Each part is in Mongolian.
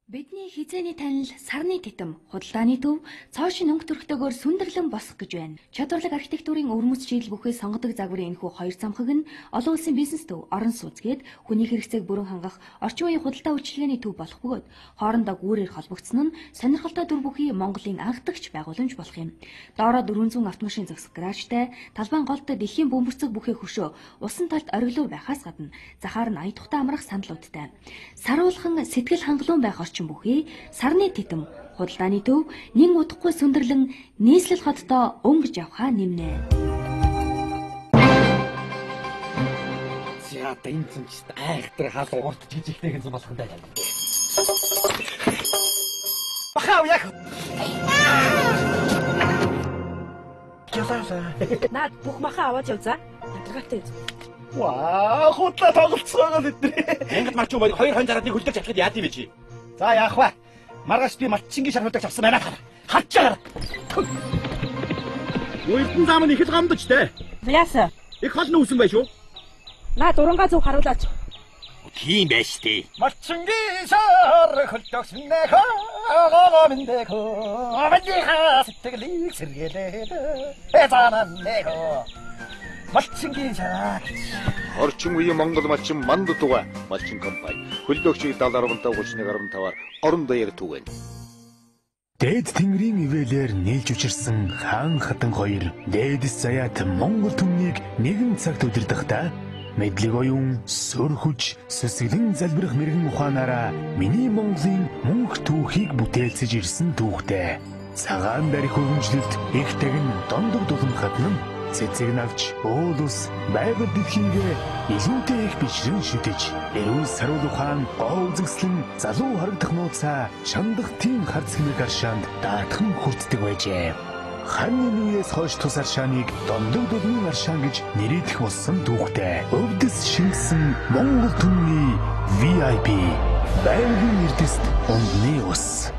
Бидний хизээний танил сарны титэм худалдааны төв цоошин өнгө төрхтэйгээр сүндэрлэн босох гэж байна. Чадварлаг архитектурын өвөрмөц шийдэл бүхий сонгодог загварын энэхүү хоёр замхаг нь олон улсын бизнес төв, орон сууцгээд хүний хэрэгцээг бүрэн хангах орчин үеийн худалдаа үйлчилгээний төв болох бөгөөд хоорондоо гүүрээр холбогдсон нь сонирхолтой дүр бүхий Монголын анхдагч байгууламж болох юм. Доороо 400 автомашин зогсох гаражтай, талбайн голд дэлхийн бөмбөрцөг бүхий хөшөө усан талд ориглуур байхаас гадна захаар нь ая тухтай амрах сандалуудтай. Саруулхан сэтгэл хангалуун байх орчин бүхий сарны титэм худалдааны төв нэн удахгүй сүндэрлэн нийслэл хотдоо өнгөж явхаа нэмнэ. За энэ ч айхтар хаалга урт жижигтэй гэнсэн болох юм байна. Бахаа яг. Наад бүх махаа аваад явзаа. Ядаргаатай. Ваа, хутлаа тоглолцоогоо бидний. Ингээд марч юм хоёр хон зараад нэг хөлдөрч авчихад яад юм бэ чи? За яах вэ? Маргааш би малчингийн шарнуудыг авсан байна. Харчаа. Уйлдан зам нь их л гамдаж тэ. Яасан? Их хол нүүсэн байх шүү. Наад урангаа зөв харуулаач. Тийм байж тээ. Малчингийн шар хөлдөгсөн нөхөө миндэхөө. Авандиха сэтгэлийг сэргээлээд. Эзанан нөхөө. Малчингийн шар. Орчин үеийн Монгол малчин манд туга малчин компани хөлдөөгчийг 70-15-35-аар орон даяар түгэн. Дээд тэнгэрийн ивэлээр нийлж учирсан хаан хатан хоёр дээдэс заяат Монгол түмнийг нэгэн цагт удирдахдаа мэдлэг оюун сөр хүч сүсгэлэн залбирах мэрэгэн ухаанаараа миний Монголын мөнх түүхийг бүтээлцэж ирсэн түүхтэй. Цагаан дарих хөвгөмжлөлт их тагн дондог дулам хатнам цэцэг навч уулус байгаль дэлхийгээ илүүтэй их бичрэн шүтэж эрүүл саруул ухаан гоо үзэгслэн залуу харагдах нууцаа шандах тийм харц хэмэг аршаанд даатхан хүртдэг байжээ. Ханны үеэс хойш тус аршааныг дондог дулмын аршаан гэж нэрийдэх болсон түүхтэй. Өвдөс шингэсэн Монгол түмний VIP байгалийн эрдэст ондны ус.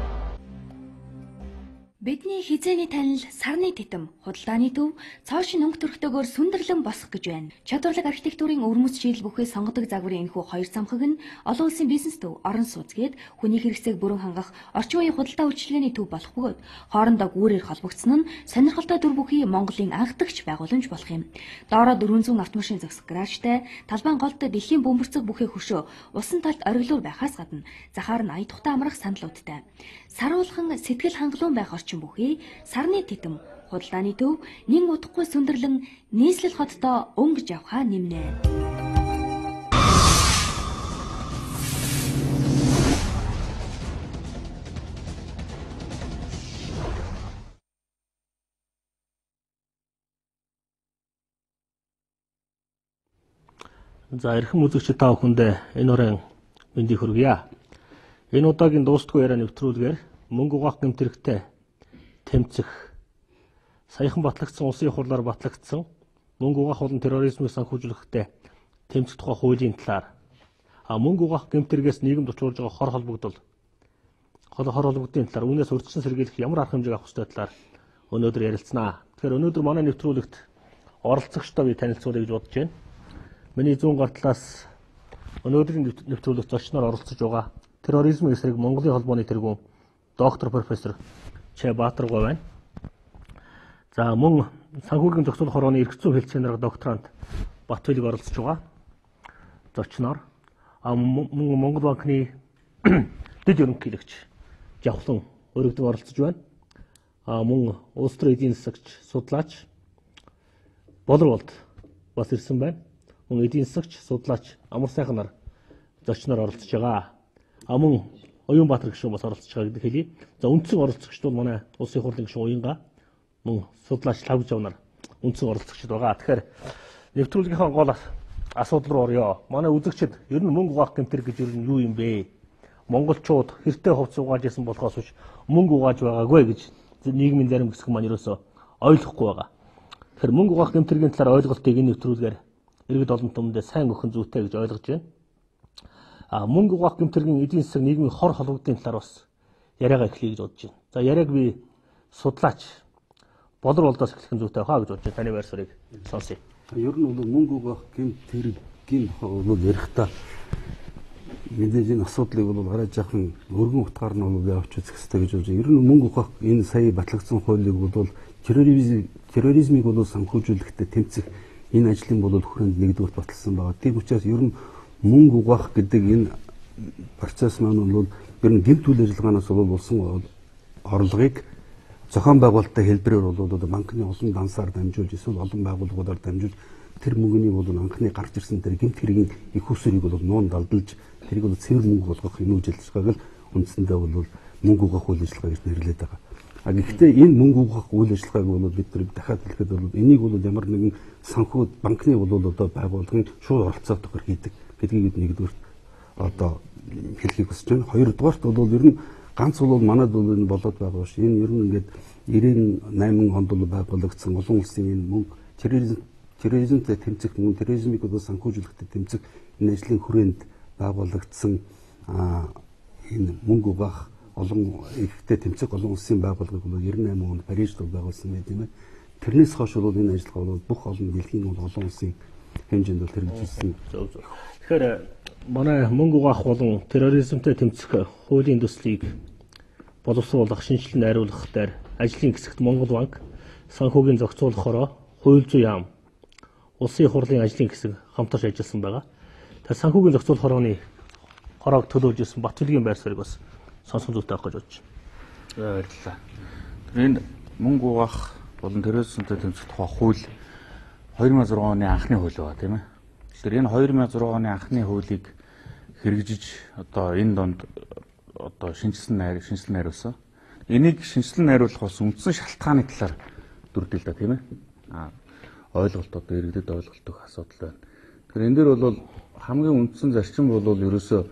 Бидний хизээний танил сарны титэм худалдааны төв цоошин өнгө төрхтэйгээр сүндэрлэн босох гэж байна. Чадварлаг архитектурын өвөрмөц шийдэл бүхий сонгодог загварын энэхүү хоёр замхаг нь олон улсын бизнес төв, орон сууцгээд хүний хэрэгцээг бүрэн хангах орчин үеийн худалдаа үйлчилгээний төв болох бөгөөд хоорондоо гүүрээр холбогдсон нь сонирхолтой дүр бүхий Монголын анхдагч байгууламж болох юм. Доороо 400 автомашин зогсох гаражтай, талбайн голд дэлхийн бөмбөрцөг бүхий хөшөө усан талд ориглуур байхаас гадна захаар нь ая тухтай амрах сандалуудтай. Саруулхан сэтгэл хангалуун байх орчин бүхий сарны титэм худалдааны төв нэн удахгүй сүндэрлэн нийслэл хотдоо өнгөж явхаа нэмнэ. За эрхэм үзэгчид та бүхэндээ энэ уран мэндийг хүргье. Энэ удаагийн дуустгүй яриа нэвтрүүлгээр мөнгө угаах гэмтэрхтэй тэмцэх саяхан батлагдсан улсын хурлаар батлагдсан мөнгө угаах болон терроризмыг санхүүжүүлэхтэй тэмцэх тухай хуулийн талаар мөнгө угаах гэмтэргээс нийгэмд учруулж байгаа хор холбогдын талаар үүнээс урьдчилан сэргийлэх ямар арга хэмжээг авах ёстой талаар өнөөдөр ярилцсанаа. Тэгэхээр өнөөдөр манай нэвтрүүлэгт оролцогчдоо би танилцуулъя гэж бодож байна. Миний зүүн гар талаас өнөөдрийн нэвтрүүлэгт зочноор оролцож байгаа терроризмын эсрэг Монголын холбооны тэргүүн доктор профессор Чэ Баатаргой байна. За мөн санхүүгийн зохицуулах хорооны эрх зүйн хэлтсээр докторант Батбэлэг оролцож байгаа. Зочноор мөн Монгол банкны дэд ерөнхийлөгч Жавхлан өргөдөг оролцож байна. Мөн улс төрийн эдийн засагч судлаач Болор болд бас ирсэн байна. Мөн эдийн засагч судлаач Амар сайхан нар зочноор оролцож байгаа. Мөн Оюун Баатар гишүүн бас оролцож байгаа гэдэг хэлье. За үндсэн оролцогчд бол манай улсын хурлын гишүүн Уянга мөн судлаач Лавжав нар үндсэн оролцогчд байгаа. Тэгэхээр нэвтрүүлгийнхаа гол асуудал руу орё. Манай үзэгчид ер нь мөнгө угаах гэмтэр гэж ер нь юу юм бэ? Монголчууд хэртэй хувц угааж исэн болохоос биш мөнгө угааж байгаагүй гэж нийгмийн зарим хэсэг маань ерөөсөө ойлгохгүй байгаа. Тэгэхээр мөнгө угаах гэмтэргийн талаар ойлголтыг энэ нэвтрүүлгээр иргэд олон түмэндээ сайн өгөх зүйтэй гэж ойлгож байна. Мөнгө угаах гэмтэргийн эдийн засаг нийгмийн хор холбогдын талаар бас яриагаа эхлэе гэж бодож байна. За яриаг би судлаач Болор болдоос эхлэх зүйтэй хаа гэж бодож байна. Таны байр суурийг сонсъё. Ер нь бол мөнгө угаах гэмтэргийн ярихдаа мэдээж энэ асуудлыг бол арай жаахан өргөн утгаар нь бол явуулж үзэх хэрэгтэй гэж болж байна. Ер нь мөнгө ухаах энэ сая батлагдсан хуулийг бол терроризмыг бол санхүүжүүлэхдээ тэмцэх энэ ажлын бол хүрээнд нэгдүгээр баталсан байгаа. Тийм учраас ер нь мөнгө угаах гэдэг энэ процесс маань бол ер нь гэмт үйл ажиллагаанаас бол улсын орлогыг зохион байгуулалттай хэлбэрээр бол банкны олон дансаар дамжуулж эсвэл олон байгууллагуудаар дамжуулж тэр мөнгөний бол анхны гарч ирсэн тэр гэмт хэргийн их усрыг бол нуун далдалж тэрийг бол цэвэр мөнгө болгох энэ үйл ажиллагааг л үндсэндээ бол мөнгө угаах үйл ажиллагаа гэж нэрлэдэг байгаа. А гэхдээ энэ мөнгө угаах үйл ажиллагааг бол бид нар дахиад хэлэхэд бол энийг бол ямар нэгэн санхүү банкны бол одоо байгууллагын шууд оролцоотойгоор хийдэг гэдгийг нэгдүгээр одоо хэлхийг хүсэж байна. Хоёрдугаарт бол ер нь ганц бол манайд бол энэ болоод байгаа ш. Энэ ер нь ингээд 98 онд бол байгуулагдсан олон улсын энэ мөнгө терроризмтэй тэмцэх мөн терроризмыг одоо санхүүжүүлэхдээ тэмцэх энэ ажлын хүрээнд байгуулагдсан энэ мөнгө угаах олон ихтэй тэмцэх олон улсын байгууллагыг бол 98 онд Парижд байгуулсан байт юм байна. Тэрнээс хойш бол энэ ажиллагаа бол бүх олон дэлхийн олон улсын хэмжээнд бол хэрэгжүүлсэн. Тэгэхээр манай мөнгө угаах болон терроризмтэй тэмцэх хуулийн төслийг боловсруулах, шинжилэн найруулах дээр ажлын хэсэгт Монгол банк санхүүгийн зохицуулахаараа хууль зүйн яам улсын хурлын ажлын хэсэг хамтарч ажилласан байгаа. Тэгэхээр санхүүгийн зохицуулах хорооны хороог төлөөлж ирсэн Батүлгийн байр суурийг бас сонсох зүйтэй авах гэж бодож байна. Баярлалаа. Энэ мөнгө угаах болон терроризмтэй тэмцэх тухай хууль 2006 оны анхны хууль байгаа тийм ээ. Тэгэхээр энэ 2006 оны анхны хуулийг хэрэгжиж одоо энэ донд одоо шинжилсэн найруулсан. Энийг шинжилэн найруулах бас үндсэн шалтгааны талаар дүрдэл да тийм ээ. Ойлголт одоо иргэдэд ойлголт өгөх асуудал байна. Тэгэхээр энэ дээр бол хамгийн үндсэн зарчим бол ерөөсөө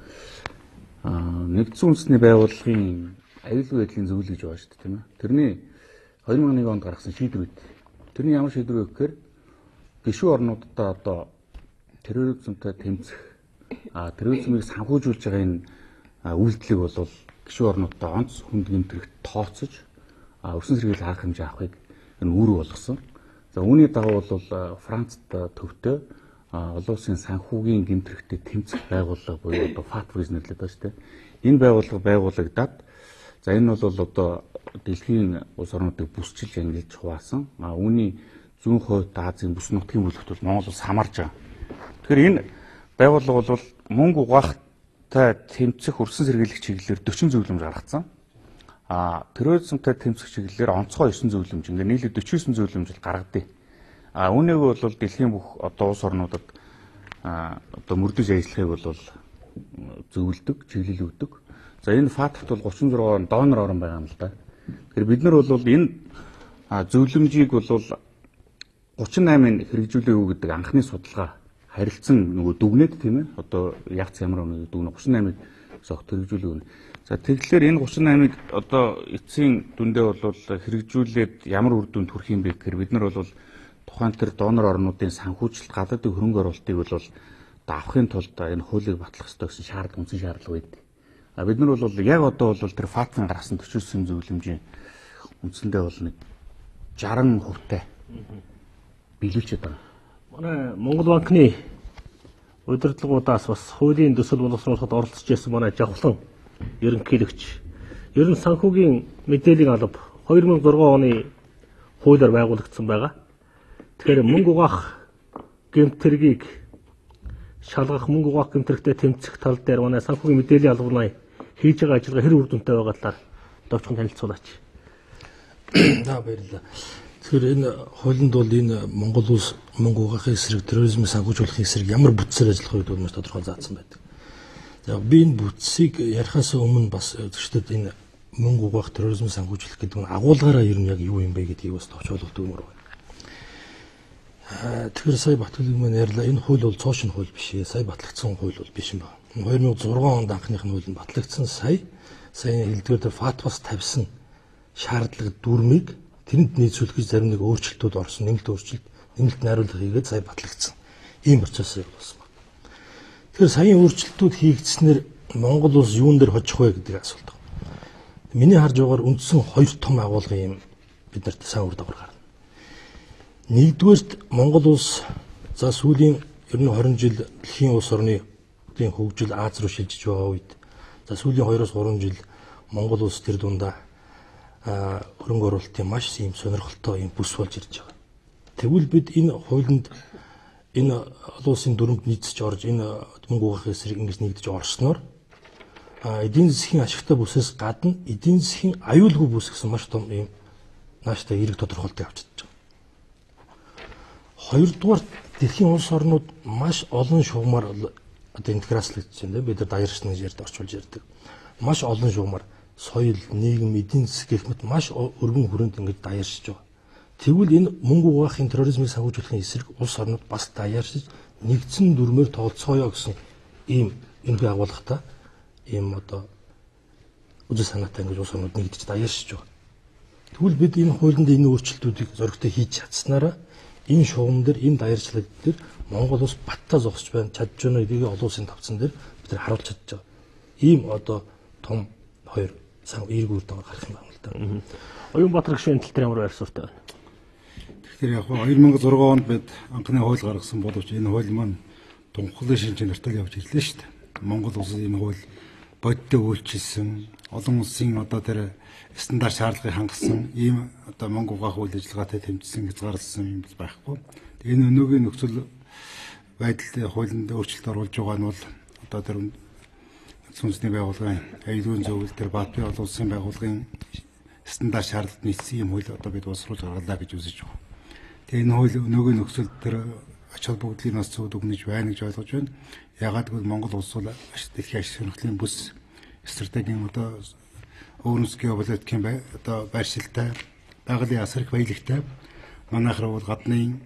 нэгдсэн үндэсний байгууллагын аюулгүй байдлын зөвлөл гэж байгаа шүү дээ тийм ээ. Тэрний 2001 онд гаргасан шийдвэр байт. Тэрний ямар шийдвэр вэ гэхээр гишүүн орнуудад одоо терроризмтай тэмцэх терроризмыг санхүүжүүлж байгаа энэ үйлдэлийг бол гишүүн орнуудад онц хүнд гэмтрэгт тооцож өрсөн сэргийлэл хаах хэмжээ авахыг энэ үүрэг болгосон. За үүний дагуу бол Францад төвтэй олон улсын санхүүгийн гэмтрэгтэй тэмцэх байгууллага буюу одоо ФАТФ гэж нэрлэдэг байна шүү дээ. Энэ байгууллага байгуулагдаад за энэ бол одоо дэлхийн улс орнуудыг бүсчилж ангилж хуваасан. Үүний зүүн хойд Азийн бүс нутгийн бүлэгт бол Монгол улс хамарж байгаа. Тэгэхээр энэ байгууллага бол мөнгө угаахтай тэмцэх өрсөн сэргийлэх чиглэлээр 40 зөвлөмж гаргацсан. Терроризмтай тэмцэх чиглэлээр онцгой 9 зөвлөмж, ингээд нийлээд 49 зөвлөмж гаргадээ. Үүнийг бол дэлхийн бүх одоо улс орнуудад одоо мөрдөж ажиллахыг бол зөвлөдөг, чиглэл өгдөг. За энэ ФАТФ бол 36 донор орн байгаа юм л да. Тэгэхээр бид нар бол энэ зөвлөмжийг бол 38-ыг хэрэгжүүлээ үү гэдэг анхны судалгаа харилцсан нөгөө дүгнээд тийм ээ. Одоо ягц ямар нэг дүгнэ 38-ыг зогт хэрэгжүүлээ үү. За тэгэхээр энэ 38-ыг одоо эцсийн дүндээ бол хэрэгжүүлээд ямар үр дүнд хүрэх юм бэ гэхээр бид нар бол тухайн тэр донор орнуудын санхүүжилт гадаадын хөрөнгө оруулалтыг бол авахын тулд энэ хуулийг батлах ёстой гэсэн шаардлага үнсэн шаардлага байдаг. Бид нар бол яг одоо бол тэр ФАТФ-ын гаргасан 49 зөвлөмжийн үндсэндээ бол нэг 60 хувьтай биелүүлчихэд байгаа. Манай Монгол банкны удирдлагуудаас бас хуулийн төсөл боловсруулахад оролцож байсан манай жавхлан ерөнхийлөгч ер нь санхүүгийн мэдээллийн алба 2006 оны хуулиар байгуулагдсан байгаа. Тэгэхээр мөнгө угаах гэмтрийг шалгах, мөнгө угаах гэмтрэгтэй тэмцэх тал дээр манай санхүүгийн мэдээллийн албаны хийж байгаа ажиллагаа хэр үр дүнтэй байгаа талаар товчхон танилцуулаач. Баярлалаа. Тэгэхээр энэ хуулинд бол энэ Монгол улс мөнгө угаахын эсрэг, терроризмыг санхүүжүүлэхин эсрэг ямар бүтцээр ажиллах вэ гэдэг нь тодорхой заасан байдаг. За би энэ бүтцийг ярихаас өмнө бас зөвхөн энэ мөнгө угаах, терроризмыг санхүүжүүлэх гэдэг нь агуулгаараа ер нь яг юу юм бэ гэдгийг бас товчоолох дүгмөр байна. Тэгэхээр сая Батүлгийн маань ярьлаа, энэ хууль бол цоошин хууль биш ээ. Сая батлагдсан хууль бол биш юм байна. 2006 онд анхных нь хууль нь батлагдсан. Сая хэлдгээр ФАТФ-аас тавьсан шаардлага дүрмийг тэрэнд нийцүүлэх гэж зарим нэг өөрчлөлтүүд орсон, нэмэлт найруулга хийгээд сая батлагдсан. Ийм процесс болсон байна. Тэгэхээр саяын өөрчлөлтүүд хийгдснээр Монгол улс юун дээр хожих вэ гэдэг асуулт байна. Миний харж байгаагаар үндсэн хоёр том агуулгын юм биднэрт сайн үр дагавар гарна. Нэгдүгээрт Монгол улс за сүүлийн ер нь 20 жил дэлхийн улс орны оролтын хөгжил Аз руу шилжиж байгаа үед за сүүлийн 2-3 жил Монгол улс тэр дундаа хөрөнгө оруулалтын маш ийм сонирхолтой ийм бүс болж ирж байгаа. Тэгвэл бид энэ хуулинд энэ олон улсын дүрмд нийцэж орж энэ мөнгө угаахын эсрэг ингэж нэгдэж орсноор эдийн засгийн ашигтай бүсээс гадна эдийн засгийн аюулгүй бүс гэсэн маш том ийм нааштай эрэг тодорхойлтыг авч чадж байгаа. Хоёрдугаар дэлхийн улс орнууд маш олон шугамар одоо интеграцлагдж байна. Бид нар даяаршны ярьд орчуулж ярьдаг. Маш олон шугамар соёл, нийгэм, эдийн засаг гэх мэт маш өргөн хүрээнд ингэж даяаршиж байгаа. Тэгвэл энэ мөнгө угаахын терроризмыг санхүүжүүлэхийн эсрэг улс орнууд бас даяаршиж нэгдсэн дүрмээр тоолцоё гэсэн ийм энэ агуулгатай ийм одоо үзэл санаатай ингэж улс орнууд нэгдэж даяаршиж байгаа. Тэгвэл бид энэ хуулинд энэ өөрчлөлтүүдийг зөрөгтэй хийж чадсанараа энэ шугам дээр энэ даяарчлал дээр Монгол улс баттай зогсож байна. Чадж байна гэдгийг олон улсын тавцан дээр бид нар харуулж чадж байгаа. Ийм одоо том хоёр эерэг үр дагавар гарах юм байна л да. Оюнбаатар гишүүн тал дээр ямар байр суурьтай байна? Тэгэхээр яг 2006 онд бид анхны хууль гаргасан боловч энэ хууль маань тунхаглын шинж чанартай явж ирлээ шүү дээ. Монгол улсад энэ хууль бодиттой үйлчилсэн, олон улсын одоо тэр стандарт шаардлагыг хангасан ийм одоо мөнгө угаах үйл ажиллагаатай тэмцсэн хязгаарласан юм байхгүй. Энэ өнөөгийн нөхцөл байдалд хуулинд өөрчлөлт оруулж байгаа нь бол одоо тэр сүнсний байгууллагын аюулгүй зөвлөл тэр Баатарын олон улсын байгууллагын стандарт шаардлагад нийцсэн юм хууль одоо бид боловсруулж гаргалаа гэж үзэж байгаа. Тэгээ энэ хууль өнөөгийн нөхцөл тэр ач холбогдлын нас цууд өгнөж байна гэж ойлгож байна. Ягаад гэвэл Монгол улс бол дэлхийн ашиг сонирхлын бүс стратегийн одоо өөрсдөө политикийн одоо байршилтай байгалийн асар их баялагтай манайх руу гадны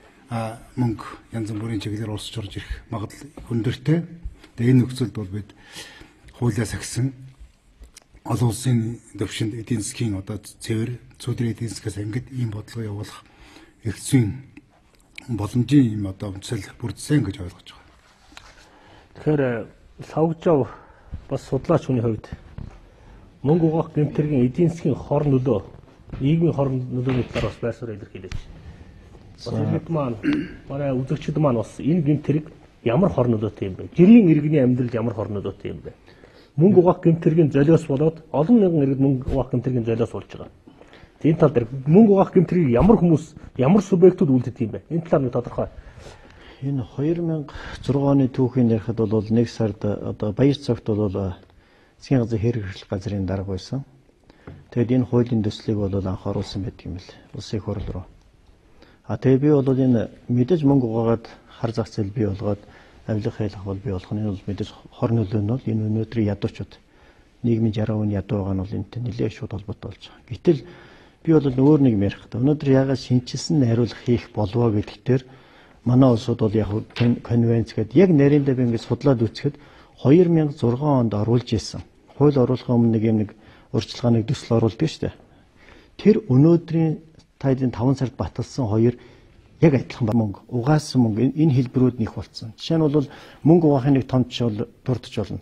мөнгө янз бүрийн чиглэлээр улсч орж ирэх магадлал өндөртэй. Тэгээ энэ нөхцөлд бол бид хуулиас агсан олон улсын төвшөнд эдийн засгийн одоо цэвэр цөдрийн эдийн засгаас ангид ийм бодлого явуулах их зүйн боломжийн юм одоо үндэслэл бүрдсэн гэж ойлгож байгаа. Тэгэхээр Лавжав бас судлаач хүний хувьд мөнгө угаах гэмтэргийн эдийн засгийн хор нөлөө, нийгмийн хор нөлөөний талаар бас байр суурь илэрхийлж. Бас бид маань манай үзэгчид маань бас энэ гэмтэрэг ямар хор нөлөөтэй юм бэ? Жирийн иргэний амьдралд ямар хор нөлөөтэй юм бэ? Мөнгө угаах гэмтэргийн золиос болоод олон мянган иргэд мөнгө угаах гэмтэргийн золиос болж байгаа. Энэ тал дээр мөнгө угаах гэмтрийг ямар хүмүүс, ямар субъектууд үлддэг юм бэ? Энэ талаар нэг тодорхой. Энэ 2006 оны түүхийн ярихад бол нэг сард одоо баяр цагт бол засгийн газрын хэрэг хэрэглэх газрын дарга байсан. Тэгэд энэ хуулийн төслийг бол анх оруулсан байдаг юм л улсын их хурл руу. Тэгээ би бол энэ мэдээж мөнгө угаагаад хар зах зээл бий болгоод авилга хайлах бол бий болох нь бол мэдээж хор нөлөө нь бол энэ өнөөдрийн ядуучууд нийгмийн 60% нь ядуу байгаа нь бол энэтэй нэлээд шууд холбоотой болж байгаа. Гэтэл би бол өөр нэг юм ярих гэдэг. Өнөөдөр ягаад шинжилсэн найруулга хийх болов гэдэгтэр манай улсууд бол яг конвенц гэдэг яг нариндаа би ингэж судлаад үзэхэд 2006 онд оруулж исэн. Хууль оруулахын өмнө нэг урьдчилгааны төсөл оруулдаг шүү дээ. Тэр өнөөдрийн тайдын 5 сард баталсан хоёр яг адилхан мөнгө угаасан мөнгө энэ хэлбэрүүд нэх болсон. Жишээ нь бол мөнгө угаахын нэг том жишээ дурдж болно.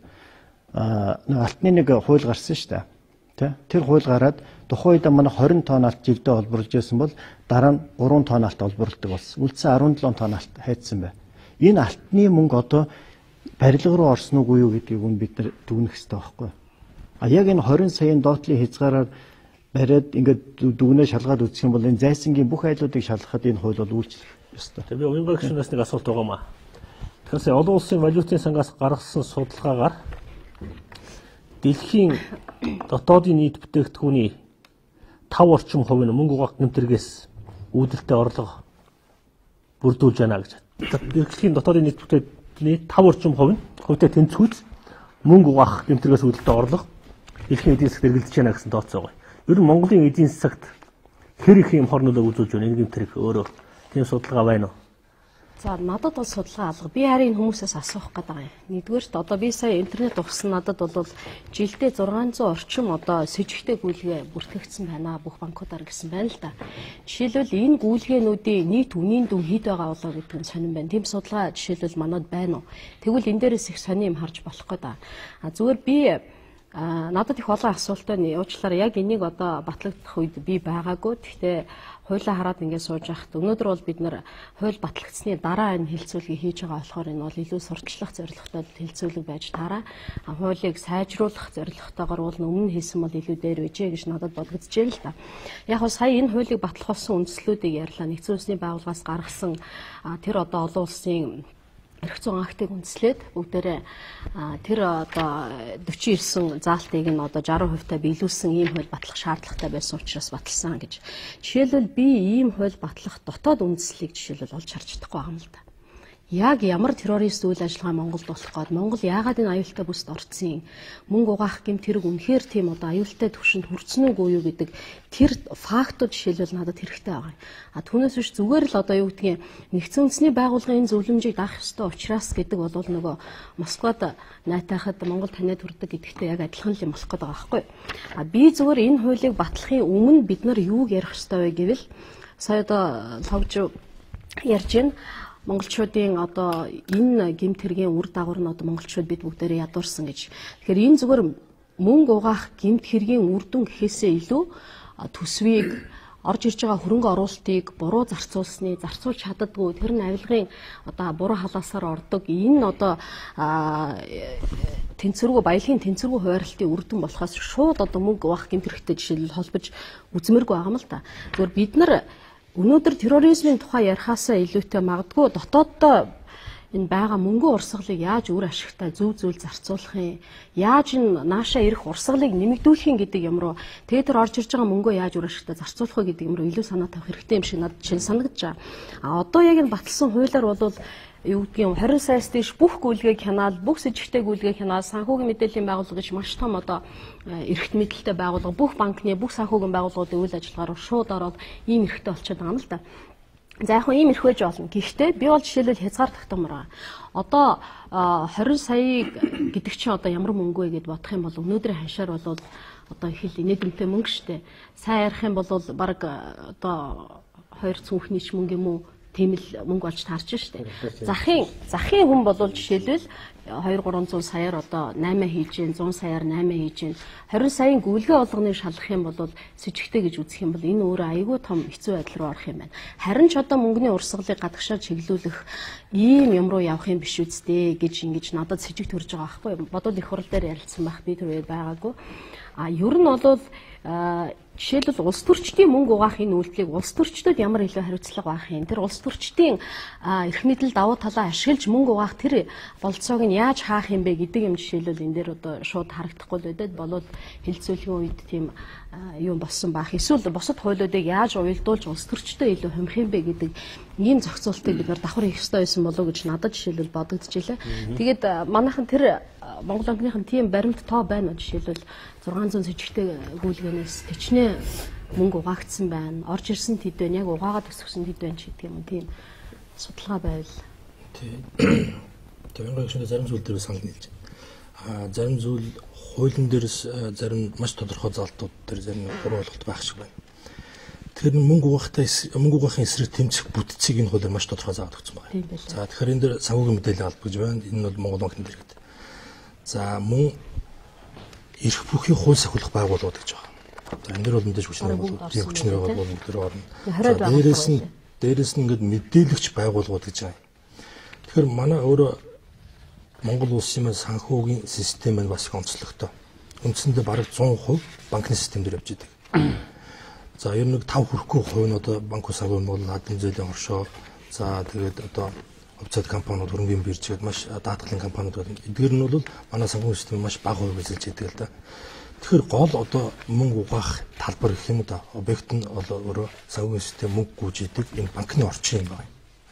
Алтны нэг хууль гарсан шүү дээ. Тэр хууль гараад тухайн үед манай 20 тонн алт жилдээ олборлж байсан бол дараа нь 3 тонн алт олборлдог болсон. Үлдсэн 17 тонн алт хайцсан бай. Энэ алтны мөнгө одоо барилга руу орсон уу юу гэдгийг бид нар дүгнэх хэрэгтэй байхгүй. Яг энэ 20 саяын доотлын хязгаараар бариад ингээд дүгнээ шалгаад үзэх юм бол энэ зайсангийн бүх айлуудыг шалгахад энэ хууль бол үйлчлэх ёстой. Тэгээ би уянгаа гишүүнээс нэг асуулт байгаа маа. Тэгэхээр олон улсын валютын сангаас гаргасан судалгаагаар дэлхийн дотоодын нийт бүтээгдэхүүний 5 орчим хувь нь мөнгө угаах гэмтэргээс үүдэлтэй орлого бүрдүүлж байна гэж. Дэлхийн дотоодын нийт бүтээгдэхүүний 5 орчим хувьтай тэнцвүүц мөнгө угаах гэмтэргээс үүдэлтэй орлого дэлхийн эдийн засагт эргэлдэж байна гэсэн тооцоо байгаа. Ер нь Монголын эдийн засагт хэр их юм хор нөлөө үзүүлж байна энэ гэмтэрэг өөрөө тийм судалгаа байна уу? За надад бол судалгаа алга. Би харин хүмүүсээс асуух гэдэг юм. Нэгдүгээрт одоо би сая интернет ухсан надад бол жилдээ 600 орчим одоо сэжигтэй гүйлгээ бүртгэгдсэн байна бүх банкудаар гэсэн байна л да. Жишээлбэл энэ гүйлгээнүүдийн нийт үнийн дүн хэд байгаа болоо гэдэг нь сонирн байна. Тийм судалгаа жишээлбэл манад байна уу? Тэгвэл энэ дээрээс их сонир юм харж болохгүй да. Зүгээр би Надад их олон асуултаа уучлаарай. Яг энийг одоо батлагдах үед би байгаагүй. Гэхдээ хуулиа хараад ингээд сууж байхад өнөөдөр бол бид нар хууль батлагдсны дараа энэ хилцүүлгийг хийж байгаа болохоор энэ бол илүү сурталчлах зорилготой хилцүүлэг байж таараа. Хуулийг сайжруулах зорилготойгоор бол өмнө хийсэн бол илүү дээр байжээ гэж надад бодогдчихжээ л да. Яг нь сая энэ хуулийг батлах болсон үндслүүдийг ярьлаа. Нэгдсэн улсны байгууллагаас гаргасан тэр одоо олон улсын эрх зүйн актыг үндэслээд бүгдээрээ тэр одоо 49 заалтыг нь одоо 60% та биелүүлсэн ийм хууль батлах шаардлагатай байсан учраас баталсан гэж. Жишээлбэл би ийм хууль батлах дотоод үндслийг жишээлбэл олж харж чадахгүй байгаа юм л да. Яг ямар террорист үйл ажиллагаа Монголд болох гээд Монгол яагаад энэ аюултай бүсд орцсон мөнгө угаах гэмт хэрэг үнэхээр тийм одоо аюултай төвшөнд хүрсэн үгүй юу гэдэг тэр фактууд жишээлбэл надад хэрэгтэй байгаа. Түүнээс биш зүгээр л одоо юу гэдгийг нэгдсэн үндэсний байгууллагын энэ зөвлөмжийг даах ёстой учраас гэдэг бол нөгөө Москвад найтахад Монгол таниад хүрдэг гэдэгтэй яг адилхан юм болох гээд байгаа байхгүй. Би зүгээр энэ хуулийг батлахын өмнө бид нар юуг ярих ёстой вэ гэвэл сая одоо лавж ярьж байна. Монголчуудын одоо энэ гэмт хэргийн үр дагавар нь одоо монголчууд бид бүгдээрээ ядуурсан гэж. Тэгэхээр энэ зүгээр мөнгө угаах гэмт хэргийн үр дүн гэхээсээ илүү төсвийг орж ирж байгаа хөрөнгө оруулалтыг буруу зарцуулж чаддаггүй тэр нь авилгын одоо буруу халаасаар ордог энэ одоо тэнцвэргүй баялагын тэнцвэргүй хуваарлтын үр дүн болохоос шууд одоо мөнгө угаах гэмт хэрэгтэй жишээлбэл холбож үзмэргүй байгаа юм л та. Зүгээр бид нар өнөөдөр терроризмын тухай ярихаасаа илүүтэй магадгүй дотооддоо энэ байгаа мөнгө урсгалыг яаж үр ашигтай зөв зүйл зарцуулах юм, яаж энэ наашаа ирэх урсгалыг нэмэгдүүлэх юм гэдэг юм руу тэгээд тэр орж ирж байгаа мөнгөө яаж үр ашигтай зарцуулах вэ гэдэг юм руу илүү санаа тавих хэрэгтэй юм шиг надад жишээ санагдаж байна. Одоо яг энэ баталсан хуулиар бол юу гэдгийг 20 саяас дээш бүх гүйлгээ хянаал, бүх с ิจ гтэй гүйлгээ хянаал, санхүүгийн мэдээллийн байгууллага гэж маш том одоо эрхт мэдэлтэй байгууллага, бүх банкны, бүх санхүүгийн байгууллагуудын үйл ажиллагаар шууд ороод ийм эрхтэй болчиход байгаа юм л да. За яг ийм эрх байж болно. Гэхдээ би бол жишээлбэл хязгаар тогтоомор байгаа. Одоо 20 сая гэдэг чинь одоо ямар мөнгө вэ гэд бодох юм бол өнөөдрийн ханшаар бол одоо их л инээдэмтэй мөнгө штэ. Сайн ярих юм бол баг одоо 2 цүнхний ч мөнгө юм уу? Тийм л мөнгө болж таарч штэ. Захын хүн бол жишээлбэл 2-300 саяар одоо 8 хийж гин, 100 саяар 8 хийж гин. 20 саяын гүйлгээ болгоныг шалгах юм бол с ิจ гтэй гэж үзэх юм бол энэ өөрөө айгүй том хэцүү байдал руу орох юм байна. Харин ч одоо мөнгөний урсгалыг гадагшаа чиглүүлэх ийм юм руу явах юм биш үсттэй гэж ингэж надад с ิจ төрж байгаа байхгүй. Бодол их хурал дээр ярилцсан байх би тэр байгаагүй. Ер нь бол жишээлбэл улс төрчдийн мөнгө угаах энэ үйлдэлийг улс төрчдод ямар илүү хариуцлага байх юм. Тэр улс төрчдийн эрх мэдэл давуу талаа ашиглаж мөнгө угаах тэр болцоог нь яаж хаах юм бэ гэдэг юм жишээлбэл энэ дээр одоо шууд харагдахгүй л байдаг. Болоод хилцүүлгийн үед тийм юм болсон байх. Эсвэл бусад хуулиудыг яаж уялдуулж улс төрчдөө илүү хумих юм бэ гэдэг ийм зохицуултыг бид нар давхар хийх ёстой байсан болов уу гэж надад жишээлбэл бодогдчихлээ. Тэгээд манайхан тэр Монгол банкныхын тийм баримт тоо байна. Жишээлбэл 600 с ิจ гтэй гүйлгээнээс төчнөө мөнгө угаагдсан байна. Орж ирсэн тэд байна. Яг угаагаад өсгсөн тэд байна ч гэдэг юм. Тийм судалгаа байвал. Тийм. Тэр шинэ зарим зүйл дээр санал нийлж байна. Зарим зүйл хуулийн дээрс зарим маш тодорхой залтууд дээр зарим буруу ойлголт байх шиг байна. Тэгэхээр мөнгө угаахын эсрэг тэмцэх бүтцийг энэ хуулиар маш тодорхой заагаад өгсөн байна. За тэгэхээр энэ дээр санхүүгийн мэдээлэл алба гэж байна. Энэ бол Монгол банкны дэргэд. За мөн эрх бүхий хууль сахиулах байгууллагууд гэж байна. За энэ дэр бол мэдээж хүчний байгууллагууд дээр орно. Дээрээс нь ингээд мэдээлэгч байгууллагууд гэж байна. Тэгэхээр манай өөрөө Монгол улсын санхүүгийн систем нь бас их онцлогтой. Үндсэндээ бараг 100% банкны систем дээр явж байгаа. За ер нь 5 хүрэхгүй хувь нь одоо банк санхүү бол хадгалан зээлийн оршоо. За тэгээд одоо хувьцаат компаниуд, хөрөнгөний биржүүд маш даатгалын компаниуд байна. Эдгээр нь бол манай санхүүгийн систем маш бага хувь эзэлж байдаг л да. Тэгэхээр гол одоо мөнгө угаах талбар гэх юм да. Объект нь өөрөө санхүүгийн систем мөнгө гүйж идэг энэ банкны орчин юм байна.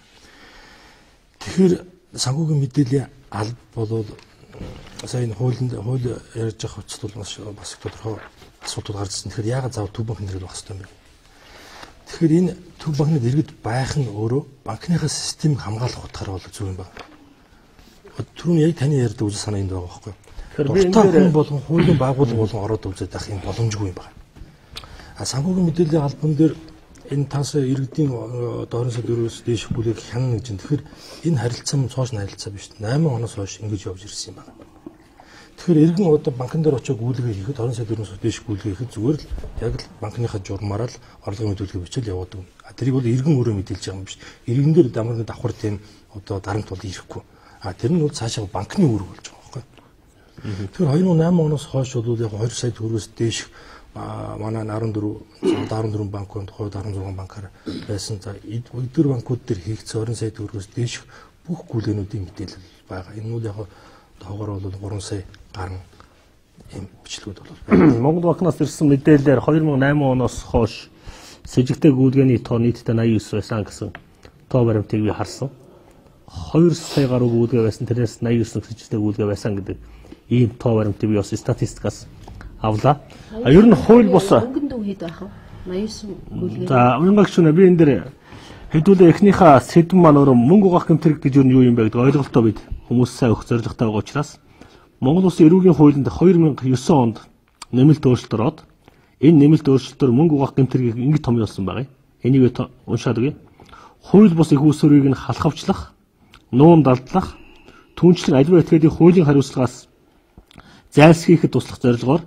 Тэгэхээр санхүүгийн мэдээллийн алба бол сая энэ хууль ярьж байгаа хувьцат бол бас их тодорхой асуудал гарч ирсэн. Тэгэхээр яагаад заавал төв банкны дэргэд байх хэрэгтэй юм бэ? Тэгэхээр энэ төв банкны дэргэд байх нь өөрөө банкныхаа системийг хамгаалах утгаараа бол зөв юм байна. Түрүүн яг таны ярьдаг үйл санаа энд байгаа байхгүй юу? Тэгэхээр болгон хуулийн байгууллага болгон ороод үзээд байх юм боломжгүй юм байна. Санхүүгийн мэдээллийн албан дээр энэ таасаа иргэдийн 20 сая 4-өөс дээш бүлэг хянана гэж. Тэгэхээр энэ харилцаа нь цоошин харилцаа биш. 8 оноос хойш ингэж явж ирсэн юм байна. Тэгэхээр иргэн одоо банкн дээр очиж гүйлгээ хийхэд 20 сая төгрөгөөс дээш гүйлгээ хийхэд зүгээр л яг л банкныхаа журмаараа л орлогын мэдүүлгээ бичэл явуудаг. Тэрийг бол иргэн өөрөө мэдээлж байгаа юм биш. Иргэн дээр дамрын давхар тийм одоо дарамт бол ирэхгүй. Тэр нь бол цаашаа банкны үүрэг болж байгаа байхгүй. Тэгэхээр 2008 оноос хойш бол яг 2 сая төгрөгөөс дээш манай 14 банкунд 16 банкаар байсан. За эдгээр банкуд дээр хийгдсэн 20 сая төгрөгөөс дээш бүх гүйлгээнүүдийн мэдээлэл байгаа. Энэ нь яг тоогоор бол 3 сая гарна ийм бичлэгүүд бол байна. Монгол банкнаас ирсэн мэдээлэлээр 2008 оноос хойш с жигтэй гүйлгээний тоо нийтдээ 89 байсан гэсэн тоо баримтыг би харсан. 2 сая гаруй гүйлгээ байсан, тэрнээс 89 с жигтэй гүйлгээ байсан гэдэг ийм тоо баримтыг би бас статистикаас авлаа. Ер нь хууль бус өнгөн дүү хэд байх вэ? 89 гүйлгээ. За уянгач шүнэ би энэ дээр хэдүүлээ эхнийхээ сэдв маань өөрөө мөнгө угаах гэмтрэг гэж юу юм бэ гэдэг ойлголтоо бид хүмүүс сайн өгөх зорилготой байгаа учраас Монгол Улсын эрүүгийн хуулинд 2009 онд нэмэлт өөрчлөлт ороод энэ нэмэлт өөрчлөлтөөр мөнгө угаах гэмтрэгийг ингэж томьёолсон байгаа. Энийг уншаад өгье. Хууль бус их усрыг нь халахвчлах, нуун далдлах, түнчлэн аливаа этгээдийн хуулийн хариуцлагаас зайлсхийхэд туслах зорилгоор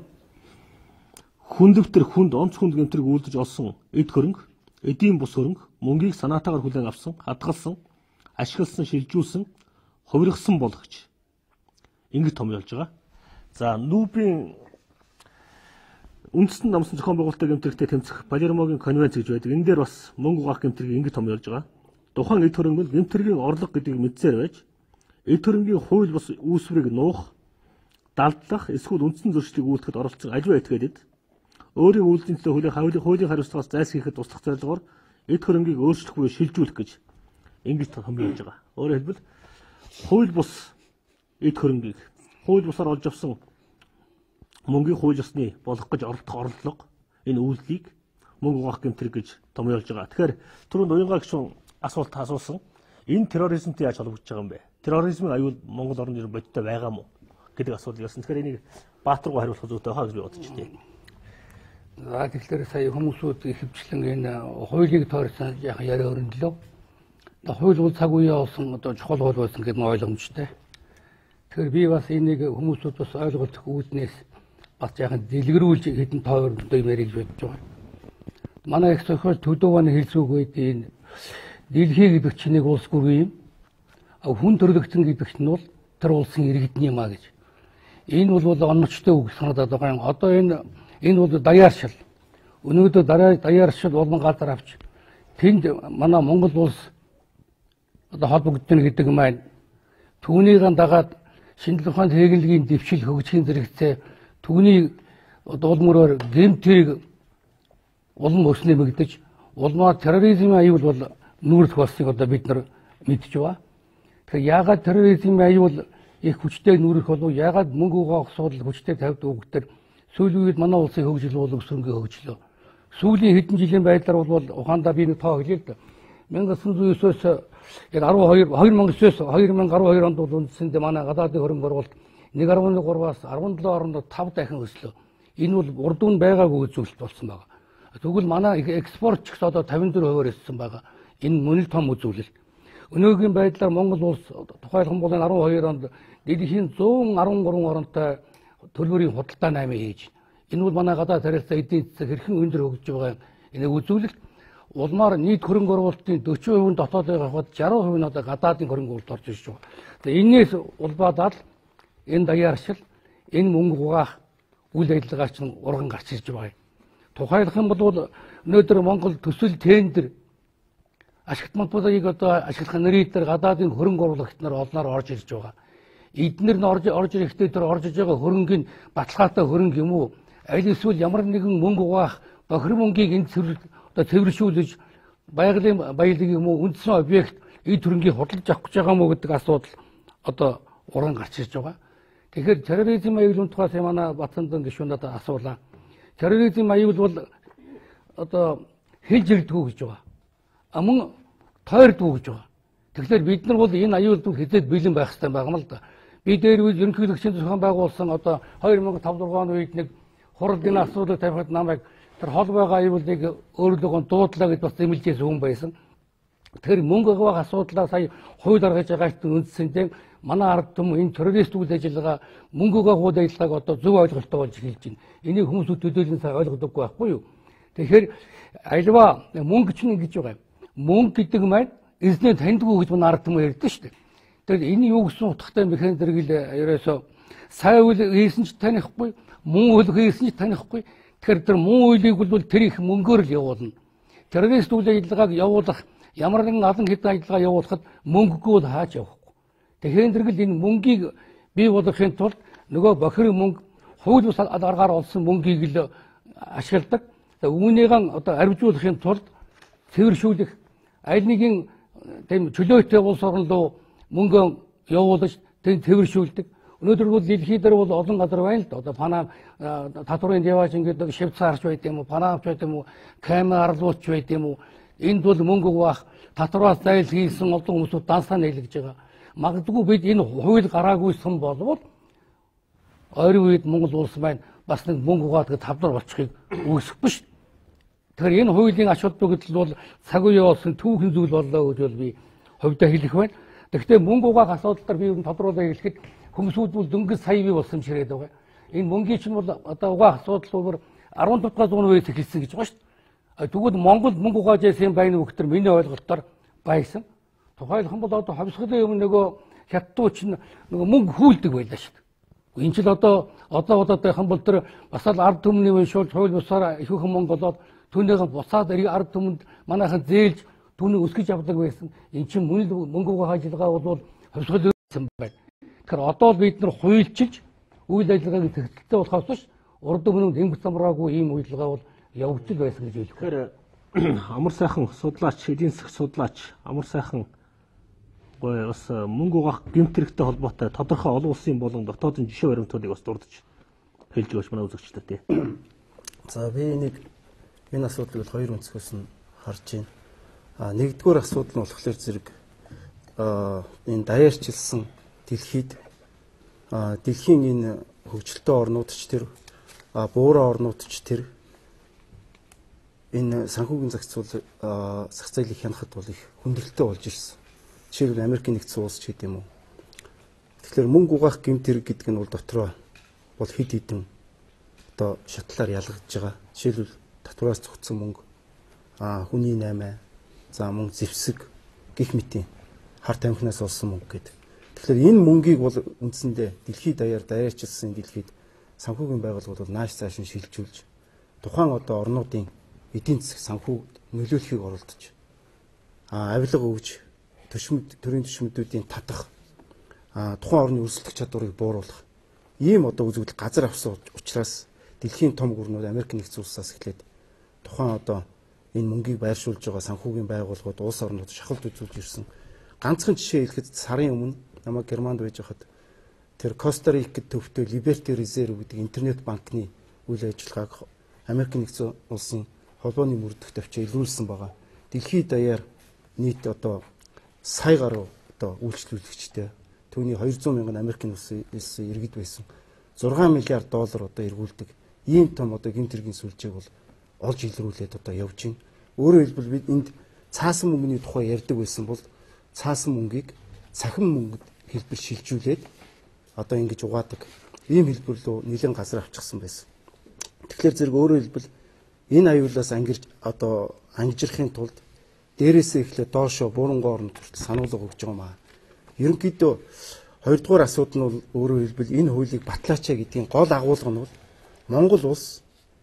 хүндвтэр хүнд онц хүнд гэмтрэг үйлдэж олсон эд хөрөнгө, эдийн бус хөрөнгө, мөнгийг санаатаагаар хүлээн авсан, хадгалсан, ашигласан, шилжүүлсэн, хувиргасан болгож ингэж томьёолж байгаа. За Нүүбийн үндэстэн намсан зохион байгуулалтын гэмтрэгтэй тэмцэх Палермогийн конвенц гэж байдаг. Энэ дээр бас мөнгө угаах гэмтрийг ингэж томьёолж байгаа. Тухайн эд хөрөнгө нь гэмтрийн орлого гэдгийг мэдсээр байж эд хөрөнгийн хууль бус үүсвэрийг нуух, далдлах, эсвэл үндсэн зөрчлийг үйлдэхэд оролцсон аливаа этгээдэд өөрийн үйлдлийн төлөө хуулийн хариуцлагаас зайлсхийхэд туслах зорилгоор эд хөрөнгийг өөрчлөх буюу шилжүүлэх гэж ингэж томьёолж байгаа. Өөрөөр хэлбэл хууль бус эд хөрөнгийг хууль бусаар олж авсан мөнгийн хууль ёсны болгох гэж оролдох орлого энэ үйлдэлийг мөнгө угаах гэмтрэг гэж томьёолж байгаа. Тэгэхээр түрүүнд уянгаагч асуулт асуусан энэ терроризмтэй яаж холбогдож байгаа юм бэ? Терроризмын аюул Монгол орнд ер бодиттой байгаа мó гэдэг асуулт ирсэн. Тэгэхээр энийг Баатаргуу хариулах зүйтэй хаа гэж би бодож байна. За тэгэхээр сая хүмүүсүүд ихэвчлэн энэ хуулийг тойрсон яг яриа өрнөлөө. Хууль бол цаг үеэ олсон одоо чухал хууль байсан гэдэг нь ойлгомжтой. Тэгэхээр би бас энийг хүмүүсүүд бас ойлгох үүднээс бас яахан дэлгэрүүлж хэдэн тойролтой юм ярих гэж бодож байгаа. Манай их зохиол төдөө оны хэлцүүг үед энэ дэлхий гэдэг чинийг улс гүрэн юм. Хүн төрлөختөн гэдэг чинь бол тэр улсын иргэдний юм а гэж. Энэ бол онцтой үг санагдаад байгаа юм. Одоо энэ бол даяаршил. Өнөөдөр даяаршил олон газар авч тэнд манай Монгол улс одоо холбогдно гэдэг маань түүнийг дагаад шинжлэх ухааны технологийн дэвшил хөгжихийн зэрэгцээ түүний дуулмөрөөр гэмтрийг улам өснөмөгдөж улмаар терроризмын аюул бол нүүрдэх болсныг одоо бид нар мэдж байгаа. Тэгэхээр яагаад терроризмын аюул их хүчтэй нүүрэх болов яагаад мөнгө угаах асуудал хүчтэй тавьдаг үгтэр сүүлийн үед манай улсын хөгжил бол өсрөнгийн хөгжлөө. Сүүлийн хэдэн жилийн байдлаар бол ухаандаа би нэг тоо хэлээ л да. 1909-оос 2012 онд бол үндсэндээ манай гадаадын хөрөнгө оруулалт 1.3-аас 17 оронд 5 дахин өслөө. Энэ бол урд нь байгаагүй үзүүлэлт болсон байна. Тэгвэл манай экспорт ч гэсэн одоо 54% өссөн байгаа. Энэ мөн л том үзүүлэлт. Өнөөгийн байдлаар Монгол улс тухайлхан бол 12 онд дэлхийн 113 оронтой төлбөрийн худалдаа 8 хийж. Энэ бол манай гадаад харилцаа эдийн засаг хэрхэн өндөр хөгжиж байгаа энэ үзүүлэлт. Улмаар нийт хөрөнгө оруулалтын 40% дотоодыг авахад 60% нь одоо гадаадын хөрөнгө оруулалт орж ирж байгаа. Тэгээ энээс улбаадаад энэ даяаршил, энэ мөнгө угаах үйл ажиллагаа чинь урган гарч ирж байгаа. Тухайлах юм бол өнөөдөр Монгол төсөл тендер ашигт манпуудыг одоо ашиглах нэрээр гадаадын хөрөнгө оруулагчнаар олноор орж ирж байгаа. Эднэр нь орж ирэхдээ тэр орж иж байгаа хөрөнгөний баталгаатай хөрөнгө юм уу? Аль эсвэл ямар нэгэн мөнгө угаах бохир мөнгийг энэ цэвэршүүлж байгалийн баялаг юм уу үндсэн объект эд хөрөнгийг худалдаж авах гэж байгаа мó гэдэг асуудал одоо уран гарч ирж байгаа. Тэгэхээр терроризм аюулын тухай манай Батцандан гишүүн надад асуулаа. Терроризм аюул бол одоо хэлж ирдэггүй гэж байгаа. Мөн тойрдгүй гэж байгаа. Тэгэхээр бид нар бол энэ аюулд хэзээд бэлэн байх хэрэгтэй байгаа юм л да. Би дээр үйл ерөнхийлөгчийн зохион байгуулсан одоо 2005-6 оны үед нэг хурлын асуудал тавихад намайг тэр хол байгаа аюулыг өөрлөгөө дуудлаа гэж бас зэмлэжээс хүн байсан. Тэгэхээр мөнгө авах асуудлаа сая хууль гаргаж байгаач үндсэндээ манай ард түмэн энэ террорист үйл ажиллагаа мөнгөөгөө хууль ажиллагааг одоо зөв ойлголттой болж эхэлж байна. Энийг хүмүүс төдийлөн сайн ойлгодоггүй байхгүй юу? Тэгэхээр альва мөнгө чинь ингэж байгаа юм. Мөнгө гэдэг маань эзнээ таньдгүй гэж манай ард түмэн ярьдаг шүү дээ. Тэгэхээр энэ юу гэсэн утгатай механизм зэрэг л ерөөсөө сайн үйл хийсэн ч танихгүй, мөн үйл хийсэн ч танихгүй. Тэгэхээр тэр мөн үйлийг бол тэр их мөнгөөр л явуулна. Террорист үйл ажиллагааг явуулах ямар нэгэн алан хэдэн ажиллагаа явуулахад мөнгөгүй бол хааж явахгүй. Тэгэхээр зэрэг л энэ мөнгийг бий болгохын тулд нөгөө бохирын мөнгө хууль бус аргаар олсон мөнгийг л ашигладаг. Үүнийгэн одоо арвижуулахын тулд цэвэршүүлэх аль нэгэн тийм чөлөөтэй улс орн руу мөнгө явуулж тийм цэвэршүүлдэг. Өнөөдөр бол дэлхийд дээр бол олон газар байна л да. Одоо Панам татварын яваач ингээд Швейцарч байт юм уу, Панамч байт юм уу, Камер арлууч байт юм уу. Энд бол мөнгө угаах татвараас зайл хийсэн олон хүмүүсүүд дансаа нэглэж байгаа. Магадгүй бид энэ хууль гараагүйсэн болвол ойрын үед Монгол улс маань бас нэг мөнгө угаадаг тавдар болчихыг үүсэх биш. Тэгэхээр энэ хуулийн ач холбогдол бол цаг үе болсон түүхэн зүйл боллоо гэж бол би хувьдаа хэлэх байна. Гэхдээ мөнгө угаах асуудал дээр би юу тодруулаад хэлэхэд хүмүүсүүд бол дөнгөж сая бий болсон юм ширээд байгаа. Энэ мөнгөний чинь бол одоо угаах асуудал өөр 17 дугаар зууны үеэс эхэлсэн гэж байгаа шүү дээ. Тэгвэл Монгол мөнгө угааж байсан байна уу гэхээр миний ойлголтоор байсан. Тухайлх юм бол одоо хавсгалын өмнө нөгөө хятадуу чинь нөгөө мөнгө хүлдэг байлаа шүү дээ. Энэ ч л одоо юм бол тэр бас л ард түмний шууд хууль бусаар их их мөнгө болоод түүнийхэн буцаад ард түмэнд манайхан зээлж түүнийг өсгөж авдаг байсан. Энэ чинь мөнгө угаах ажиллагаа бол хавсгал байсан байна. Тэгэхээр одоо бид нар хуульчилж үйл ажиллагааг тэгтэлтэй болохоос биш урд өмнө тэнгис замраагүй ийм үйл ажиллагаа бол явагдаж байсан гэж хэлэх. Тэгэхээр амар сайхан судлаач, эдийн засаг судлаач, амар сайхан бас мөнгө угаах гэмт хэрэгтэй холбоотой тодорхой олон улсын болон дотоодын жишээ баримтуудыг бас дурдж хэлж өгч манай үзэгчдээ тий. За би энэ асуудлыг бол хоёр өнцгөөс нь харж байна. Нэгдүгээр асуудал нь болохоор зэрэг энэ даяарчилсан дэлхийд дэлхийн энэ хөгжилтэй орнууд ч тэр буураа орнууд ч тэр энэ санхүүгийн зах зээлийг хянахад бол их хүндрэлтэй болж ирсэн. Жишээлбэл Америкийн нэгдсэн улс ч гэдэг юм уу. Тэгэхээр мөнгө угаах гэмт хэрэг гэдэг нь бол дотроо бол хэд хэдэн одоо шатлаар ялгаж байгаа. Жишээлбэл татвараас зогтсон мөнгө, хүний 8, за мөнгө зэвсэг гэх мэтийн хар тамхинаас олсон мөнгө гэдэг. Тэгэхээр энэ мөнгийг бол үндсэндээ дэлхийд даяарчилсан дэлхийд санхүүгийн байгууллагууд бол нааш цааш нь шилжүүлж тухайн одоо орнуудын эдийн засаг санхүү нөлөөлөхийг оролдож авилга өгж төрийн төчмөдүүдийн татах тухайн орны өрсөлдөх чадварыг бууруулах ийм одоо үзэгдэл газар авсан учраас дэлхийн том гүрнүүд Америк нэгдсэн улсаас эхлээд тухайн одоо энэ мөнгийг байршуулж байгаа санхүүгийн байгууллагууд улс орнууд шахалт үзүүлж ирсэн. Ганцхан жишээ хэлэхэд сарын өмнө намайг Германд байж хахад тэр Коста Рикэд төвтэй Liberty Reserve гэдэг интернет банкны үйл ажиллагааг Америк нэгдсэн улсын холбооны мөрдөгт авчиж илрүүлсэн байгаа. Дэлхийд даяар нийт одоо сая гаруй одоо үйлчлүүлэгчтэй түүний 200 мянган Америкийн улсын иргэд байсан 6 миллиард доллар одоо эргүүлдэг ийм том одоо гэмт хэргийн сүлжээг бол олж илрүүлээд одоо явж байна. Өөрөөр хэлбэл бид энд цаасан мөнгөний тухай ярьдаг байсан бол цаасан мөнгийг цахим мөнгөд хэлбэр шилжүүлээд одоо ингэж угаадаг ийм хэлбэр рүү нэлээд газар авчихсан байсан. Тэгэхээр зэрэг өөрөөр хэлбэл энэ аюулаас ангижрахын тулд дээрээсээ эхлээд доошо буурангой орнд хүртэл сануулга өгж байгаа маа. Ерөнхийдөө хоёрдугаар асуудал нь бол өөрөөр хэлбэл энэ хуулийг батлаачаа гэдгийн гол агуулга нь бол Монгол улс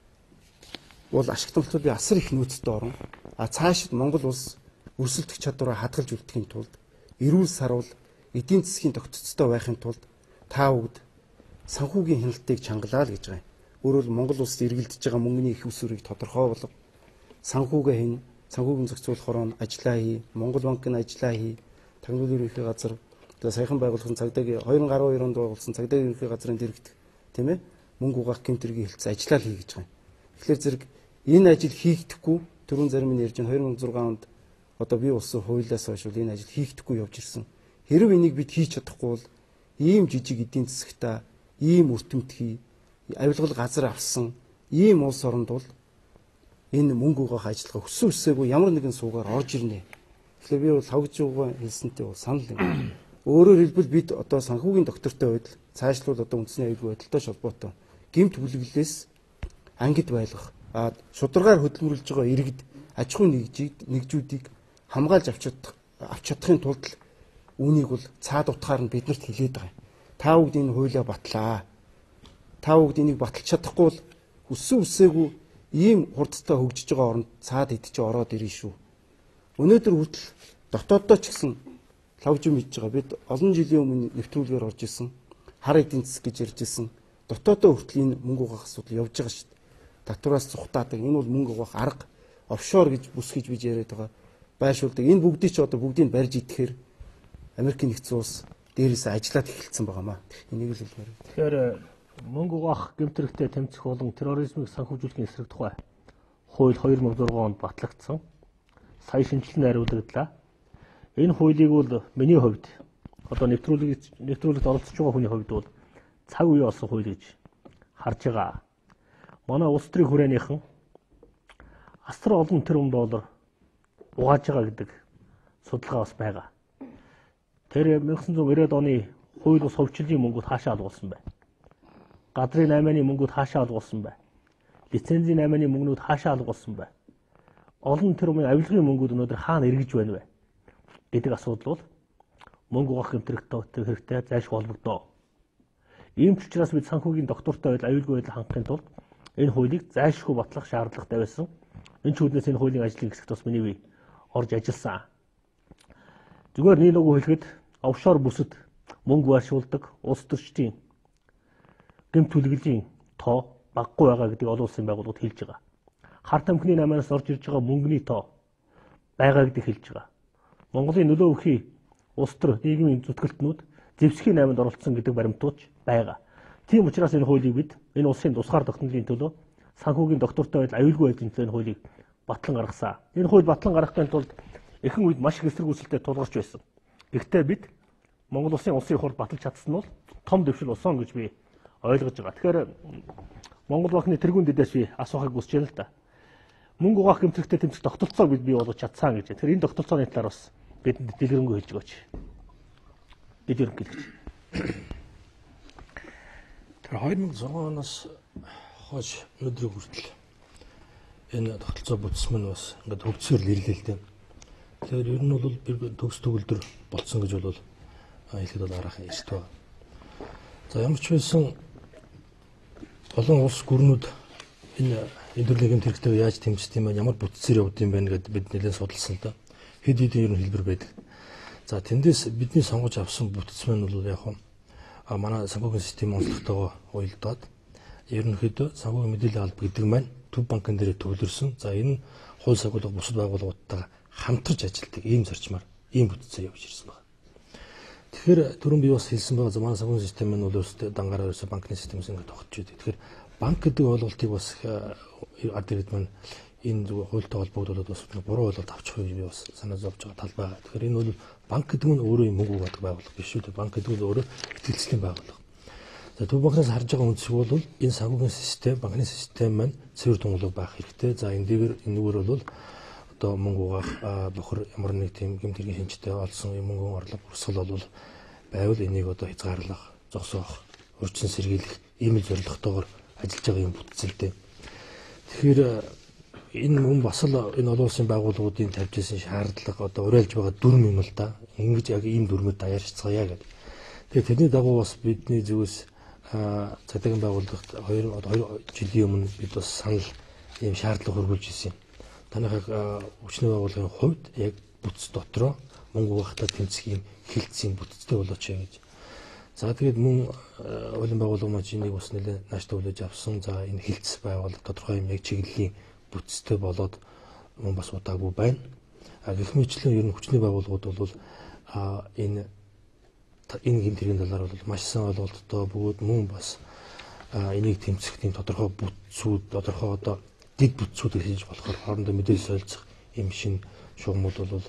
бол ашигт төлөвлөлтийн асар их нөөцтэй орн. Цаашид Монгол улс өрсөлдөх чадвараа хадгалж үлдэхийн тулд эрүүл сарвал эдийн засгийн тогтцолтой байхын тулд та бүгд санхүүгийн хяналтыг чангалаа л гэж байгаа юм. Өөрөөр Монгол улсад эргэлдэж байгаа мөнгөний их усүрийг тодорхой болгох, санхүүгээ хийн, санхүүгийн зохицуулахаар ажиллаа хий, Монгол банкны ажиллаа хий, тагнуулын ерөнхий газар одоо саяхан байгуулсан цагдаагийн 2012 онд байгуулсан цагдаагийн ерөнхий газрын дэргэд тийм ээ мөнгө угаах гэмт хэргийн хэлцээ ажиллаа хий гэж байгаа юм. Тэгэхээр зэрэг энэ ажил хийгдэхгүй түрүүн зарим нь ярьж байгаа 2006 онд одоо бий болсон хуулиас хойш энэ ажил хийгдэхгүй явж ирсэн. Хэрв энийг бид хийж чадахгүй бол ийм жижиг эдийн засагтаа ийм өртөмтгий авилгал газар авсан ийм улс оронд бол энэ мөнгө угаах ажиллагаа өссөн үсээгүй ямар нэгэн суугаар орж ирнэ. Тэгэхээр би бол хавж байгаа хэлсэнтэй бол санал юм. Өөрөөр хэлбэл бид одоо санхүүгийн доктортой байдал цаашлуул одоо үндэсний аюулгүй байдалтай холбоотой гэмт бүлэглээс ангид байлгах, шударгаар хөдөлмөрлөж байгаа иргэд аж ахуй нэгжүүдийг хамгаалж авч чадахын тулд үүнийг бол цаад утгаар нь биднэрт хэлээд байгаа. Та бүгд энэ хуулиа батлаа. Та бүгд энийг баталж чадахгүй бол өссөн үсээгүй ийм хурдтай хөгжиж байгаа оронд цаад идэж ороод ирнэ шүү. Өнөөдөр хүртэл дотооддоо ч гэсэн лавж мэдж байгаа. Бид олон жилийн өмнө нэвтрүүлгээр орж исэн. Хар эдийн засаг гэж ярьж исэн. Дотооддоо хүртэл энэ мөнгө угаах асуудал явж байгаа шүү дээ. Татвараас цухтаадаг. Энэ бол мөнгө угаах арга. Офшор гэж бүс гэж бид яриад байгаа. Байршуулдаг. Энэ бүгдийг ч одоо бүгдийг барьж идэхээр Америкийн нэгдсэн улс дээрээс ажиллаад эхэлсэн байгаамаа. Энийг л хэлмээр. Тэгэхээр мөнгө угаах гэмтрэгтэй тэмцэх болон терроризмыг санхүүжүүлэхийн эсрэг тухай хууль 2006 онд батлагдсан. Сая шинжилэн найруулагдлаа. Энэ хуулийг бол миний хувьд одоо нэвтрүүлэгт оролцож байгаа хүний хувьд бол цаг үе болсон хууль гэж харж байгаа. Манай улс төрийн хүрээнийхэн асар олон тэрбум доллар угааж байгаа гэдэг судалгаа бас байгаа. Тэр 1990-ад оны хууль бус ховчлын мөнгүүд хаашаа алгуулсан бэ? Гадрын 8-ны мөнгүүд хаашаа алгуулсан бэ? Лицензийн 8-ны мөнгнүүд хаашаа алгуулсан бэ? Олон тэрбумын авилгын мөнгүүд өнөөдөр хаана эргэж байна вэ гэдэг асуудал бол мөнгө угаах гэмтрэгтэй хэрэгтэй зайлшгүй холбогдоо. Ийм ч учраас бид санхүүгийн доктортой байдал аюулгүй байдал хангахын тулд энэ хуулийг зайлшгүй батлах шаардлагатай байсан. Энэ ч үднээс энэ хуулийн ажлын хэсэгт бас миний бие орж ажилласан. Зүгээр нэг үг хэлэхэд офшор бүсэд мөнгө байршуулдаг улс төрчдийн гэмт төлөвлөлийн тоо багагүй байгаа гэдгийг олон улсын байгууллагууд хэлж байгаа. Хар тамхины 8-аас орж ирж байгаа мөнгөний тоо байгаа гэдгийг хэлж байгаа. Монголын нөлөө өхий улс төр нийгмийн зүтгэлтнүүд зэвсгийн 8-нд оролцсон гэдэг баримтууч байгаа. Тийм учраас энэ хуулийг бид энэ улсын тусгаар тогтнолын төлөө санхүүгийн доктортой байдал аюулгүй байдлын төлөө энэ хуулийг батлан гаргасан. Энэ хууль батлан гаргахын тулд ихэнх үед маш их эсрэг үйлсэлтэд тулгарч байсан. Гэхдээ бид Монгол улсын хурд баталж чадсан нь бол том дэвшил болсон гэж би ойлгож байгаа. Тэгэхээр Монгол банкны тэргуун дэдээс би асуухыг хүсэж байна л да. Мөнгө угаах гэмтрэгтэй тэмцэх тогтолцоог бид бий болгож чадсан гэж. Тэгэхээр энэ тогтолцооны талаар бас бидэнд дэлгэрэнгүй хэлж өгөөч. Бид ерөнхийдөө. Тэр 2006 оноос хойш өнөөдрийг хүртэл энэ тогтолцоо бүтсэн нь бас ингээд хөгжсөөр л ирлээ л дээ. Тэгэхээр ер нь бол төгс төгөлдөр болцсон гэж бол хэлэхэд бол аргахан эрт байна. За ямар ч байсан олон улс гүрнүүд энэ төрлийн хэрэгтэйг яаж тэмцдэг юм бэ? Ямар бүтцээр явд юм бэ гэдээ бид нэлээд судалсан л да. Хэд хэдэн ер нь хэлбэр байдаг. За тэндээс бидний сонгож авсан бүтц маань бол яг манай санхүүгийн систем онцлогтойгоо уялдаад ерөнхийдөө санхүүгийн мэдээллийн алба гэдэг маань төв банкн дээр төвлөрсөн. За энэ хууль сахиулах бусад байгууллагуудтайгаа хамтарч ажилладаг ийм зарчмаар ийм бүтцээр явж ирсэн байна. Тэгэхээр түрүүн би бас хэлсэн байгаа манай санхүүгийн систем маань бол өөрсдөө дангаараа ерөөсө банкны системээс ингээд тогтж байдаг. Тэгэхээр банк гэдэг ойлголтыг бас ард иргэд маань энэ зөв хуультай холбогдуулаад бас буруу ойлголт авчих гэж би бас санаа зовж байгаа тал байгаа. Тэгэхээр энэ бол банк гэдэг нь өөрөө юм мөнгө угаадаг байгууллага биш үү? Банк гэдэг нь өөрөө итгэлцлийн байгууллага. За төв банкнаас харж байгаа үндсэг бол энэ санхүүгийн систем, банкны систем маань цэвэр тунгалаг байх хэрэгтэй. За энэ дээр бол одоо мөнгө угаах бохор ямар нэг тийм гэмтэргийн шинжтэй олсон юм мөнгө орлого урсгал бол байвал энийг одоо хязгаарлах, зогсоох, урьдчилан сэргийлэх ийм л зорилготойгоор ажиллаж байгаа юм бүтцэлтэй. Тэгэхээр энэ мөн бас л энэ олон улсын байгууллагуудын тавьж ирсэн шаардлага одоо уриалж байгаа дүрм юм л да. Ингэж яг ийм дүрмээр даяарцгаая гэдэг. Тэгээ тэрний дагуу бас бидний зүгээс цагдаагийн байгууллагт 2 жилийн өмнө бид бас санал ийм шаардлага хөрвүүлж ирсэн юм. Таныхаг хүчний байгууллагын хувьд яг бүтц дотроо мөнгө угаахтай тэмцэх юм хилцсэн бүтцтэй болооч гэж. За тэгээд мөн улсын байгууллага маань энийг бас нэлээд нааш төвлөж авсан. За энэ хилцс байгууллага тодорхой юм яг чиглэлийн бүтцтэй болоод мөн бас удаагүй байна. Гэх мэтлэн ер нь хүчний байгууллагууд бол энэ гэмтэргийн талаар бол маш сайн ойлголттой бөгөөд мөн бас энийг тэмцэх тийм тодорхой бүтцүүд, тодорхой одоо дэд бүтцүүд гэж болохоор хоорондоо мэдээлэл солилцох юм шин шугамуд бол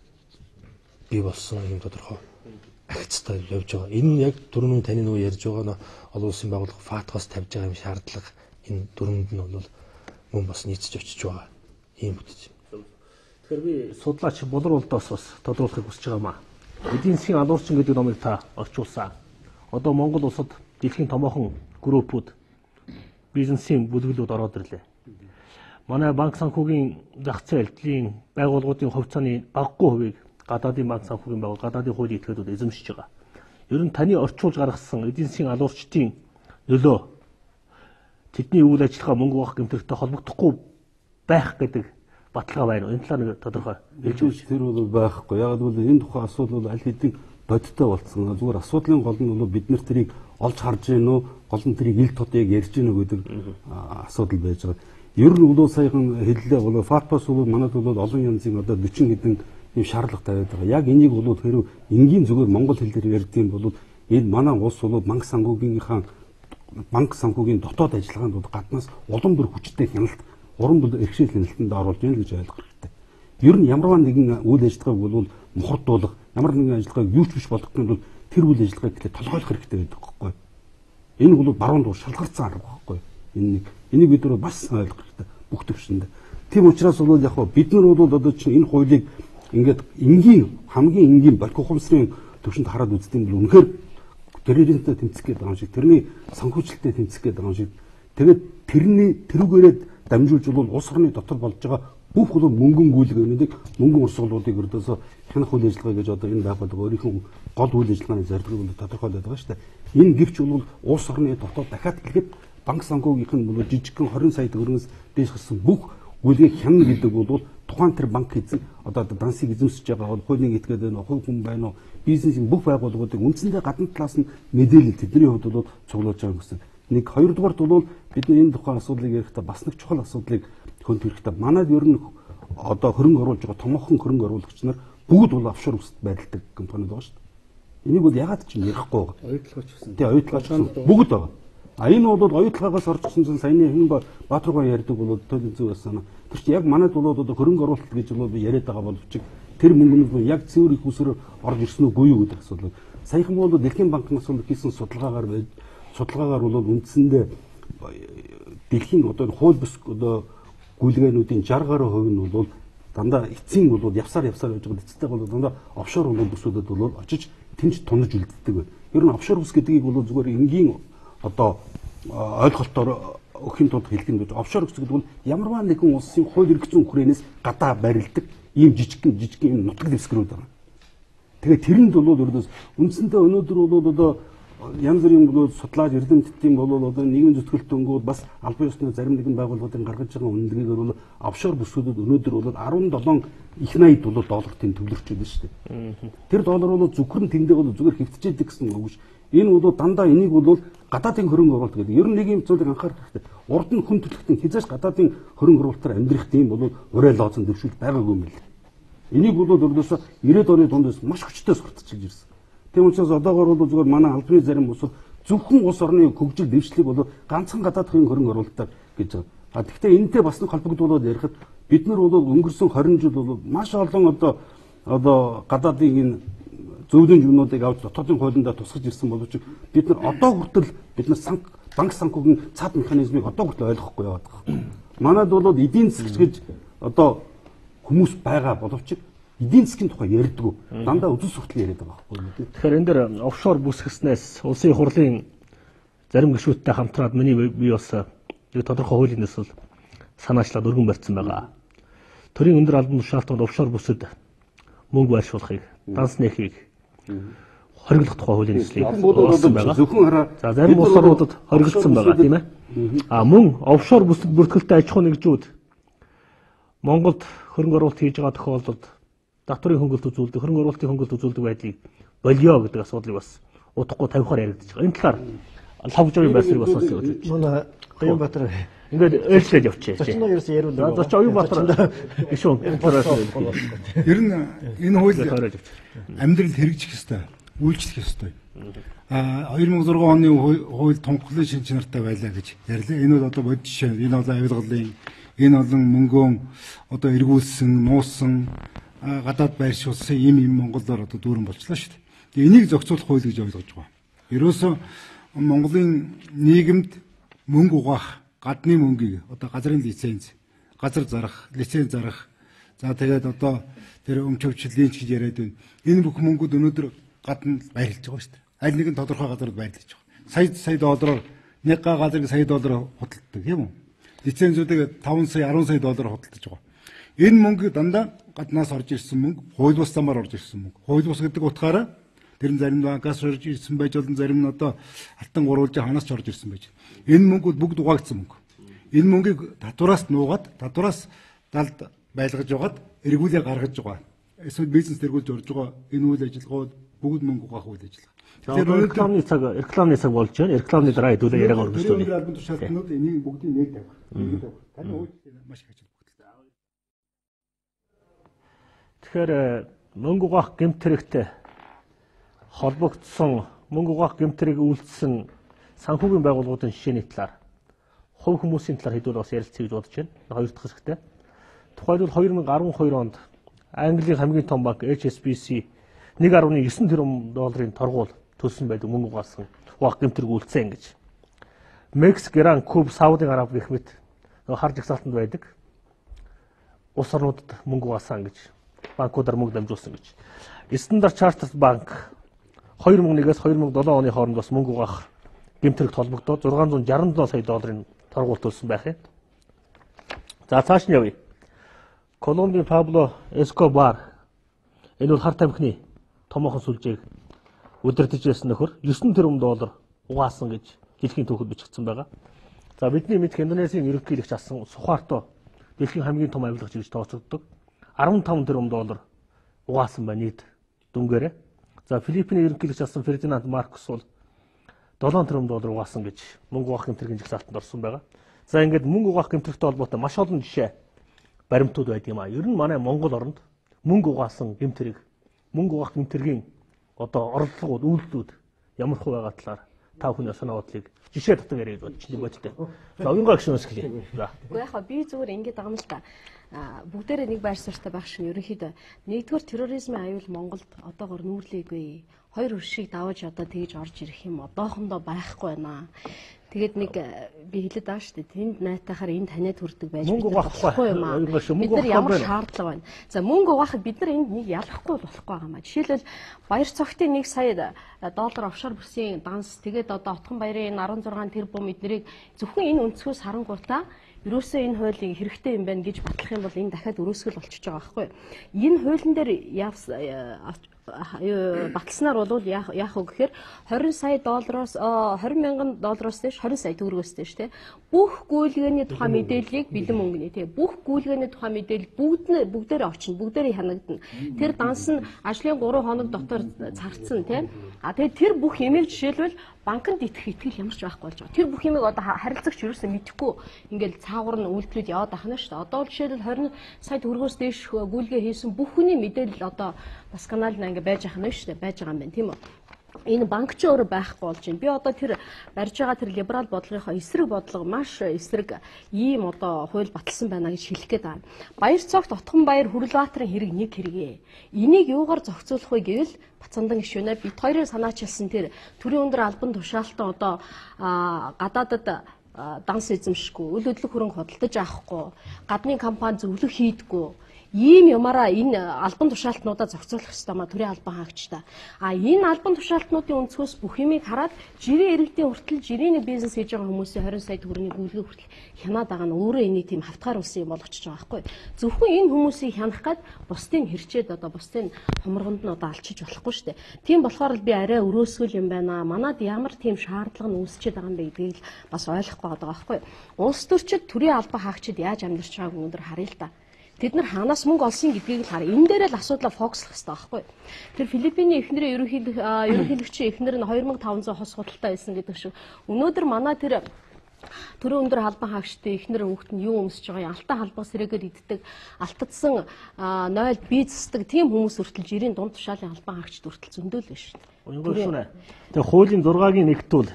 бий болсон юм тодорхой агцтай явж байгаа. Энэ нь яг түрүүний таны нөгөө ярьж байгаа олон улсын байгууллага фатгоос тавьж байгаа юм шаардлага энэ дүрмэнд нь бол мөн бас нийцэж очиж байгаа юм бүтц. Тэгэхээр би судлаач болор улдоос бас тодруулахыг хүсэж байгаамаа. эдийн засгийн алуурчин гэдэг номыг та орчуулсан. Одоо Монгол улсад дэлхийн томоохон группүүд бизнесийн бүлэглүүд ороод ирлээ. Манай банк санхүүгийн зах зээлийн байгууллагуудын хувьцааны багагүй хувийг гадаадын банк санхүүгийн байгууллага, гадаадын хуулийн этгээдүүд эзэмшиж байгаа. Ер нь таны орчуулж гаргасан эдийн засгийн алуурчдын нөлөө тэдний үйл ажиллагаа мөнгө авах гэмтэрхтэй холбогдохгүй байх гэдэг баталгаа байна уу? Энэ талаар нэг тодорхой хэлж өгөөч. Тэр бол байхгүй. Яг бол энэ тухайн асуудал бол аль хэдийн бодиттой болцсон. Зүгээр асуудлын гол нь бол бид нар тэрийг олж харж гэнэ үү? Гол нь тэрийг ил тод яг ярьж гэнэ үү гэдэг асуудал байж байгаа. Ер нь бол саяхан хэллээ бол фатпас бол манайд бол олон янзын одоо 40 хэдэн ийм шаардлага тавиад байгаа. Яг энийг бол хэрэг энгийн зүгээр монгол хэлээр ярьдığım бол энэ манай улс бол банк санхүүгийн дотоод ажиллагаанд бол гаднаас улам бүр хүчтэй хяналт, уран бүтээл эрхшээл хяналтанд оруулж байна гэж ойлгох хэрэгтэй. Ер нь ямарваа нэгэн үйл ажиллагааг бол мухардуулах, ямар нэгэн ажиллагааг юу ч биш болгох нь бол тэр үйл ажиллагааг ихлэ толгойлох хэрэгтэй байдаг байхгүй. Энэ бол баруун дуу шалгарсан арга байхгүй. Энийг бид нар бас ойлгох хэрэгтэй бүх төвшөнд. Тийм учраас бол яг бид нар бол одоо чинь энэ хуулийг ингээд хамгийн энгийн банк ухамсарын төвшөнд хараад үздэг юм бол үнэхээр терроризмтэй тэмцэх гээд байгаа юм шиг, тэрний санхүүжилттэй тэмцэх гээд байгаа юм шиг. Тэгээд тэрүүгээрээ дамжуулж бол улс орны дотор болж байгаа бүх бол мөнгөн гүйлгээнүүдийг мөнгөн урсгалуудыг өрдөөсө хянах үйл ажиллагаа гэж одоо энэ байгууллага өөрийнхөө гол үйл ажиллагааны зорилгыг бол тодорхойлоод байгаа шүү дээ. Энэ гэвч бол улс орны дотор дахиад хэлэхэд банк санхүүгийнх нь бол жижигхэн 20 сая төгрөгөөс дээш гарсан бүх гүйлгийг хянана гэдэг бол тухайн тэр банк эзэн одоо дансыг эзэмсэж байгаа бол хуулийн этгээд байна уу, хувь хүн байна уу, бизнесийн бүх байгууллагуудыг үндсэндээ гадна талаас нь мэдээлэл тэдний хувьд бол цуглуулж байгаа гэсэн. Нэг хоёрдугаарт бол бид энэ тухайн асуудлыг ярихдаа бас нэг чухал асуудлыг хөнд хэрэгтэй. Манайд ер нь одоо хөрөнгө оруулж байгаа томоохон хөрөнгө оруулагч нар бүгд бол офшор үсэд байрладаг компаниуд байгаа шүү дээ. Энийг бол ягаад ч ярихгүй байгаа. Оюутлагч гэсэн. Тий, оюутлагч бүгд байгаа. А энэ бол оюутлагаас орчихсон чинь саяны хэн Баатаргоо ярьдаг бол төлөв зүг байсан. Тэр чинь яг манайд бол одоо хөрөнгө оруулалт гэж бол яриад байгаа боловч тэр мөнгөнүүд нь яг цэвэр их усрээр орж ирсэн үгүй юу гэдэг асуудал. Саяхан бол Дэлхийн банкнаас бол хийсэн судалгаагаар бол үндсэндээ дэлхийн одоо хууль бус одоо гүйлгээнүүдийн 60% нь бол дандаа эцсийн бол явсаар байж байгаа. Эцэстээ бол дандаа офшор бүсүүдэд бол очиж тэнц тунаж үлддэг байна. Ер нь офшор бүс гэдгийг бол зүгээр энгийн одоо ойлголтоор өгөхийн тулд хэлэх нь гэж офшор бүс гэдэг нь ямарваа нэгэн улсын хууль эрх зүйн хүрээнээс гадаа барилдаг ийм жижигхэн нутаг дэвсгэрүүд байна. Тэгээд тэрэнд бол ердөөс үндсэндээ өнөөдөр бол одоо янз бүрийн бол судлаад эрдэмтдийн бол одоо нийгэм зүтгэлтөнгүүд бас албан ёсны зарим нэгэн байгууллагуудын гаргаж байгаа үнэлгээгээр бол офшор бүсүүдэд өнөөдөр бол 17 их 80 бол долларын төвлөрч байна шүү дээ. Тэр доллар бол зөвхөн тэндээ бол зүгээр хэвтчихэд гэсэн үг биш. Энэ бол дандаа энийг бол гадаадын хөрөнгө оруулалт гэдэг. Ер нь нэг юм зүйлийг анхаарах хэрэгтэй. Урд нь хүн төлөхтөн хязгаарч гадаадын хөрөнгө оруулалтаар амьдрах тийм бол урай лооцон дэвшүүлж байгаагүй юм л. Энийг бол өрнөөсөө 90-ад оны дундаас маш хүчтэй сурталчилж ирсэн. Тийм учраас одоогоор бол зүгээр манай албаны зарим улсууд зөвхөн улс орны хөгжил дэвшлиг бол ганцхан гадаадын хөрөнгө оруулалтаар гэж байгаа. А гэхдээ энэтэй бас нэг холбогдуулаад ярихад бид нар бол өнгөрсөн 20 жил бол маш олон одоо гадаадын энэ зөвлөлийн жүгнүүдийг авч дотоодын хуулиндаа тусгаж ирсэн боловч бид нар одоо хүртэл банк санхүүгийн цаад механизмыг одоо хүртэл ойлгохгүй яваад байгаа. Манайд бол эдийн засгч гэж одоо хүмүүс байгаа боловч эдийн засгийн тухай ярьдгүй. Дандаа үзэл суртал яриад байгаа байхгүй юу? Тэгэхээр энэ дэр офшор бүсгэснээс улсын хурлын зарим гишүүдтэй хамтраад би бас нэг тодорхой хуулийн төсөл санаачлаад өргөн барьсан байгаа. Төрийн өндөр албан тушаалтанд офшор бүсэд мөнгө байршуулахыг, данс нэхийг хориглох тухай хуулийн төслийг болсон байгаа. За зарим улс орнуудад хориглосон байгаа тийм ээ. А мөн офшор бүсэд бүртгэлтэй аж ахуй нэгжүүд Монголд хөрөнгө оруулалт хийж байгаа тохиолдолд татврын хөнгөлт үзүүлдэг, хөрөнгө оруулалтын хөнгөлт үзүүлдэг байдлыг болио гэдэг асуудлыг бас удахгүй тавихаар яригдчих. Энэ талаар лавжгийн байсрыг бас өгч байна. Манай Оюнбаатар ингээд ээлжлээд явчихъя. Зочин ерөөс яриулдаг. Зочин Оюнбаатар гişүүн. Ер нь энэ хууль амьдрал хэрэгжих ёстой, үйлчлэх ёстой. 2006 оны хууль тунхаглын шинж чанартай байлаа гэж ярьлаа. Энэ бол одоо бод жишээ. Энэ бол авилгалын, энэ болон мөнгөн одоо эргүүлсэн, нуусан, гадаад байршуулсан ийм Монголоор одоо дүүрэн болчлаа шүү дээ. Энийг зохицуулах хууль гэж ойлгож байгаа. Ерөөсөө Монголын нийгэмд мөнгө угаах гадны мөнгийг одоо газрын лиценз, газар зарах, лиценз зарах, За тэгээд одоо тэр өмчөвчлэлийн ч гэж яриад байна. Энэ бүх мөнгүүд өнөөдөр гадна байрлаж байгаа шүү дээ. Аль нэгэн тодорхой газарт байрлаж байгаа. Сая доллараар нэг газар сая доллар худалддаг тийм үү? Лицензүүдийг 5 сая 10 сая доллар худалдаж байгаа. Энэ мөнгө дандаа гаднаас орж ирсэн мөнгө, хууль бус замаар орж ирсэн мөнгө. Хууль бус гэдэг утгаараа тэр нь зарим банкас орж ирсэн байж болно, зарим нь одоо алтан гурвалжаа ханаас ч орж ирсэн байж. Энэ мөнгүүд бүгд угаагдсан мөнгө. Энэ мөнгийг татвараас нуугаад, татвараас далд байлгаж яваад эргүүлээ гаргаж байгаа. Эсвэл бизнес эргүүлж орж байгаа энэ үйл ажиллагаа бүгд мөнгө угаах үйл ажиллагаа. Тэгэхээр рекламны цаг болж байна. Рекламны дараа хэдүүлээ яриагаа өргөжлөө. Тэр албан тушаалтнууд энийг бүгдийг нэг тавих. Таны үйлчлэл маш их ажил бүгд. Тэгэхээр мөнгө угаах гэмтрэгтэй холбогдсон мөнгө угаах гэмтрийг үйлдсэн санхүүгийн байгууллагуудын жишээний талаар хувь хүмүүсийн талаар хэдүүл бас ярилцъя гэж бодож байна. Хоёр дахь хэсэгтээ. Тухайлбал 2012 онд Английн хамгийн том банк HSBC 1.9 тэрбум долларын торгуул төлсөн байдаг мөнгө угаах гэмтрийг үйлдсэн гэж. Мексик, Иран, Куб, Саудын Араб гэх мэт харж ихсалтанд байдаг улс орнуудад мөнгө угаасан гэж банкудаар мөнгө дамжуулсан гэж. Standard Chartered банк 2001-ээс 2007 оны хооронд бас мөнгө угаах гэмтрэгт холбогдоод 667 сая долларын торгуул төлсөн байх юм. За цааш нь явъя. Колумбийн Пабло Эскобар энэ бол хар тамхины томоохон сүлжээг удирдах байсан нөхөр 9 тэрбум доллар угаасан гэж дэлхийн түүхэд бичигдсэн байгаа. За бидний мэдэх Индонезийн ерөнхийлөгч асан Сухарто дэлхийн хамгийн том авилгач гэж тооцогддог 15 тэрбум доллар угаасан байна нийт дүнгээрээ. За Филиппиний ерөнхийлөгч асан Фердинанд Маркос бол 7 тэрбум доллар угаасан гэж мөнгө угаах гэмтрийн жагсаалтанд орсон байгаа. За ингээд мөнгө угаах гэмтрэгтэй холбоотой маш олон жишээ баримтууд байдаг юм а. Ер нь манай Монгол оронд мөнгө угаасан гэмтрийг мөнгө угаах гэмтрийн одоо орлогууд, үйлдэлүүд ямар хөө байгаа талаар та бүхний санаа бодлыг жишээ татан яриа гэж бодчих юм бодтой. За оюунгай гişнөөс гэлээ. За. Уу яхаа би зүгээр ингэж байгаа юм л та. Бүгдээрээ нэг байр суурьтай байх шин ерөнхийдөө нэгдүгээр терроризмын аюул Монголд одоогор нүүрлээгүй. Хоёр хөршийг даваж одоо тэгж орж ирэх юм одоохондоо байхгүй байна. Тэгээд нэг би хэлээд байгаа шүү дээ. Тэнд найтахаар энэ таниад хүрдэг байж болохгүй юм аа. Бид нар ямар шаардлага байна. За мөнгө угаахад бид нар энд нэг ялахгүй болохгүй байгаа маа. Жишээлбэл баяр цогтын 1 сая доллар офшор бүсийн данс тэгээд одоо Отгон баярын 16 тэрбум эднэрийг зөвхөн энэ өнцгөөс харангуйтаа ерөөсөө энэ хуулийн хэрэгтэй юм байна гэж батлах юм бол энэ дахиад өрөөсгөл болчихж байгаа байхгүй. Энэ хуулийн дээр баталснаар бол яах вэ гэхээр 20 сая доллароос 20 мянган доллароос дэш 20 сая төгрөгөөс дэш тий бүх гүйлгээний тухай мэдээллийг бэлэн мөнгөний тий бүх гүйлгээний тухай мэдээлэл бүгдээрээ очно бүгдээрээ хянагдана. Тэр данс нь ажлын 3 хоног дотор зарцсан тий тэгээд тэр бүх юмыг жишээлбэл банкнд итгэх ямар ч байхгүй болж байгаа. Тэр бүх юмыг одоо харилцагч юусэн мэдэхгүй ингээл цаагуур нь үйлдэлүүд яваад ахна шүү дээ. Одоо жишээлбэл 20 сая төгрөгөөс дэш гүйлгээ хийсэн бүх хүний мэдээлэл одоо бас канал нь ингээ байж ахна шүү дээ. Байж байгаа юм байна тийм үү? Энэ банк ч өөрөө байхгүй болж байна. Би одоо тэр барьж байгаа тэр либерал бодлогынхоо эсрэг бодлого маш эсрэг ийм одоо хууль баталсан байна гэж хэлэх гээд байна. Баяр цогт Отгон баяр Хүрлбаатарын хэрэг нэг хэрэгээ. Энийг юугаар зохицуулах вэ гэвэл Бацандан гишүүнээр бид хоёрын санаачилсан тэр төрийн өндөр албан тушаалтан одоо гадаадад данс эзэмшихгүй, үйл хөдлөх хөрөнгө хөдөлж авахгүй, гадны компани зөвлөх хийдэггүй ийм юмараа энэ албан тушаалтнуудаа зохицуулах ёстой маа төрийн албан хаагчдаа. Энэ албан тушаалтнуудын өнцгөөс бүх юмыг хараад жирийн иргэдийн хүртэл жирийн бизнес хийж байгаа хүмүүсийн 20 сая төгрөгийн гүйлгээ хүртэл хянаад байгаа нь өөрөө энийг тийм хавтгаар улсын юм болгочихж байгаа байхгүй. Зөвхөн энэ хүмүүсийг хянах гад бусдын хэрчээд одоо бусдын хоморгонд нь одоо алчиж болохгүй шүү дээ. Тийм болохоор би арай өрөөсгөл юм байна. Манад ямар тийм шаардлага нь үүсчээд байгаа юм бэ гэдгийг л бас ойлгохгүй байгаа байхгүй. Улс төрчид төрийн албан хаагчид яаж амьдарч байгааг өнөөдөр харъя л та. Тэд нар хаанаас мөнгө олсон гэдгийг л харъя. Энэ дээр л асуудлаа фокуслах хэрэгтэй байхгүй. Тэр Филиппиний эхнэрийн ерөнхийлөгчийн эхнэр нь 2500 хос худалдаа байсан гэдэг шиг. Өнөөдөр манай тэр төрийн өндөр албан хаагчдын эхнэр хүүхэд нь юу өмсөж байгаа юм? Алтан халбаг сэрээгээр иддэг, алтадсан 0 бие засдаг тийм хүмүүс хүртэл жирийн дунд тушаалын албан хаагчд хүртэл зөндөөл биш. Тэгээ хуулийн 6-гийн 1-т бол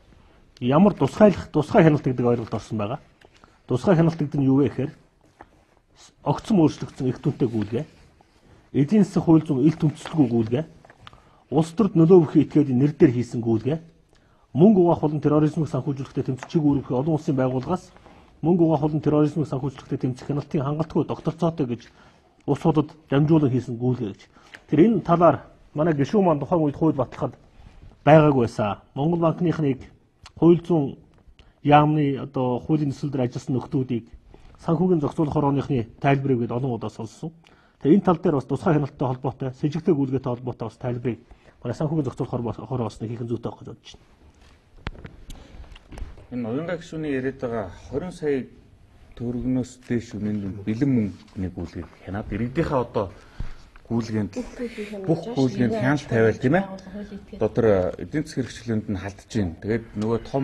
ямар тусгай хяналт гэдэг ойлголт орсон байгаа. Тусгай хяналт гэдэг нь юу вэ гэхээр огцом өөрчлөгдсөн их түнтэй гүйлгээ, эдийн засаг хууль зүйн ил төвцөлгүй гүйлгээ, улс төрд нөлөө бүрхий этгээдийн нэр дээр хийсэн гүйлгээ, мөнгө угаах болон терроризмыг санхүүжүүлэхдээ тэмцэх чиг үүрэг олон улсын байгууллагаас мөнгө угаах болон терроризмыг санхүүжүүлэхдээ тэмцэх хяналтын хангалтгүй докторцоотой гэж улсуудад дамжуулан хийсэн гүйлгээ гэж. Тэр энэ талаар манай гишүүн маань тухайн үед хууль батлахад байгаагүй байсан. Монгол банкныхныг хууль зүйн яамны одоо хуулийн төсөл дээр ажилласан нөхдүүдийг санхүүгийн зохицуулах орооныхны тайлбарыг бид олон удаа сонссон. Тэгээ энэ тал дээр бас тусгай хяналттай холбоотой, с сэжигтэй гүйлгээтэй холбоотой бас тайлбарыг манай санхүүгийн зохицуулах хороо бас хийх зүйтэй байх гэж бодож байна. Энэ уянга гишүүний яриад байгаа 20 сая төгрөгнөөс дээш үнэнд бэлэн мөнгөний гүйлгийг хянаад иргэдийнхээ одоо гүйлгээнд бүх гүйлгээнд хяналт тавиал тийм ээ. Дотор эдийн засгийн хэрэгчлээнд нь халдж байна. Тэгээд нөгөө том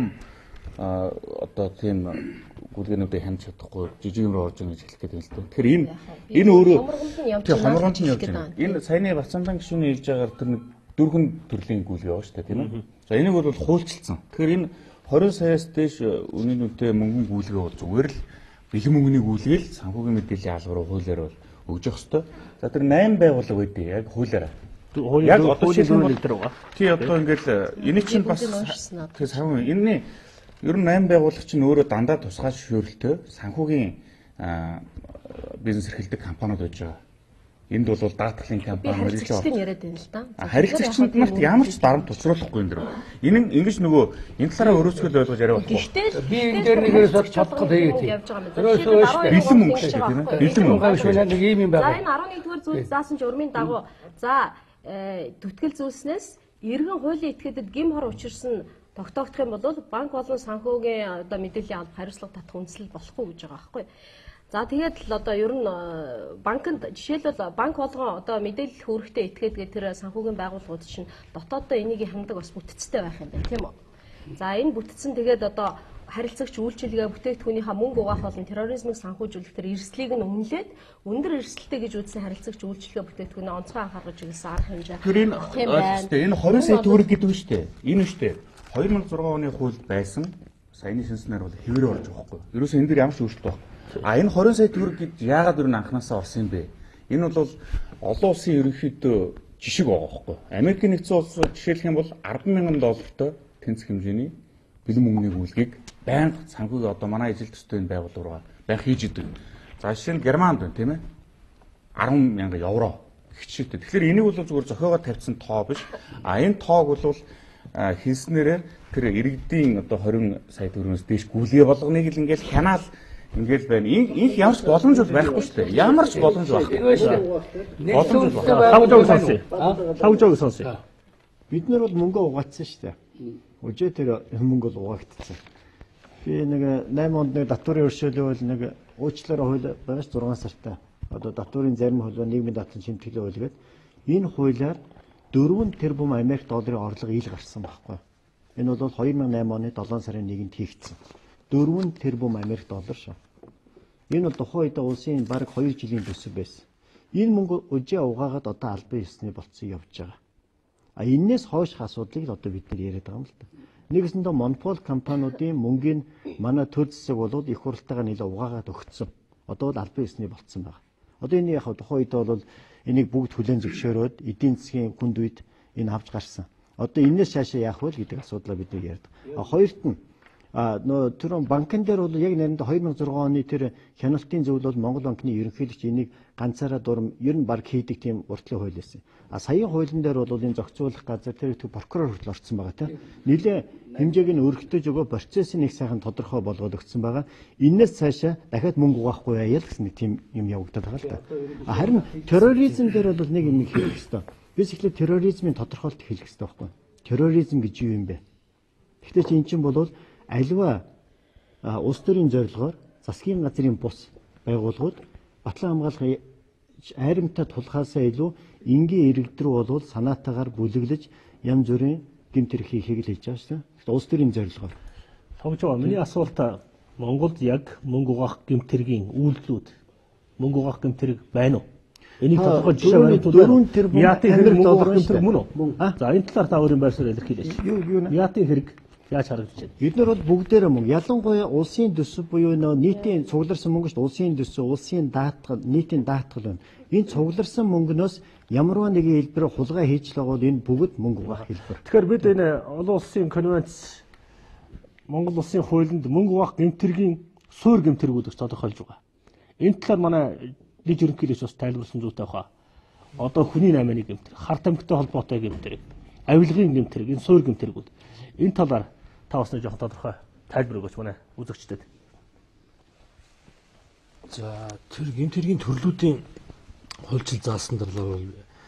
одоо тийм гүйлгээнүүдийг хянаж чадахгүй жижиг юм руу орж ийн гэж хэлэх гээд байна л дээ. Тэгэхээр энэ өөрөө хомрогонд нь явж байна. Энэ саяны Бацамдан гишүүний хэлж байгаагаар тэр нэг 4 төрлийн гүйлгээ байгаа шүү дээ тийм ээ. За энийг бол хуульчилсан. Тэгэхээр энэ 20 саяас дээш үнийн үнэтэй мөнгөн гүйлгээ бол зүгээр л бэлэн мөнгөний гүйлгээл санхүүгийн мэдээллийн албаар хуулиар бол өгж явах ёстой. За тэр 8 байгууллага байдیں۔ Яг хуулиараа. Яг одоо шилжүүлэл дээр байгаа. Тий одоо ингээл энэ чинь бас тэр санхүү энэний ер нь 8 байгууллага чинь өөрөө дандаа тусгай зөвшөөрөлтөй санхүүгийн бизнес эрхэлдэг компаниуд байж байгаа. Энд бол даатгалын компани мэргэжлийн яриад байна л да. Харилцагчид нарт ямар ч дарамт тусруулахгүй энэ дэр. Энэ ингэж нөгөө энэ талаараа өрөөсгөл ойлгож яриа болох. Гэхдээ би энэ дээр нэгээс чадхад хийгээд явж байгаа юм. Бэлэн мөнгө шүү дээ тийм ээ. Бэлэн мөнгө шүү нэг юм юм байна. За энэ 11-р зүйл заасан ч урмын дагуу за түтгэл зүйлснээс эргэн хуулийн этгээдэд гим хор учирсан тогтоогдох юм бол банк болон санхүүгийн одоо мэдээллийн алба хариуцлага татах үндэслэл болохгүй гэж байгаа байхгүй. За тэгээд л одоо ер нь банкнд жишээлбэл банк болгон одоо мэдээлэл үүрэгтэй этгээдгээ тэр санхүүгийн байгууллагууд чинь дотооддоо энийг хяндаг бас бүтцтэй байх юм байна тийм үү. За энэ бүтцэн тэгээд одоо харилцагч үйлчилгээ бүтээгдэхүүнийхээ мөнгө угаах болон терроризмыг санхүүжүүлэх тэр эрсдлийг нь үнэлээд өндөр эрсдэлтэй гэж үзсэн харилцагч үйлчилгээ бүтээгдэхүүнээ онцгой анхааргаж ирсэн арга хэмжээ. Энэ 20 сая төгрөг гэдэг нь шүү дээ. Энэ нь шүү дээ. 2006 оны хуульд байсан саяны шинснээр бол хэвээр орж байгаа хгүй. Ерөөсөө энэ дэр ямар ч өөрчлөлт байхгүй. А энэ 20 сая төгрөг гэж яагаад ер нь анханасаа орсон юм бэ? Энэ бол олон улсын ерөнхийдөө жишг байгаа хгүй. Америкийн нэгдсэн улсууд жишээлх юм бол $10,000 тэнцэх хэмжээний бэлэн мөнгөний гүйлгийг байнга санхүүгийн одоо манай ижил төстэй энэ байгууллага руу байнга хийж идэг. За жишээ нь Германд байна тийм ээ. 10,000 евро хичээтэй. Тэгэхээр энийг бол зүгээр зохиогоо тавьсан тоо биш. А энэ тоог бол хийснээрээ тэр иргэдийн одоо 20 сая төгрөгөөс дээш гүйлгээ болгоныг л ингээл хянаал ингээл байна. Их ямар ч боломж бол байхгүй шүү дээ. Ямар ч боломж байхгүй. Боломж байна. Тавжоог сонсъё. Бид нар бол мөнгө угаацсан шүү дээ. Өжөө тэр мөнгө бол угаагдсан. Би нэг 8 онд нэг татварын өршөөлөө бол нэг уучлаарай хууль байгаа 6 сартай. Одоо татварын зарим хууль нийгмийн даатгалын шимтгэлийн хууль гэдэг. Энэ хуулиар 4 тэрбум Америк долларын орлого ил гарсан байхгүй. Энэ бол 2008 оны 7 сарын 1-нд хийгдсэн. 4 тэрбум Америк доллар шүү. Энэ бол тухайн үед улсын бараг 2 жилийн төсөв байсан. Энэ мөнгө өжөө угаагаад одоо албан ёсны болцсон явж байгаа. А энэс хойших асуудлыг л одоо бид нар яриад байгаа юм л да. Нэгэсэндээ монопол компаниудын мөнгийг манай төл засаг болоод их хурлтайгаар нэлээд угаагаад өгцсөн. Одоо бол албан ёсны болцсон байна. Одоо энэ яг тухайн үед бол энийг бүгд хүлээн зөвшөөрөөд эдийн засгийн хүнд үед энэ авч гарсан. Одоо энэс цаашаа яах вэ гэдэг асуудлаа бид нар ярьдаг. Хоёрт нь нөө тэр банкн дээр бол яг нэрэнд 2006 оны тэр хяналтын зөвлөл бол Монгол банкны ерөнхийлөгч энийг ганцаараа дурам ер нь баг хийдэг тийм уртлын хууль байсан. Саяын хуулийн дээр бол энэ зохицуулах газар тэр прокурор хүртэл орцсон байгаа тийм. Нилээ хэмжээг нь өргөтөж өгөө процессын нэг сайхан тодорхой болгоод өгсөн байгаа. Иннээс цаашаа дахиад мөнгө угаахгүй байя л гэсэн нэг тийм юм явагдаад байгаа л да. Харин терроризм дээр бол нэг юм хэлэх хэрэгтэй. Бид ихлэ терроризмын тодорхойлт хэлэх хэрэгтэй байхгүй. Терроризм гэж юу юм бэ? Гэхдээ чи эн чинь бол аливаа улс төрийн зорилгоор засгийн газрын бус байгууллагууд батлан хамгаалах айрамтай тулхаасаа илүү энгийн иргэд рүү бол санаатаагаар бүлэглэж янз бүрийн гэмт хэрэг хийхийг л хийж байгаа шүү дээ. Улс төрийн зорилгоор. Тогжоо миний асуулт Монголд яг мөнгө угаах гэмт хэргийн үйлдэлүүд мөнгө угаах гэмт хэрэг байна уу? Энийг тодорхой жишээ баримтууд 4 тэрбум Америк доллар гэмт хэрэг мөн үү? За энэ талаар та өөрийн байр суурь илэрхийлээч. Яатын хэрэг яаж харагдаж байна? Бид нар бол бүгдээрээ мөнгө. Ялангуяа улсын төсөв буюу нийтийн цугларсан мөнгө шүү дээ. Улсын төсөв, улсын даатгал, нийтийн даатгал байна. Энэ цугларсан мөнгнөөс ямарваа нэгэн хэлбэрээр хулгай хийж л байгаа бол энэ бүгд мөнгө угаах хэлбэр. Тэгэхээр бид энэ олон улсын конвенц Монгол улсын хуулинд мөнгө угаах гэмт хэргийн суурь гэмт хэргүүд гэж тодорхойлж байгаа. Энэ талаар манай Лиж ерөнхийлөгч бас тайлбарласан зүйтэй баха. Одоо хүний 8-ны гэмтэр, хар тамхитай холбоотой гэмтэр, авилгын гэмтэр, энэ суур гэмтэргүүд. Энэ талаар та бас нэг жоохон тодорхой тайлбар өгөөч манай үзэгчдэд. За тэр гэмтэргийн төрлүүдийн хуульчил заасан дарлаа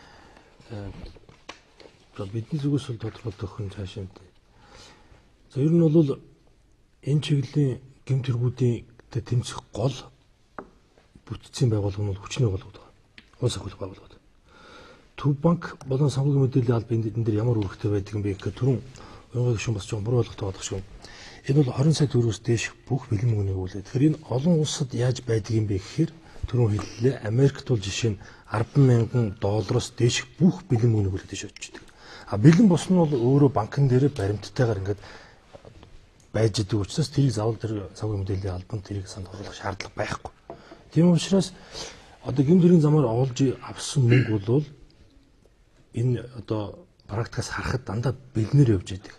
бол бидний зүгээс бол тодорхой тохион цаашаа. За ер нь бол энэ чиглэлийн гэмтэргүүдийн тэмцэх гол бүтцийн байгууллага нь хүчний байгууллага. Улс ахуйлах байгууллага. Төв банк болон санхүүгийн мэдээллийн албан энэ дээр ямар үүрэгтэй байдаг юм бэ гэхээр түрүүн уянгаа гишүүн бас жоон буруу ойлголттой болох шүү. Энэ бол 20 сая төгрөгөөс дээш бүх бэлэн мөнгөний өгүүлээ. Тэгэхээр энэ олон улсад яаж байдаг юм бэ гэхээр түрүүн хэллээ. Америкт бол жишээ нь 10,000 доллароос дээш бүх бэлэн мөнгөний өгүүлээд дээш очдог. А бэлэн бос нь бол өөрөө банкн дээр баримттайгаар ингээд байж идэг учраас тэрийг заавал тэр санхүүгийн мэдээллийн албанд тэрийг санд оруулах шаардлага байхгүй. Тийм учраас одоо гэмтэрийн замаар олж авсан мөнгө бол энэ одоо практикаас харахад дандаа бэлнээр явж байдаг.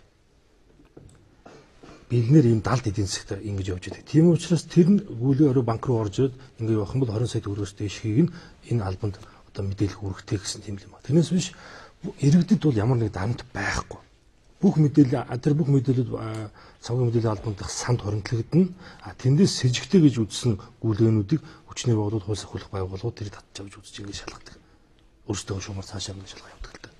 Бэлнээр ийм далд эдийн засагт ингэж явж байдаг. Тийм учраас тэр нь гүйлээ өөрөө банк руу орж ирээд ингэ явах юм бол 20 сая төгрөгөөс дээшхийг нь энэ албанд одоо мэдээлэх үүрэгтэй гэсэн тийм юм ба. Тэрнээс биш иргэдэд бол ямар нэг дарамт байхгүй. Бүх мэдээлэл тэр бүх мэдээлэл санхүүгийн мэдээллийн албанд санд хоригдлогдно. Тэндээс с ิจ гтэй гэж үзсэн гүйлгээнүүдийг хүчний байгууллагууд хууль ахуйлах байгууллагууд тэрийг татж авч үзэж ингэ шалгадаг. Өөрсдөө шуумар цаашаа ингэ шалгаа явуулдаг л та.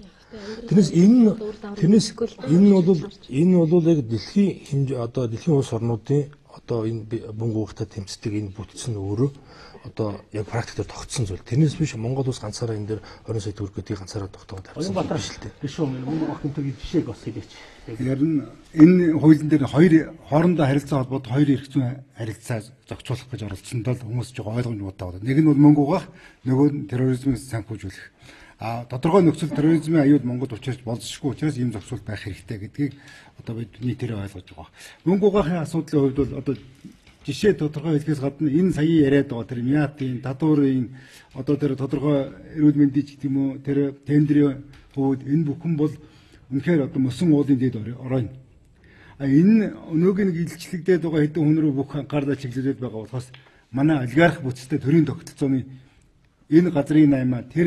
Тэрнээс энэ бол яг дэлхийн хэмжээ одоо дэлхийн улс орнуудын одоо энэ мөнгө уухтай тэмцдэг энэ бүтц нь өөрөө одоо яг практикээр тогтсон зүйл. Тэрнээс биш Монгол улс ганцаараа энэ дээр 20 сая төгрөгөдийг ганцаараа тогтоогод тавьсан биш л дээ. Биш үү мөнгө уухын төгөгийн жишээг бас хэлээч. Яг нь энэ хуулийн дээр хоёр хоорондоо харилцаа холбоод хоёр эрх зүйн харилцаа зохицуулах гэж оролцсонд л хүмүүс жоо ойлгомжтой байна. Нэг нь бол мөнгө угаах, нөгөө нь терроризмыг санхүүжүүлэх. Тодорхой нөхцөл терроризмын аюул Монгол учирч болзошгүй учраас ийм зохицуул байх хэрэгтэй гэдгийг одоо бид нийтээрээ ойлгож байгаа. Мөнгө угаахын асуудлын хувьд бол одоо жишээ тодорхой хэлхээс гадна энэ сая яриад байгаа тэр Мятын, Татварын одоо тэр тодорхой эрүүл мэндийн ч гэдэг юм уу тэр тендерийн хувьд энэ бүхэн бол үнэхээр одоо мөсөн уулын дэд оройно. Энэ өнөөгийн илчлэгдээд байгаа хэдэн хүн рүү бүх анхаарлаа чиглүүлээд байгаа болохоос манай олигарх бүтцтэй төрийн тогтолцооны энэ газрын 8 тэр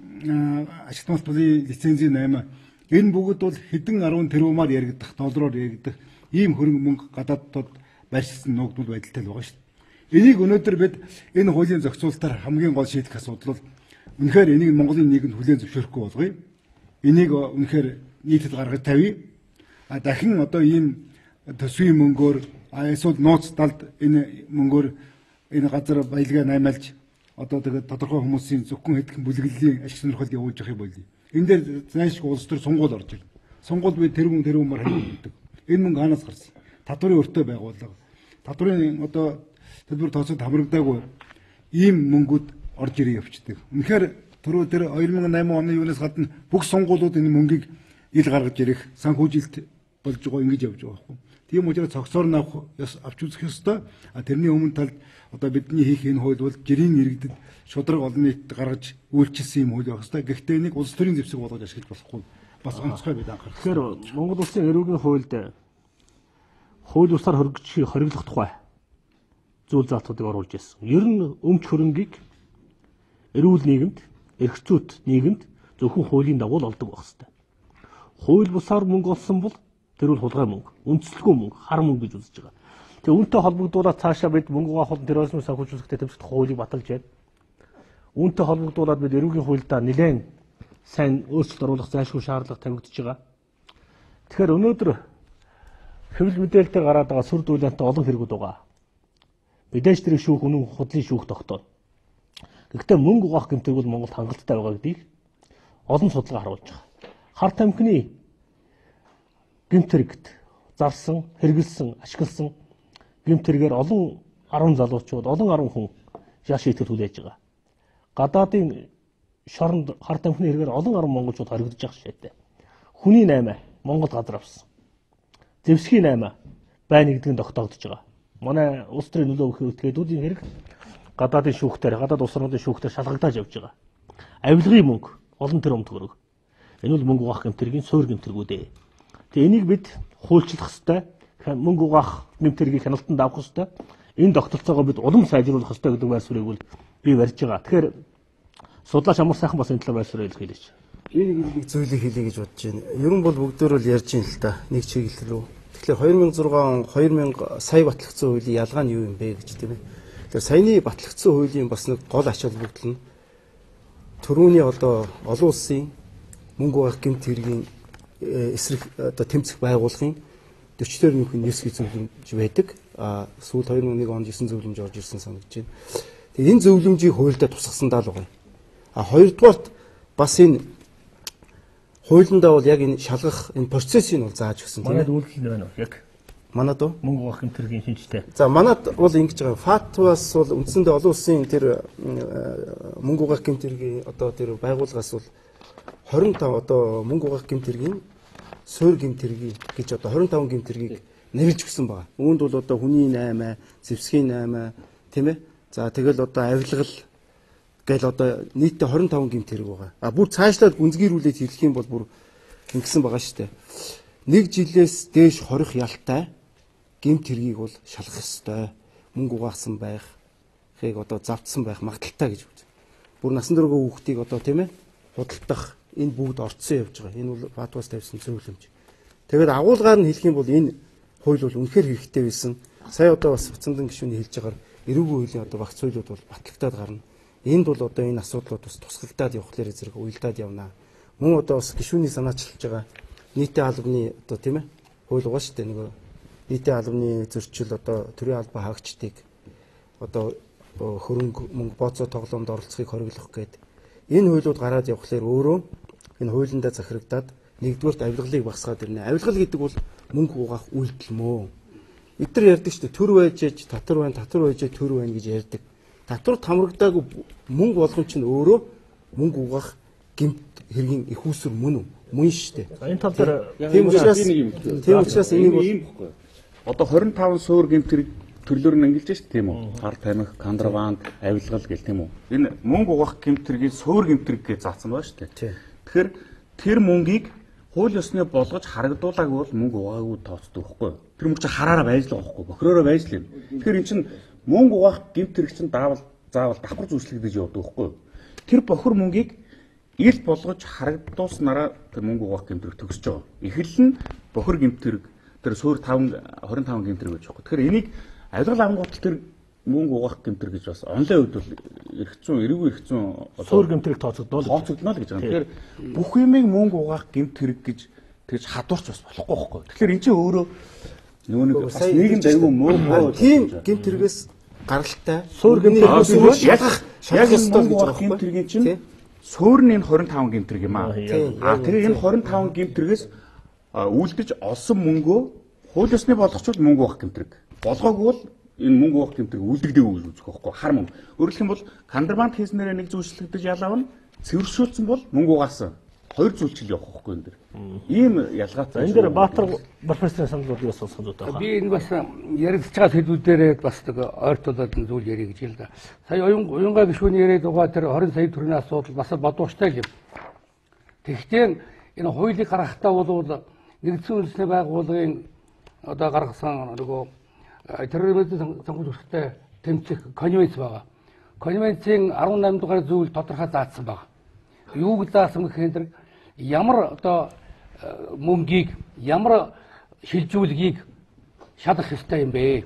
ашигт малбарын лицензийн 8 энэ бүгд бол хэдэн 10 тэрбумаар яригдах, доллараар яригдах ийм хөрөнгө мөнгө гадаадд байршилсан нуугдмал байдалтай л байгаа шүү дээ. Энийг өнөөдөр бид энэ хуулийн зохицуулалтаар хамгийн гол шийдэх асуудал бол үнэхээр энийг Монголын нийгэмд хүлээн зөвшөөрөхгүй болгоё. Энийг үнэхээр нийтэд гаргаж тавья. Дахин одоо ийм төсвийн мөнгөөр эсвэл нууц далд энэ мөнгөөр энэ газар баялгаа наймаалж одоо тэгээд тодорхой хүмүүсийн зөвхөн хэдхэн бүлэглэлийн ашиг сонирхолд явуулж явах юм болий. Энэ дээр зайлшгүй улс төр сунгуул орж ирнэ. Сунгуул би тэрүүмээр хариулдаг. Энэ мөнгө хаанаас гарсан? Татварын өртөө байгууллага. Татварын одоо төлбөр тооцоод хамрагдаагүй ийм мөнгүүд орж ирээ явчихдаг. Үнэхээр түрүү тэр 2008 оны юунаас гадна бүх сунгуулууд энэ мөнгийг ил гаргаж ирэх санхүүжилт болж байгаа ингэж явж байгаа байхгүй. Тийм учраас цогцоор нь авч үзэх ёстой. Тэрний өмнө талд одоо бидний хийх энэ хууль бол жирийн иргэдэд шудраг олон нийтэд гаргаж үйлчилсэн юм хууль байх ёстой. Гэхдээ энийг улс төрийн зэвсэг болгож ашиглаж болохгүй. Бас онцгой бид анхаарах. Тэгэхээр Монгол улсын эрүүгийн хуульд хууль бусаар хориглох тухай зүйл заалтуудыг оруулж ирсэн. Ер нь өмч хөрөнгийг эрүүл нийгэмд, эрх зүйт нийгэмд зөвхөн хуулийн дагуу л олдог байх ёстой. Хууль бусаар мөнгө олсон бол тэр бол хулгай мөнгө, үндэслэгүй мөнгө, хар мөнгө гэж үзэж байгаа. Тэгээ үүнтэй холбогдуулаад цаашаа бид мөнгө угаах болон терроризм санхүүжүүлэхтэй тэмцэх хуулийг баталж байна. Үүнтэй холбогдуулаад бид эрүүгийн хуульдаа нэлээд сайн өөрчлөлт оруулах зайлшгүй шаардлага тавигдж байгаа. Тэгэхээр өнөөдөр хэвлэл мэдээлэлтэй гараад байгаа сүр дүүлэнтэй олон хэрэгүүд байгаа. Мэдээж тэрийг шүүх үнэн худлын шүүх тогтооно. Гэхдээ мөнгө угаах гэмтэг бол Монголд хангалттай байгаа гэдгийг олон судалгаа харуулж байгаа. Хар тамхины гэмтэрэгт зарсан, хэрэгэлсэн, ашигласан гэмтэргээр олон 10 залуучууд, олон 10 хүн жаш шийтгэл хүлээж байгаа. Гадаадын шоронд хар тамхины хэрэгээр олон 10 монголчууд хоригдож байгаа шийдэ. Хүний 8 Монгол газар авсан. Зэвсгийн 8 байна гэдэг нь тогтоогдож байгаа. Манай улс төрийн нөлөө өгөх этгээдүүдийн хэрэг гадаадын шүүхтэр, гадаад улс орнуудын шүүхтэр шалгагдаж явж байгаа. Авилгын мөнгө олон тэрбум төгрөг. Энэ бол мөнгө угаах гэмтэргийн суур гэмтэргүүд ээ. Тэгээ энийг бид хуульчлах ёстой. Мөнгө угаах гэмтэргийг хяналтанд авах ёстой. Энэ тогтолцоогоо бид улам сайжруулах ёстой гэдэг байр суурийг бол бий барьж байгаа. Тэгэхээр судлаач амар сайхан бас энэ талаар байр суурь хэлж. Нэг зүйлийг хэлье гэж бодож байна. Ер нь бол бүгдөө л ярьж ин л та. Нэг чиглэл рүү. Тэгэхээр 2006 он 2000 сая батлагдсан хуулийн ялгаа нь юу юм бэ гэж тийм ээ. Тэгэхээр саяны батлагдсан хуулийн бас нэг гол ач холбогдол нь түрүүний одоо олон улсын мөнгө угаах гэмт хэргийн эсрэг одоо тэмцэх байгууллагын 40-р нөхөн нийслэлийн зөвлөмж байдаг. Сүүл 2001 онд 9 зөвлөмж орж ирсэн санагдаж байна. Тэгээ энэ зөвлөмжийг хуульдаа тусгасандаа л байгаа. Хоёрдугаарт бас энэ хуулиндаа бол яг энэ шалгах энэ процессыг бол зааж өгсөн тийм ээ. Манайд үйлдэл байна уу? Яг манад уу? Мөнгө угаах гэмтэргийн шинжтэй. За манад бол ингэж байгаа. ФАТ-аас бол үндсэндээ олон улсын тэр мөнгө угаах гэмтэргийн одоо тэр байгууллагаас бол 25 одоо мөнгө угаах гэмтэргийн суурь гэмтэргийн гэж одоо 25 гэмтэргийг нэрлж өгсөн байгаа. Үүнд бол одоо хүний 8, зэвсгийн 8 тийм ээ. За тэгэл одоо авилгал гэл одоо нийтдээ 25 гэмт хэрэг байгаа. Бүр цаашлаад гүнзгийрүүлээд хэлэх юм бол бүр ингэсэн байгаа шүү дээ. Нэг жилээс дээш хорих ялтай гэмт хэргийг бол шалгах ёстой. Мөнгө угаасан байхыг одоо завдсан байх магадaltaй гэж үздэг. Бүр насан туршийн хүүхдийг одоо тийм ээ худалдах энэ бүгд орцсон явж байгаа. Энэ бол ФАТ-аас тавьсан зөвлөмж. Тэгээд агуулгаар нь хэлэх юм бол энэ хууль бол үнэхээр хэрэгтэй байсан. Сая одоо бас Буцамдан гишүүний хэлж байгаагаар эрүүгийн хуулийн одоо багц хуулиуд бол батлагдаад гарна. Энд бол одоо энэ асуудлууд бас тусгагдаад явхлаар зэрэг уйлдаад явна. Мөн одоо бас гишүүний санаачилж байгаа нийтийн албаны одоо тийм ээ хууль байгаа шүү дээ. Нөгөө нийтийн албаны зөрчил одоо төрийн албан хаагчдыг одоо хөрөнгө мөнгө бооцоо тоглоомд оролцохыг хориглох гэдэг энэ хуулиуд гараад явхлаар өөрөө энэ хуулиндаа захирагдаад нэгдүгээрт авилгалыг багасгаад ирнэ. Авилгал гэдэг бол мөнгө угаах үйлдэл мөө. Бид нар ярьдаг шүү дээ. Төр байж татвар байна, татвар байж төр байна гэж ярьдаг. Татвар тамрагдаагүй мөнгө болгон чинь өөрөө мөнгө угаах гэмт хэргийн их усүр мөн үү? Мөн шүү дээ. Энэ тал дээр тийм учраас энийг бол одоо 25 суур гэмт хэрэг төрлөөр нь ангилж шүү дээ тийм үү? Гар тамхи, контрабанд, авилгал гэл тийм үү? Энэ мөнгө угаах гэмт хэргийг суур гэмт хэрэг гэж заасан байна шүү дээ. Тэгэхээр тэр мөнгийг хууль ёсны болгож харагдуулаагүй бол мөнгө угаагүй тооцдог байхгүй юу? Тэр мөнгө чинь хараараа байж л байгаа байхгүй юу? Бохироороо байж л юм. Тэгэхээр эн чинь мөнгө угаах гэмт хэрэг чинь заавал давхар зүйлслэгдэж явдаг байхгүй юу? Тэр бохир мөнгийг ил болгож харагдуулснараа тэр мөнгө угаах гэмт хэрэг төгсөж байгаа. Эхлэл нь бохир гэмт хэрэг тэр суур 25 гэмт хэрэг гэж байгаа. Тэгэхээр энийг авилгал ангуутал тэр мөнгө угаах гэмт хэрэг гэж бас онлайн үед бол эрэггүй эргцэн суур гэмт хэрэг тооцогдно л гэж байгаа. Тэгэхээр бүх юмыг мөнгө угаах гэмт хэрэг гэж тэгж хадуурч бас болохгүй байхгүй. Тэгэхээр эн чинь өөрөө нөгөө нэг бас нийгэм дэйгүү муу тийм гэмт хэрэгээс гаралтай суур гэмт хэрэг ялгах мөнгө угаах гэмт хэргийн чинь суурны энэ 25 гэмт хэрэг юм аа. Тэгээ энэ 25 гэмт хэрэгээс үлдэж олсон мөнгөө хууль ёсны болгочвол мөнгө угаах гэмт хэрэг. Болгоогүй бол энэ мөнгө угаах гэмт хэрэг үлдэгдээгүй гэж үзэх байхгүй. Хар мөнгө. Өөрөлдөх юм бол контрабанд хийснээр нэг зүйлчлэгдэж ялаавна. Цэвэршүүлсэн бол мөнгө угаасан. Хоёр зүйлчил явах байхгүй энэ дэр. Ийм ялгаатай. Энэ дэр Баатар профессорын санал бол юу сонсох зүйл байна. Би энэ бас яригдж байгаа сэдвүүдээр бас нэг ойртуулаад зүйл ярих гэж л да. Сая уянгаа гишүүний яриад байгаа тэр 20 сая төгрөгийн асуудал бас бодвоштой юм. Тэгэхдээ энэ хуулийг гаргахтаа бол нэгдсэн үндэсний байгууллагын одоо гаргасан нөгөө терроризмын санхүү зөрчилтэй тэмцэх конвенц байгаа. Конвенцийн 18 дугаар зүйл тодорхой заасан байна. Юуг заасан гэхээр ямар одоо мөнгийг ямар шилжүүлгийг шалгах ёстой юм бэ?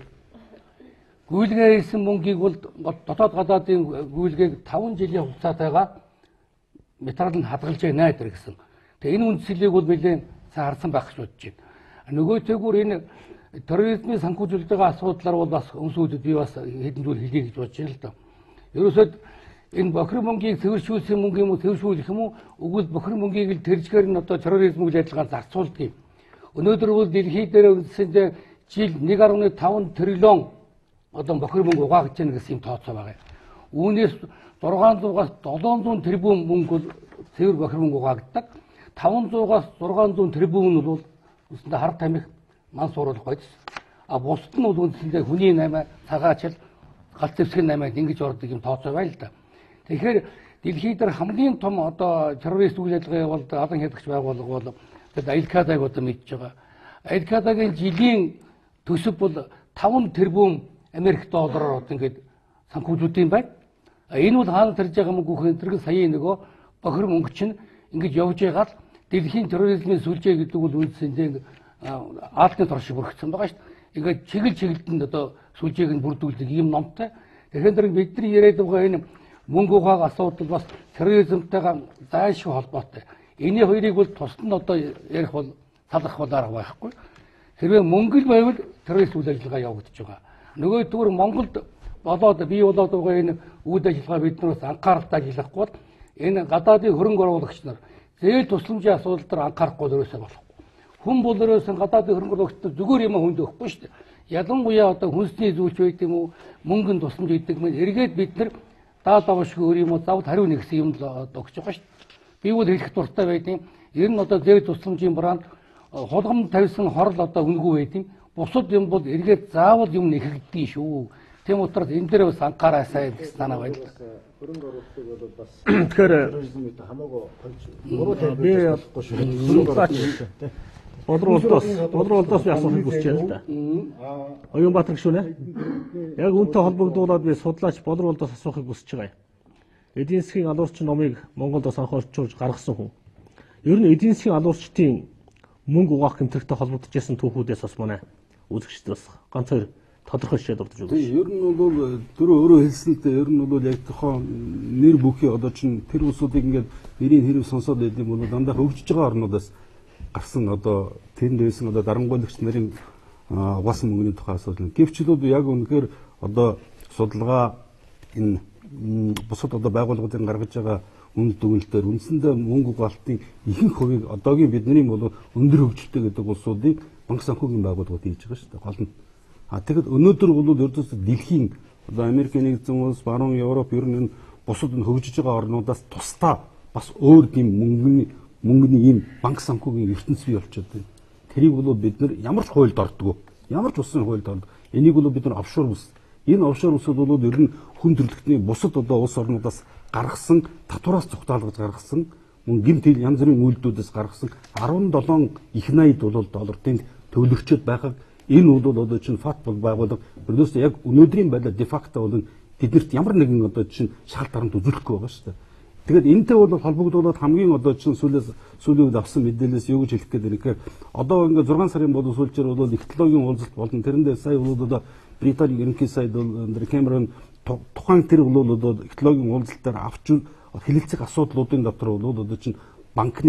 Гүйлгээр ирсэн мөнгийг бол дотоод гадаадын гүйлгээг 5 жилийн хугацаатайгаар метрал нь хадгалж байна гэсэн. Тэгээ энэ үндслийг бол нэлээд сайн харсан байх гэж бодож байна. Нөгөө тэгүр энэ терроризмын санхүүжүүлж байгаа асуудлаар бол бас өмсөдөд би бас хэдэн зүйл хэлье гэж бодож байна л да. Ерөөсөд энэ бохир мөнгийг цэвэршүүлсэн мөнгө юм уу цэвэршүүлэх юм уу үгүй бохир мөнгийг л тэржгээр нь одоо терроризм үйл ажиллагаанд зарцуулдаг юм. Өнөөдөр бол дэлхий дээр үндсэндээ жил 1.5 триллион одоо бохир мөнгө угаагдж байна гэсэн юм тооцоо байгаа. Үүнээс 600-аас 700 тэрбум мөнгө цэвэр бохир мөнгө угаагддаг. 500-аас 600 тэрбум нь бол үндсэндээ хар тамхи ман сууруулах байц. Бусд нь бол үндсэндээ хүний 8 цагаачл галт зэвсгийн 8-д ингэж ордог юм тооцоо байна л да. Тэгэхээр дэлхий дээр хамгийн том одоо террорист үйл ажиллагааг бол алан хядагч байгууллага бол Аль-Каидаг одоо мэдж байгаа. Аль-Каидагийн жилийн төсөв бол 5 тэрбум Америк доллараар одоо ингэж санхүүжүүд юм байна. Энэ бол хаана тарж байгаа мөнгө хөө энэ саяын нөгөө бохир мөнгө чинь ингэж явж байгаад дэлхийн терроризмын сүлжээ гэдэг бол үндсэндээ аалтны тор шиг бүрхсэн байгаа шүү дээ. Ингээд чиглэлтэнд одоо сүлжээг нь бүрдүүлдэг ийм номтой. Тэгэхээр бидний яриад байгаа энэ мөнгө ухааг асуудал бас терроризмтайгаа зайлшгүй холбоотой. Энэ хоёрыг бол тусад нь одоо ярих бол талах бол арга байхгүй. Хэрвээ мөнгө л байвал террорист үйл ажиллагаа явагдаж байгаа. Нөгөө түр Монголд болоод бий болоод байгаа энэ үйл ажиллагаа биднээс анхааралтай ажиллахгүй бол энэ гадаадын хөрөнгө оруулагч нар зээл тусламжийн асуудал дээр анхаарахгүй ерөөсөө болохгүй. Хүн бол ерөөсөө гадаадын хөрөнгө оруулагч нар зүгээр юм хүнд өгөхгүй шүү дээ. Ялангуяа одоо хүнсний зүйлч байт юм уу, мөнгөнд тусламж өгдөг мэн эргээд бид нар даа давшгүй өөр юм уу завд хариу нэгсэн юм л өгч байгаа шүү дээ. Би бол хэлэх дуртай байдیں۔ Ер нь одоо зээл тусламжийн бранд хулгам тавьсан хорл одоо үнгүй байдیں۔ Бусад юм бол эргээд заавал юм нэхэгдэн шүү. Тийм учраас энэ дээр бас анхаараасай гэж санаа байна. Хөрөнгө оруулалтыг бол бас тэгэхээр терроризмтэй хамаагүй болж би ялгаач бодруулалтаас би асуухыг хүсэж байна л да. Оюнбаатар гүшүүнэ. Яг үүнтэй холбогдуулаад би судлаач бодруулалтаас асуухыг хүсэж байгаа юм. Эдийн засгийн алуурчин номыг Монголд бас анхаарчулж гаргасан хүн. Ер нь эдийн засгийн алуурчдын мөнгө угаах гэмтэрхтэй холбогдож байсан түүхүүдээс бас манай үзэгчдээс бас ганц хоёр тодорхой жишээ дурдж өгөөч. Ер нь бол түрүү өөрөө хэлсэнтэй ер нь бол яг тохоо нэр бүхий одоо чинь тэр улсуудыг ингээд нэрийг хэрэг сонсоод байд юм бол дандаа хөгжиж байгаа орнуудаас гарсан одоо тэнд байсан одоо дарангуйлагч нарын угаасан мөнгөний тухай асуудал. Гэвчлүүд яг үнэхээр одоо судалгаа энэ бусад одоо байгууллагуудын гаргаж байгаа үнд дүгнэлтээр үндсэндээ мөнгө угаалтын ихэнх хувийг одоогийн бидний бол өндөр хөгжилтэй гэдэг улсуудыг банк санхүүгийн байгууллагууд хийж байгаа шүү дээ. Гол нь. Тэгэхэд өнөөдөр бол ердөөс дэлхийн одоо Америк нэгдсэн улс, баруун Европ ер нь бусад хөгжиж байгаа орнуудаас тусдаа бас өөр тийм мөнгөний ийм банк санхүүгийн ертөнц бий болчиход байна. Тэрийг бол бид нар ямар ч хуульд ордгоо. Ямар ч улсын хуульд ордог. Энийг бол бид нар офшор бүс. Энэ офшор бүсүүд бол ер нь хүн төрөлхтний бусад одоо улс орнуудаас гаргасан татвараас цугтаалгаж гаргасан мөн гэмт янз бүрийн үйлдэлүүдээс гаргасан 17 их 80 доллар тэнд төвлөрчөд байхад энэ бол одоо чинь факт бол байгуулга ердөөсөө яг өнөөдрийн байдлаар дефакто бол тэднэрт ямар нэгэн одоо чинь шал дарамт үзүүлэхгүй байгаа шүү дээ. Тэгэхээр энэтэй бол холбогдуулаад хамгийн одоо чинь сүүлийн үед авсан мэдээлэлээс юу гэж хэлэх гээд ирэхээр одоо ингээд 6 сарын боловсруулчаар бол технологийн уулзалт болон тэрэндээ сая бол одоо Британий ерөнхий сайд бол Кэмерон тухайн тэр бол одоо технологийн уулзалтаар авч хэлэлцэх асуудлуудын дотор бол одоо чинь банкны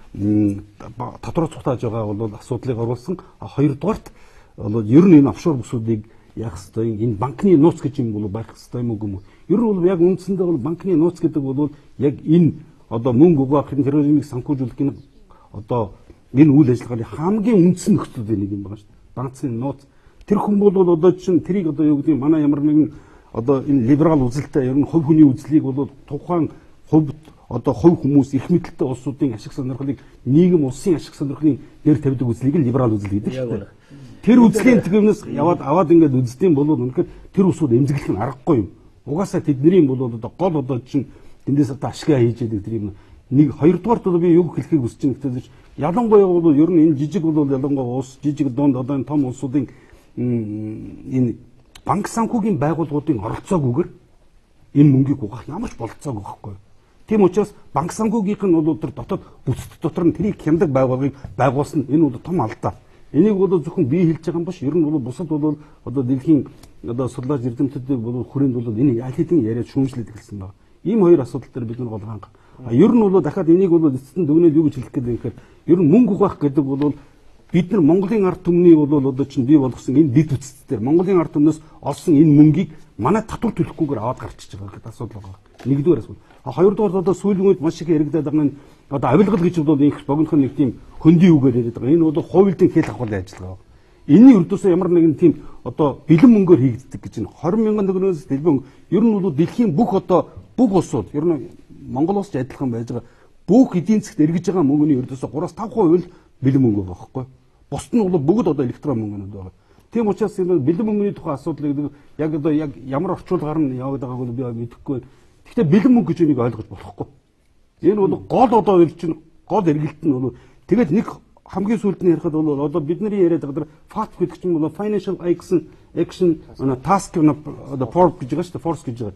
энэ татвар цугтааж байгаа бол асуудлыг оруулсан. Хоёрдугаарт бол ер нь энэ офшор бүсүүдийг яах ёстой энэ банкны нууц гэж юм бол байх ёстой юм уу? Ер нь бол яг үндсэндээ бол банкны нууц гэдэг бол яг энэ одоо мөнгө угаахын терроризмыг санхүүжүүлэх энэ одоо энэ үйл ажиллагааны хамгийн үндсэн нөхцөл нэг юм байна шүү дээ. Банкны нууц тэр хүн бол одоо чинь тэрийг одоо юу гэдэг манай ямар нэгэн одоо энэ либерал үзэлтэй ер нь хувь хүний үзлийг бол тухайн хувьд одоо хувь хүмүүс их мэдлэлтэй улсуудын ашиг сонирхлыг нийгэм улсын ашиг сонирхлын дээр тавьдаг үзлийг либерал үзэл гэдэг шүү дээ. Тэр үзлийн төвнөөс аваад ингээд үздэм бол үнэхээр тэр улсууд эмзэглэх нь аргагүй юм. Угаасаа тэдний бол одоо гол одоо чинь тэндээс одоо ашиглаа хийж яадаг тэр юм. Нэг хоёрдугаарт бол би юу хэлхийг хүсэж байна гэхэлж ялангуяа бол ер нь энэ жижиг бол ялангуяа улс жижиг донд одоо энэ том улсуудын энэ банк санхүүгийн байгууллагуудын оролцоогүйгээр энэ мөнгийг угаах ямар ч болцоогүй байхгүй. Тийм учраас банк санхүүгийнх нь бол тэр дотоод бүсд дотор нь тэрийг хяндаг байгууллагыг байгуулсан энэ бол том алдаа. Энийг бол зөвхөн би хэлж байгаа юм биш. Ер нь бол бусад бол одоо дэлхийн одоо судлаач эрдэмтдүүд бол хүрээнд бол энэ аль хэдийн яриад шүүмжлээд эхэлсэн байна. Ийм хоёр асуудал дээр бид нар гол ханга. Ер нь бол дахиад энийг бол эцэст нь дүгнээд юу гэж хэлэх гээд байхээр ер нь мөнгө угаах гэдэг бол бид нар Монголын ард түмний бол одоо чинь бий болгосон энэ дэд үстээр Монголын ард түмнээс олсон энэ мөнгийг манай татвар төлөхгүйгээр аваад гарчиж байгаа гэдэг асуудал байгаа. Нэгдүгээр асуудал. Хоёрдугаар одоо сүүлийн үед маш их яригдаад байгаа нь одоо авилгал гэж бол их богинохон нэг тийм хөндөй үгээр яриад байгаа. Энэ бол хувилдын хэл авахлын ажиллагаа. Энийн өрдөөсөө ямар нэгэн тийм одоо бэлэн мөнгөөр хийгддэг гэж энэ 20 мянган төгрөгөөс дэлбэн ер нь бол дэлхийн бүх одоо бүх улсууд ер нь Монгол улс ч адилхан байж байгаа бүх эдийн засгт эргэж байгаа мөнгөний өрдөөсөө 3-5% л бэлэн мөнгө байгаа байхгүй. Бусд нь бол бүгд одоо электрон мөнгөнүүд байгаа. Тийм учраас энэ бэлэн мөнгөний тухай асуудлыг яг одоо яг ямар орчуулгаар нь яваад байгааг би мэдэхгүй. Гэхдээ бэлэн мөнгө гэж энийг ойлгож болохгүй. Энэ бол гол одоо чинь гол эргэлт нь бол тэгээд нэг хамгийн сүүлд нь ярихад бол одоо бидний яриад байгаа факт гэдэг чинь бол financial action task одоо force гэж байгаа шүү дээ, force гэж байгаа.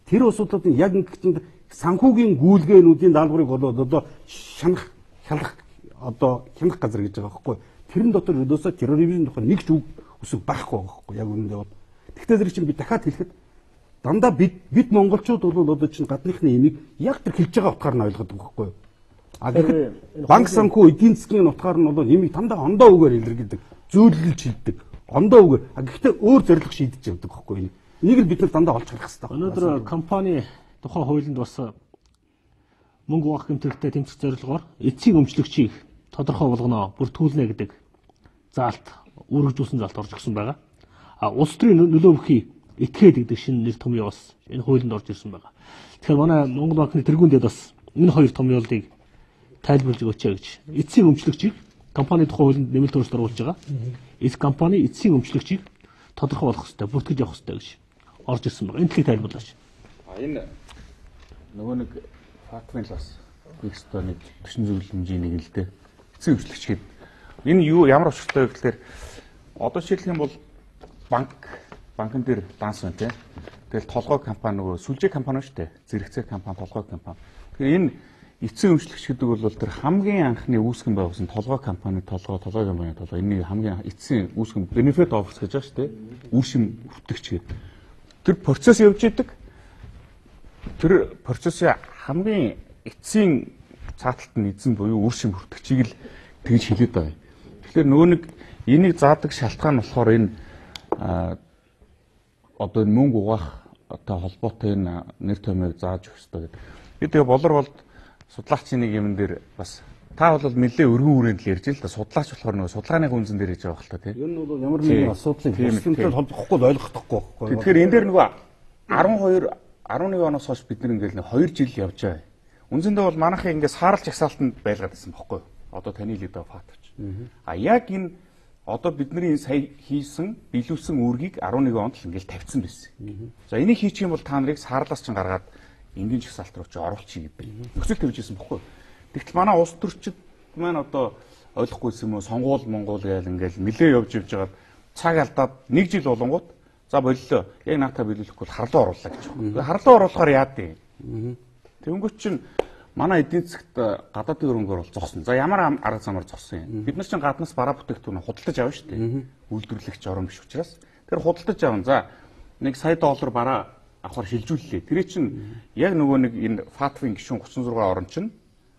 тэр асуудлуудын яг ингэчинд санхүүгийн гүйлгээнүүдийн даалгаврыг болоод одоо шанах хянах газар гэж байгаа байхгүй. Тэрэн дотор өдөөсөө терроризм тухай нэг ч үсэг байхгүй байгаа байхгүй. Яг үүндээ бол. Тэгвэл тэр чинь би дахиад хэлэхэд дандаа бид монголчууд бол одоо чинь гадныхны имийг яг тэр хэлж байгаа утгаар нь ойлгоод байгаа байхгүй юу? А тэгэхээр банк санхүү эдийн засгийн утгаар нь бол имийг дандаа ондоо үгээр илэрхийлдэг, зөөлөлж хэлдэг. Ондоо үгээр. А гэхдээ өөр зорилго шийдэж явдаг байхгүй юу? Энийг л бид нар дандаа олж харах хэрэгтэй. Өнөөдөр компани тухайн хуулинд бас мөнгө угаах гэмтэрэгтэй тэмцэх зорилгоор эцсийн өмчлөгчийг тодорхой болгоно, бүртгүүлнэ гэдэг заалт, үүргэжүүлсэн заалт орж ирсэн байгаа. А улс төрийн нөлөө бүхий этгээд гэдэг шинэ нэр томьёо бас энэ хуулинд орж ирсэн байгаа. Тэгэхээр манай Монгол банкны тэргүүндэд бас энэ хоёр томьёолыг тайлбарлаж өгөөч гэж. Эцсийн өмчлөгчийг компани тухайн хуулинд нэмэлт өөрчлөлт оруулж байгаа. Компани эцсийн өмчлөгчийг тодорхой болгох хэрэгтэй, бүртгэж явах хэрэгтэй гэж орж ирсэн байгаа. Энэ талыг тайлбарлаач. Энэ нөгөө нэг фактын л бас Викстоны төшин зөвлөмжийн нэг л дээ. Эцсийн өмчлөгч гэдэг. Энэ юу ямар учиртай вэ гэхээр одоо жишээлх юм бол банкн дээр данс байна тийм. Тэгэл толгой компани нөгөө сүлжээ компани шүү дээ. Зэрэгцээ компани, толгой компани. Тэгэхээр энэ эцсийн өмчлөгч гэдэг бол тэр хамгийн анхны үүсгэн байгуулсан толгой компани, толгой компани, энэ хамгийн эцсийн үүсгэн benefit offers гэж байгаа шүү дээ. Үр шим хүртэгч гэдэг. Тэр процесс явж идэг. Тэр процессын хамгийн эцсийн цааталт нь эзэн буюу үр шим хүртэгчийг л тэгж хэлээд байгаа. Тэгэхээр нөгөө нэг энийг заадаг шалтгаан болохоор энэ одоо мөнгө угаах холбоотой энэ нэр томьёог зааж өгөх хэрэгтэй гэдэг. Би тэгээ болор судлаачийн нэг юм дээр бас та бол нэлээ өргөн хүрээнд л ярьж л да судлаач болохоор нөгөө судалгааны үнзэн дээр хийж байгаа хэл та тийм. Ер нь бол ямар нэгэн асуудлыг хүсэлтэнтэй холбохгүй ойлгохдохгүй байхгүй. Тэгэхээр энэ дээр нөгөө 11 оноос хойш бид нэг ингээл 2 жил явж байгаа. Үнзэндээ бол манайхын ингээд саарл жагсаалтанд байлгаад байсан байхгүй юу? Одоо таны хэлээд байгаа фактч. А яг энэ одоо бидний сая хийсэн, биелүүлсэн үүргийг 11 онд л ингээл тавьсан байсан. За энийг хийчих юм бол та нарыг саарлаас ч гаргаад энгийн жагсаалт руу ч оруулчих юм бэ. Нөхцөл тавьжсэн байхгүй юу? Тэгтэл манай улс төрчид маань одоо ойлгохгүйсэн юм уу? Сонгуул Монгол гээл ингээл нилээ явж байгаад цаг алдаад 1 жил болонгууд за боллоо. Яг наатаа биелүүлэхгүй харлуу орууллаа гэж байна. Харлуу оруулахаар яад вэ? Тэнгүүт чинь манай эдийн засгт гадаадын хөрөнгө оруулалт зогсон. За ямар арга замаар зогсон юм? Бид нар чинь гаднаас бараа бүтээгдэхүүн худалдаж авна шүү дээ. Үйлдвэрлэгч орон биш учраас тэр худалдаж авна. За $1 сая бараа авахар шилжүүллээ. Тэр чинь яг нөгөө нэг энэ ФАТФ-ийн гишүүн 36 орн чинь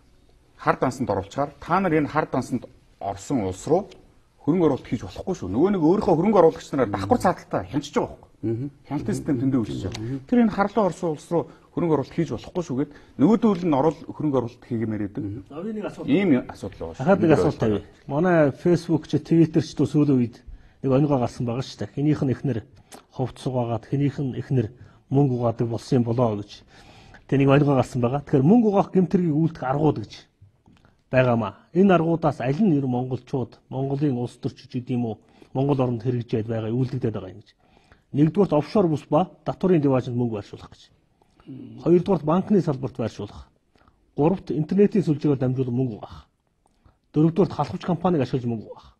хар дансанд оруулчаар та нар энэ хар дансанд орсон улс руу хөрөнгө оруулалт хийж болохгүй шүү. Нөгөө нэг өөрийнхөө хөрөнгө оруулагч нараар давхар цааталтаа хянчиж байгаа байхгүй. Хяналтын систем тэндээ үйлчилж байгаа. Тэр энэ харлуу орсон улс руу хөрөнгө оруулалт хийж болохгүй шүүгээд нөгөөдөл нь хөрөнгө оруулалт хийгэмээр идэг. Ийм асуудал байгаа шүү. Дахиад нэг асуулт тавь. Манай Facebook ч Twitter ч сүүлийн үед нэг онигоо гарсан байгаа шүү дээ. Хинийх нь эхнэр ховд сугаагаад хинийх нь эхнэр мөнгө угаадаг болсон юм болоо гэж. Тэгээ нэг онигоо гарсан байгаа. Тэгэхээр мөнгө угаах гэмтэргийг үйлдэх аргууд гэж байгаамаа. Энэ аргуудаас аль нь ер монголчууд, Монголын улс төрчид гэдэм үү, Монгол оронд хэрэгжээд байгаа, үйлдэгдээд байгаа юм гэж. Нэгдүгээрт офшор бус ба татварын деважинд мөнгө байршуулах гэж. Хоёрдугаарт банкны салбарт байршуулах. Гуравт интернетийн сүлжээгээр дамжуулан мөнгө угаах. Дөрөвдүгээрт халахвч компанийг ашиглаж мөнгө угаах.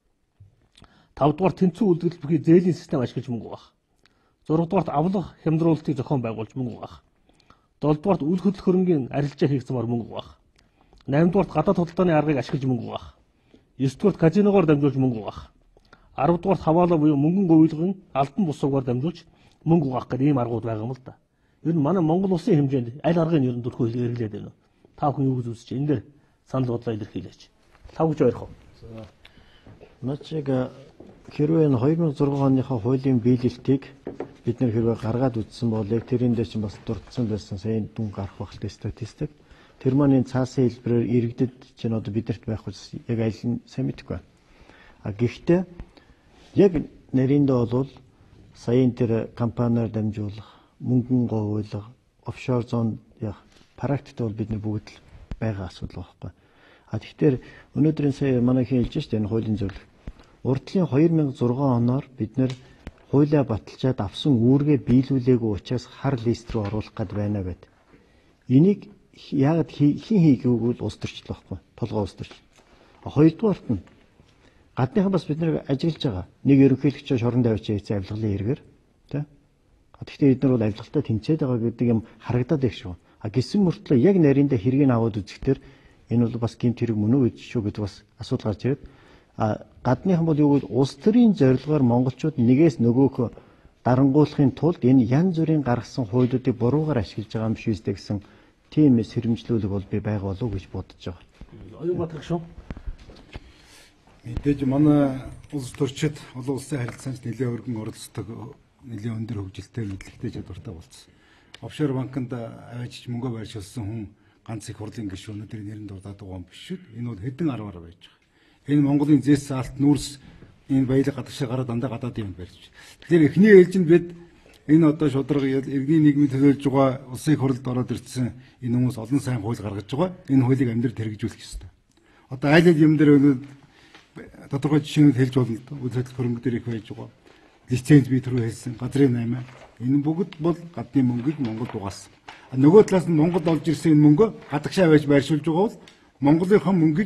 Тавдугаарт тэнцүү үйлдвэрлэл бүхий зээлийн систем ашиглаж мөнгө угаах. Зургадугаарт авлага хямдруулалтыг зохион байгуулж мөнгө угаах. Долдугаарт үйл хөдлөх хөрөнгийн арилжаа хийх замаар мөнгө угаах. 8-дугаарт гадаад худалдааны аргыг ашиглаж мөнгө угаах. 9-дугаарт казиногоор дамжуулж мөнгө угаах. 10-дугаарт хаваалаа буюу мөнгөн говьлгон албан бусуугаар дамжуулж мөнгө угаах гэдэг ийм аргууд байгаа юм л да. Ер нь манай Монгол улсын хэмжээнд аль аргыг ер нь дөрхөө хэрэглээд байна вэ? Та бүхэн юу гэж үзэж байна? Энэ дээр санал бодлоо илэрхийлээч. Та гэж ойлгох уу? Начиг хэрвээ 2006 оныхоо хуулийн биелэлтийг бид нэр хэрвээ гаргаад үзсэн бол яг тэрэн дээр чинь бас дурдсан байсан сайн дүн гарах багтай статистик. Тэр маань цаасын хэлбэрээр иргэдэд чинь одоо бидэрт байх үс яг аль нь сайн мэдэхгүй байна. А гэхдээ яг нэрэндээ бол саяын тэр компаниар дамжуулах, мөнгөн говьлох, офшор зон яг практикт бол бид нар бүгд л байгаа асуудал байхгүй. А тэгэхээр өнөөдрийн сая манай хэлж штэ энэ хуулийн зөвлөх. Урдлын 2006 оноор бид нар хуулиа баталчаад авсан үүргээ биелүүлээгүй учраас хар лист рүү оруулах гээд байна гэд. Энийг яг хин хийгээгүй улс төрчл байхгүй. Толгой улс төрчл. Хоёрдугаарт нь гадныхан бас бид нар ажиллаж байгаа. Нэг ерөнхийлөгчөө шорон давж хийсэн авилгалын хэрэгээр тий. Тэгэхдээ бид нар бол авилгалтай тэнцээд байгаа гэдэг юм харагдаад их шүү. Гэсэн мөртлөө яг нарийнда хэргийг аваад үзэхдээ энэ бол бас гэмт хэрэг мөн үү гэж шүү гэдэг бас асуудал гарч ирээд гадныхан бол юу гэвэл улс төрийн зорилгоор монголчууд нэгээс нөгөөх дарангуулахын тулд энэ янз бүрийн гаргасан хуулиудыг буруугаар ашиглаж байгаа юм биш үү гэсэн тийм сэрэмжлүүлэг бол би байгаа болов уу гэж бодож байгаа. Оюун Баатар шүү. Мэдээж манай улс төрчид олон улсын харилцаанд нэлээд өргөн оролцдог, нэлээд өндөр хөгжилтэй мэдлэгтэй чадвартай болсон. Офшор банкнд аваачиж мөнгө байршуулсан хүн ганц их хурлын гишүүн өнөөдөр нэрэн дурдаад байгаа юм биш шүү. Энэ бол хэдэн арваар байж байгаа. Энэ Монголын зэс алт нүүрс энэ баялаг гадагшаа гараад дандаа гадаад юм барьж. Тэгэхээр эхний ээлжинд бид энэ одоо шудраг иргэний нийгмийн төлөөлж байгаа улсын их хурлд ороод ирсэн энэ хүмүүс олон сайн хууль гаргаж байгаа. Энэ хуулийг амьдралд хэрэгжүүлэх ёстой. Одоо айл юм дээр тодорхой жишээнүүд хэлж болно л доо. Үйлчлэл хөрөнгө дээр их байж байгаа. Лиценз бий төрөө хэлсэн, газрын 8. Энэ бүгд бол гадны мөнгийг Монголд угаасан. Нөгөө талаас нь Монголд олж ирсэн энэ мөнгө гадагшаа байж байршуулж байгаа бол Монголынхон мөнгийг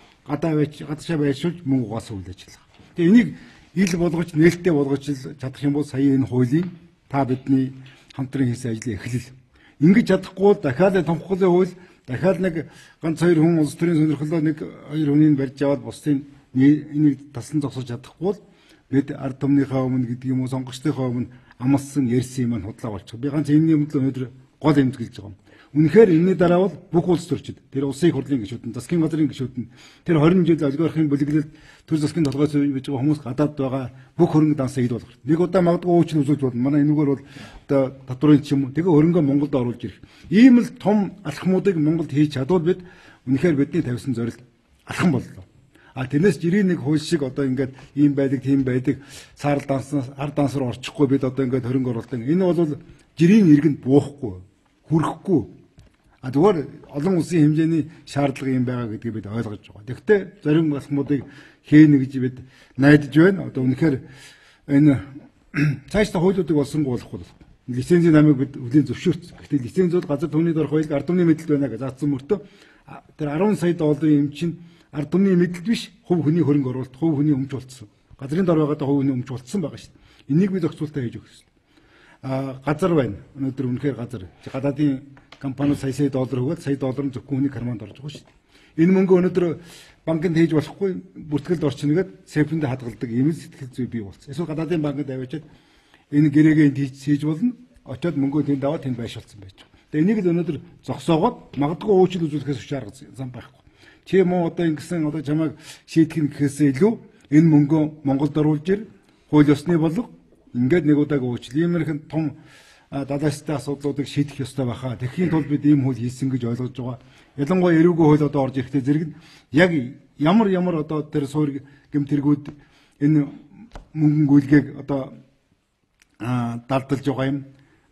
гадагшаа байршуулж мөнгө угаасан үйл ажиллагаа. Тэгээ энийг ил болгож нээлттэй болгож чадах юм бол сая энэ хуулийн та бидний хамтран хийсэн ажлын эхлэл. Ингэж чадахгүй бол дахиад томхлын хууль, дахиад нэг ганц хоёр хүн улс төрийн сонирхлоо нэг хоёр хүнийг барьж аваад бусдын энийг тасан зогсож чадахгүй бол бид ард түмнийхээ өмнө гэдэг юм уу сонгогчдынхаа өмнө амлсан ярьсан юм худлаа болчих. Би ганц энэ юмд л өнөөдөр гол эмзэглэж байгаа юм. Үнэхээр энэний дараа бол бүх улс төрчид тэр улсын их хурлын гишүүд нь засгийн газрын гишүүд нь тэр 20 жил олигархийн бүлэглэлд төр засгийн толгойд байж байгаа хүмүүс гадаад байгаа бүх хөрөнгө дансаа ид болгох. Нэг удаа магадгүй уучлал үзүүлж болно. Манай энэгээр бол одоо татврын ч юм уу тэгээ хөрөнгө Монголд оруулж ирэх. Ийм л том алхмуудыг Монголд хийж чадвал бид үнэхээр бидний тавьсан зорилт алхам боллоо. Тэрнээс жирийн нэг хууль шиг одоо ингээд ийм байдаг тийм байдаг саарл данснаас ард данс руу орчихгүй бид одоо ингээд хөрөнгө оруулалт. Энэ бол жирийн иргэнд буухгүй, хүрэхгүй. Зүгээр олон улсын хэмжээний шаардлага юм байгаа гэдгийг бид ойлгож байгаа. Тэгэхдээ зарим алхмуудыг хийнэ гэж бид найдаж байна. Одоо үнэхээр энэ цаашдаа хуулиудыг болсонгүй болохгүй. Лицензийн намыг бид хүлээн зөвшөөрсөн. Гэхдээ лицензүүд газар түвний дорх хуулийг ард түмний мэдэлд байна гэж заасан мөртөө тэр 10 сая долларын юм чинь ард түмний мэдэлд биш, хувь хүний хөрөнгө оруулалт, хувь хүний өмч болцсон. Газрын дор байгаад хувь хүний өмч болцсон байгаа шүү дээ. Энийг бид зохицуултаа хийж өгөх ёстой. Газар байна. Өнөөдөр үнэхээр газар. Гадаадын компани сая доллар өгөөд сая доллар нь зөвхөн хүний карманд орж байгаа шүү дээ. Энэ мөнгө өнөөдөр банкнд хийж болохгүй бүртгэлд орчихногээд сейфэнд хадгалдаг ийм сэтгэл зүй бий болсон. Эсвэл гадаадын банкнд аваачаад энэ гэрээгээ хийж болно. Очоод мөнгөө тэнд аваад тэнд байшуулсан байж байгаа. Тэгээ энийг л өнөөдөр зогсоогоод магадгүй уучлал үзүүлэхээс өч арга зам байхгүй. Чи муу одоо ингэсэн одоо чамайг шийдэх гэхээсээ илүү энэ мөнгөө Монголд оруулж ир хууль ёсны болго ингээд нэг удааг уучлал иймэрхэн том далайстай асуудлуудыг шийдэх ёстой байхаа. Тэгэхийн тулд бид ийм хууль хийсэн гэж ойлгож байгаа. Ялангуяа эрүүгийн хууль одоо орж ирэхдээ зэрэг яг ямар одоо тэр суурь гэмтэргүүд энэ мөнгөнгүйлгээг одоо дардалж байгаа юм.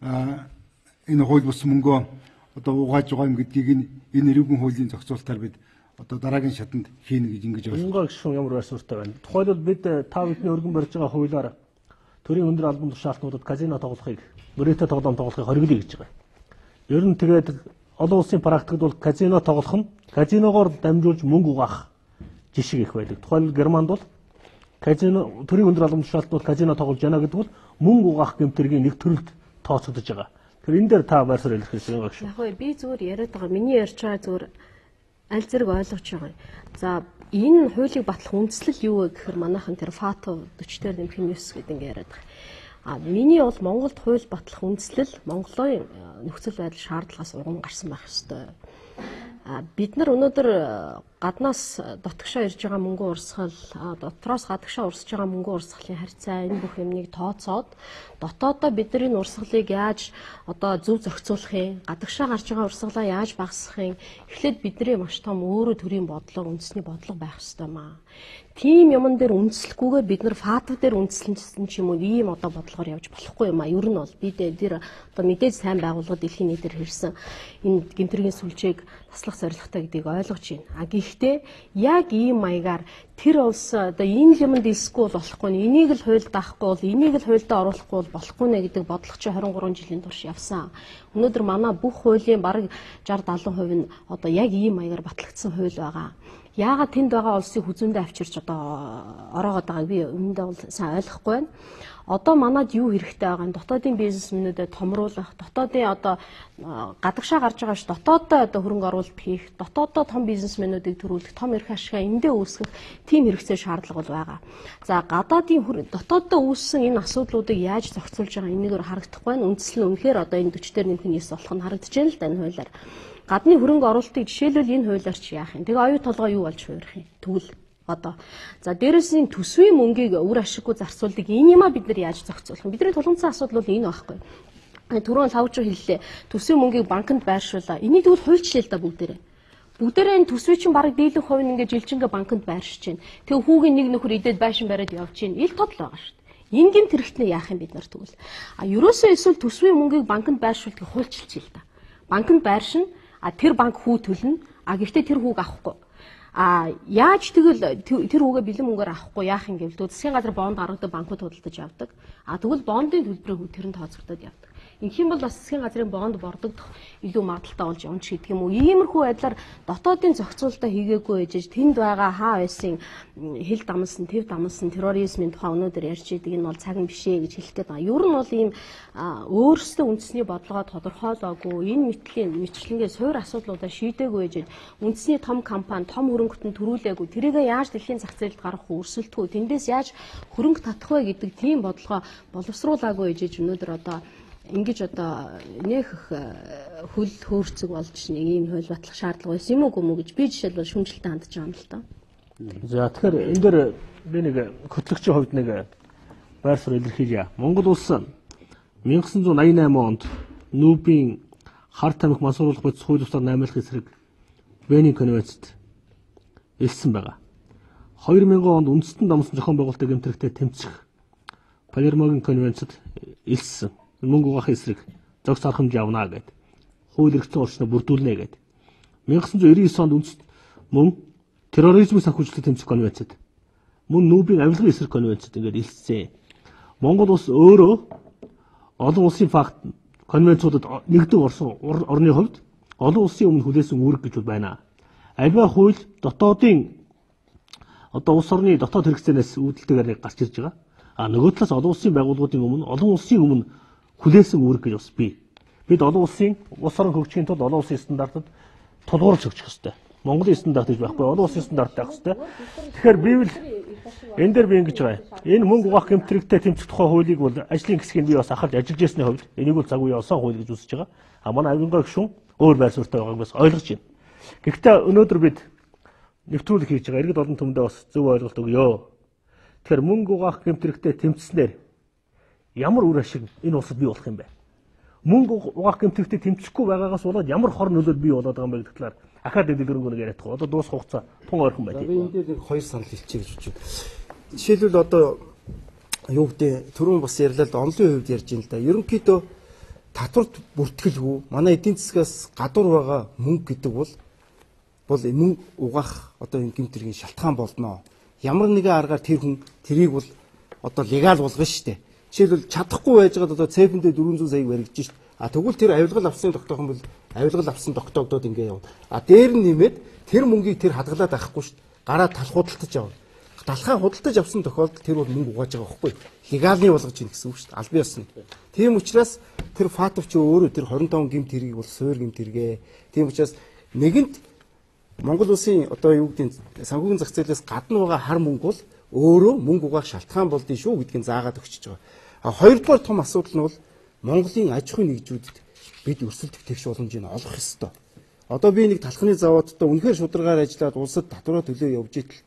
Энэ хууль бус мөнгөө одоо угааж байгаа юм гэдгийг энэ эрүүгийн хуулийн зохицуулалтаар бид одоо дараагийн шатанд хийнэ гэж ингэж ойлгож байна. Энэ гişүн ямар байсуртай байна. Тухайлбал бид та бидний өргөн барьж байгаа хуулиар төрийн өндөр албан тушаалтнуудад казино тоглохыг, мөрөөдө тоглоом тоглохыг хориглоё гэж байгаа. Ер нь тэгээд олон улсын практикт бол казино тоглох нь казиногоор дамжуулж мөнгө угаах жишг их байдаг. Тухайлбал Германд бол казино төрийн өндөр албан тушаалтнууд казино тоглож яана гэдэг бол мөнгө угаах гэмтэргийн нэг төрөлд тооцогдож байгаа. Тэгэхээр энэ дээр та байсаар илэрхийлсэн юм байна. Яг би зүгээр яриад байгаа. Миний ярьж байгаа зүгээр аль зэрэг ойлгож байгаа. За энэ хуулийг батлах үндслэл юу вэ гэхээр манайхан тэр ФАТО 40-дэр нэмэх юм ёс гэдэг ингэ яриад байгаа. Миний бол Монголд хууль батлах үндслэл Монголын нөхцөл байдал шаардлагаас урган гарсан байх ёстой. Бид нар өнөөдөр гаднаас дотгошоо ирж байгаа мөнгө урсгал, дотроос гадагшаа урсж байгаа мөнгө урсгалын харьцаа энэ бүх юмныг тооцоод дотоодоо бид нар энэ урсгалыг яаж одоо зөв зохицуулах юм, гадагшаа гарч байгаа урсгалаа яаж багасгах юм, эхлээд бидний маш том өөрөө төрийн бодлого, үндэсний бодлого байх ёстой маа. Тийм юмн дээр үндэслэхгүйгээр бид нар ФАТО дээр үндэслэн ч юм уу ийм одоо бодлогоор явж болохгүй юм а. Ер нь бол бид дээр одоо мэдээж сайн байгууллага дэлхийн нийтээр хэрсэн энэ гэмтэргийн сүлжээг таслах зорилготой гэдгийг ойлгож байна. Гэхдээ яг ийм маягаар тэр улс одоо энэ юмд илсэхгүй болохгүй, энийг л хуульд даахгүй бол энийг л хуульд оруулахгүй бол болохгүй нэ гэдэг бодлого чи 23 жилийн турш явсан. Өнөөдөр манай бүх хуулийн бараг 60-70% нь одоо яг ийм маягаар батлагдсан хууль байгаа. яагаад тэнд байгаа улсыг хүзүүндээ авчирч одоо ороогоод байгааг би өмнөдөө бол сайн ойлгохгүй байна. Одоо манад юу хэрэгтэй байгаа юм? Дотоодын бизнесмэнүүдэд томруулах, дотоодын одоо гадагшаа гарч байгаа ш дотооддоо одоо хөрөнгө оруулалт хийх, дотооддоо том бизнесмэнүүдийг төрүүлэх, том эрх ашигаа эндээ үүсгэх тийм хэрэгцээ шаардлага бол байгаа. За гадаадын дотооддоо үүссэн энэ асуудлуудыг яаж зохицуулж байгаа энэгээр харагдахгүй байна. Үндсэл нь үнэхээр одоо энэ 40 дээр нэмэх нь 9 болох нь харагдаж байна л да энэ хуулиар. Гадны хөрөнгө оруулалтыг жишээлбэл энэ хуулиар чи яах юм? Тэгээ оюу толгой юу болж хуурах юм? Тэгвэл одоо за дээрээс нь төсвийн мөнгийг үр ашиггүй зарцуулдаг энэ юма бид нар яаж зохицуулах вэ? Бидний тулгымцсан асуудал бол энэ байхгүй. Түрүүн лавж хэллээ. Төсвийн мөнгийг банкнд байршуулаа. Энийг тэгвэл хуульчлаа л да бүгдээрээ. Бүгдээрээ энэ төсвийн чинь бараг дийлэнх хувь нь ингээд жилжингээ банкнд байршиж байна. Тэгээ хүүгийн нэг нөхөр идээд байшин бариад явж байна. Ил тодл байгаа шүү дээ. Энэ гэмт хэрэгтнээ яах юм бид нар тэгвэл. Ерөөсөө эсвэл төсвийн мөнгийг банкнд байршуулдаг хуульчилж л да. Банкнд байршин тэр банк хүү төлнө. Гэхдээ тэр хүүг авахгүй. Яаж тэгвэл тэр хүүгээ бэлэн мөнгөөр авахгүй яах юм гэвэл засгийн газар бонд гаргадаг банкуд худалдаж авдаг. Тэгвэл бондын төлбөрийг тэрэнд тооцогдоод явдаг. Ингэх юм бол бас засгийн газрын бонд бордогдох илүү магадaltaй болж явна ч гэдэг юм уу. Иймэрхүү байдлаар дотоодын зохицуулалтаа хийгээгүй ээж тэнд байгаа хаа байсан хил дамсан, төв дамсан терроризмын тухай өнөөдөр ярьж идэг энэ бол цаг нь биш ээ гэж хэлэх гээд байгаа. Ер нь бол ийм өөрсдөө үндэсний бодлогоо тодорхойлоогүй энэ мэтчлэнгээ суур асуудлуудаа шийдээгүй ээж үндэсний том компани, том хөрөнгөтөнд төрүүлээгүй тэрийгээ яаж дэлхийн зах зээлд гаргах вэ? Өрсөлдөхгүй тэндээс яаж хөрөнгө татах вэ гэдэг тийм бодлогоо боловсруулаагүй ээж өнөөдөр одоо ингэж одоо нээх хөл хөөрцөг болж нэг ийм хууль батлах шаардлага байсан юм уу гэж би жишээлбэл шүмжлэлтэй хандж байгаа юм л да. За тэгэхээр энэ дээр би нэг хөтлөгчийн хувьд нэг байр суурь илэрхийлье. Монгол улс 1988 онд Нүүбийн хар тамхи мансууруулах бодис хууль бусдаар наймаалах эсрэг Венийн конвенцэд илсэн байгаа. 2000 онд үндэстэн дамсан зохион байгуулалтын гэмтрэгтэй тэмцэх Палермогийн конвенцэд илсэн. Мөнгө угаахын эсрэг зохис арга хэмжээ авнаа гэд хууль эрхлэн орчноо бүрдүүлнэ гэд 1999 онд үндэст мөн терроризмын санхүүжилтийг тэмцэх конвенцэд мөн Нүүбийн авилгын эсрэг конвенцэд ингээд илсэн. Монгол улс өөрөө олон улсын факт конвенцуудад нэгдэн орсон орны хувьд олон улсын өмнө хүлээсэн үүрэг гэж байна. Альва хууль дотоодын одоо улс орны дотоод хэрэгцээнээс үүдэлтэйгээр гарч ирж байгаа. Нөгөө талаас олон улсын байгууллагуудын өмнө олон улсын өмнө хүлээсэн үүрэг гэж бас бий. Бид олон улсын улс орон хөгжихийн тулд олон улсын стандартад тулгуурлаж өгчих ёстой. Монголын стандарт гэж байхгүй, олон улсын стандарт байх ёстой. Тэгэхээр би бол энэ дээр би ингэж байгаа. Энэ мөнгө угаах гэмтрэгтэй тэмцэх тухай хуулийг бол ажлын хэсгийг би бас ахалж ажиллаж байсны хувьд энийг бол цаг үеийн олсон хууль гэж үзэж байгаа. Манай авингаа гишүүн өөр байр суурьтай байгааг бас ойлгож байна. Гэхдээ өнөөдөр бид нэвтрүүлэг хийж байгаа. Иргэд олон түмэндээ бас зөв ойлголт өгөө. Тэгэхээр мөнгө угаах гэмтрэгтэй тэмцснээр ямар үр ашиг энэ улсад бий болох юм бэ? Мөнгө угаах гэмтрэгтэй тэмцэхгүй байгаагаас болоод ямар хор нөлөө бий болоод байгаа юм бэ гэхлээр ахаад дэлгэрэнгүй нэг яриад байгаа. Одоо дуусах хугацаа тун ойрхон байна. Би энэ дээр нэг хоёр санал хэлчихье гэж бодож байна. Жишээлбэл одоо юу гэдэг түрүүн бас ярьлаа л онлын хувьд ярьж байна л да. Ерөнхийдөө татварт бүртгэлгүй манай эдийн засгаас гадуур байгаа мөнгө гэдэг бол мөнгө угаах одоо энэ гэмтрийн шалтгаан болноо. Ямар нэгэн аргаар тэр хүн тэрийг бол одоо легал болгоно шүү дээ. Жишээлбэл чадахгүй байж байгаа одоо цэфэндээ 400 саяг баригдаж шít. Тэгвэл тэр авилгал авсан тогтоох юм бол авилгал авсан тогтоогдоод ингэ явна. Дээр нь нэмээд тэр мөнгийг тэр хадгалаад авахгүй шít. Гараа талах худалдаж авна. Талхаа худалдаж авсан тохиолдолд тэр бол мөнгө угааж байгаа байхгүй. Легалны болгож ийн гэсэн үг шít. Албан ёсны. Тийм учраас тэр фатов чи өөрөө тэр 25 гэмт хэргийг бол суур гэмт хэрэгээ. Тийм учраас нэгэнт Монгол улсын одоо юу гэдэг санхүүгийн зах зээлээс гадна байгаа хар мөнгө бол өөрөө мөнгө угаах шалтгаан болдсон шүү гэдгийг заагаад өгчөж байгаа. Хоёрдугаар том асуудал нь бол Монголын аж ахуйн нэгжүүдэд бид өрсөлдөх тэгш боломжийг олох ёстой. Одоо би нэг талхны заводтой үнэхээр шударгаар ажиллаад улсад татвараа төлөө явж итэл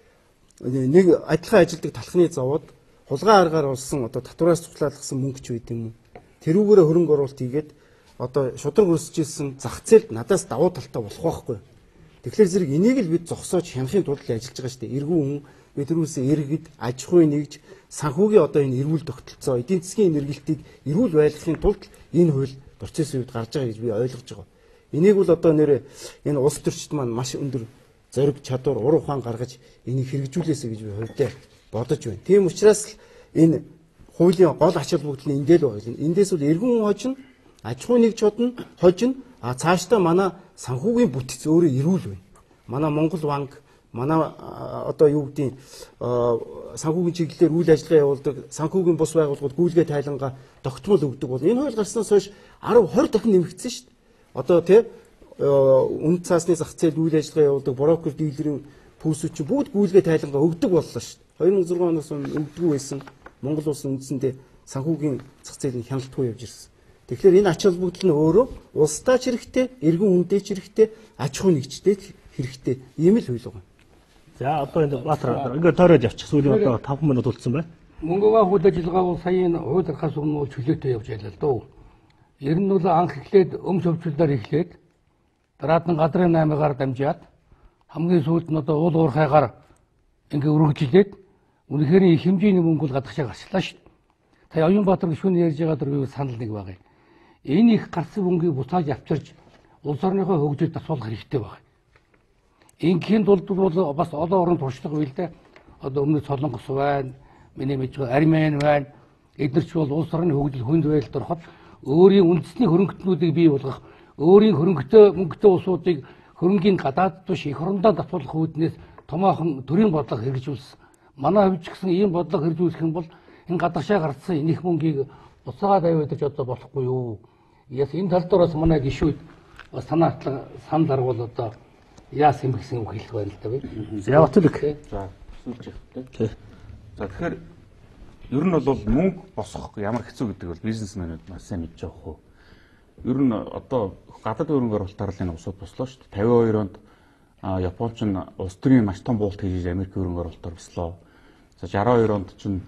нэг адилхан ажилдаг талхны завод хулгай аргаар олсон одоо татвараас цуглаалгасан мөнгө ч байд юм уу. Тэрүүгээрээ хөрөнгө оруулалт хийгээд одоо шудраг өсөж исэн зах зээлд надаас давуу талтай болох байхгүй. Тэгэхээр зэрэг энийг л бид зогсоож хянахын тулд ажиллаж байгаа шүү дээ. Эргэн хүн бид түрүүсээ иргэд аж ахуйн нэгж санхүүгийн одоо энэ эрүүл тогтолцоо эдийн засгийн энергэлтийг эрүүл байлгахын тулд энэ хууль процессын үед гарч байгаа гэж би ойлгож байгаа. Энийг бол одоо нэр энэ улс төрчид маань маш өндөр зориг чадвар ур ухаан гаргаж энийг хэрэгжүүлээсэ гэж би хувьдаа бодож байна. Тийм учраас л энэ хуулийн гол ач холбогдол нь эндээ л байна. Эндээс бол эргэн хүн хожно, аж ахуйн нэгж хожно, цаашдаа манай санхүүгийн бүтц өөрөө эрүүл байна. Манай Монгол банк, манай одоо юу гэдгийг санхүүгийн чиглэлээр үйл ажиллагаа явуулдаг санхүүгийн бус байгууллагууд гүйлгээ тайлангаа тогтмол өгдөг бол энэ хууль гарснаас хойш 10-20 дахин нэмэгдсэн шүү дээ. Одоо тий үнд цаасны зах зээлд үйл ажиллагаа явуулдаг брокер дилерийн пүүсүүд чинь бүгд гүйлгээ тайлангаа өгдөг боллоо шүү дээ. 2006 оноос өгдөггүй байсан Монгол улсын үндсэндээ санхүүгийн зах зээлийн хяналтгүй явж ирсэн. Тэгэхээр энэ ач холбогдол нь өөрөө улстай ч хэрэгтэй, иргэн хүнтэй ч хэрэгтэй, аж ахуй нэгжтэй хэрэгтэй. Ийм л хууль байгаа. За одоо энэ Баатар ингээд тойроод явчих. Сүүлийн одоо 5 минут үлдсэн байна. Мөнгөгаа үйл ажиллагаа бол сая энэ хууль архаас өмнө бол чөлөөтэй явж байлаа л дөө. Ер нь бол анх эхлээд хөвчлөлөөр эхлээд дараад нь газрын 8-аар дамжаад хамгийн сүүлд нь одоо уул уурхайгаар ингээ өргөжлээд үнэхээр их хэмжээний мөнгө бол гадагшаа гарчлаа шүү дээ. Та Оюнбаатар гишүүн ярьж байгаа дөрвийн санал нэг байгаа. Энэ их гарсан мөнгийг буцааж авчирч улс орныхоо хөгжөлд асуулах хэрэгтэй байна. Ингийн тулд бол бас олон орон туршлага үйлдэ одоо өмнө Солонгос байна, миний мэдж байгаа Армен байна. Эдгэрч бол улс орны хөгжил хүнд байдалд ороход өөрийн үндэсний хөрөнгөтнүүдийг бий болгох, өөрийн мөнгөтэй улсуудыг хөрөнгөний гадаад туш их орондоо татуулах үүднээс томоохон төрийн бодлого хэрэгжүүлсэн. Манай хувьд ч гэсэн ийм бодлого хэрэгжүүлэх юм бол энэ гадагшаа гарсан энэх мөнгийг буцаагаад авъядаж одоо болохгүй юу? Яс энэ тал дээр бас манай гишүүд санал аргуул одоо яасан юм гэсэн үг хэлэх байна л да бай. Яватлаг. За сүүлж явах тийм. За тэгэхээр ер нь бол мөнгө босгох ямар хэцүү гэдэг бол бизнесмэнүүд маш сайн мэдж байгаа хөө. Ер нь одоо гадаад хөрөнгө оруулалтаар л энэ усууд бослоо шүү дээ. 52 онд Японч нь улс төрийн маш том буулт хийж Америк хөрөнгө оруулалтаар бослоо. За 62 онд чинь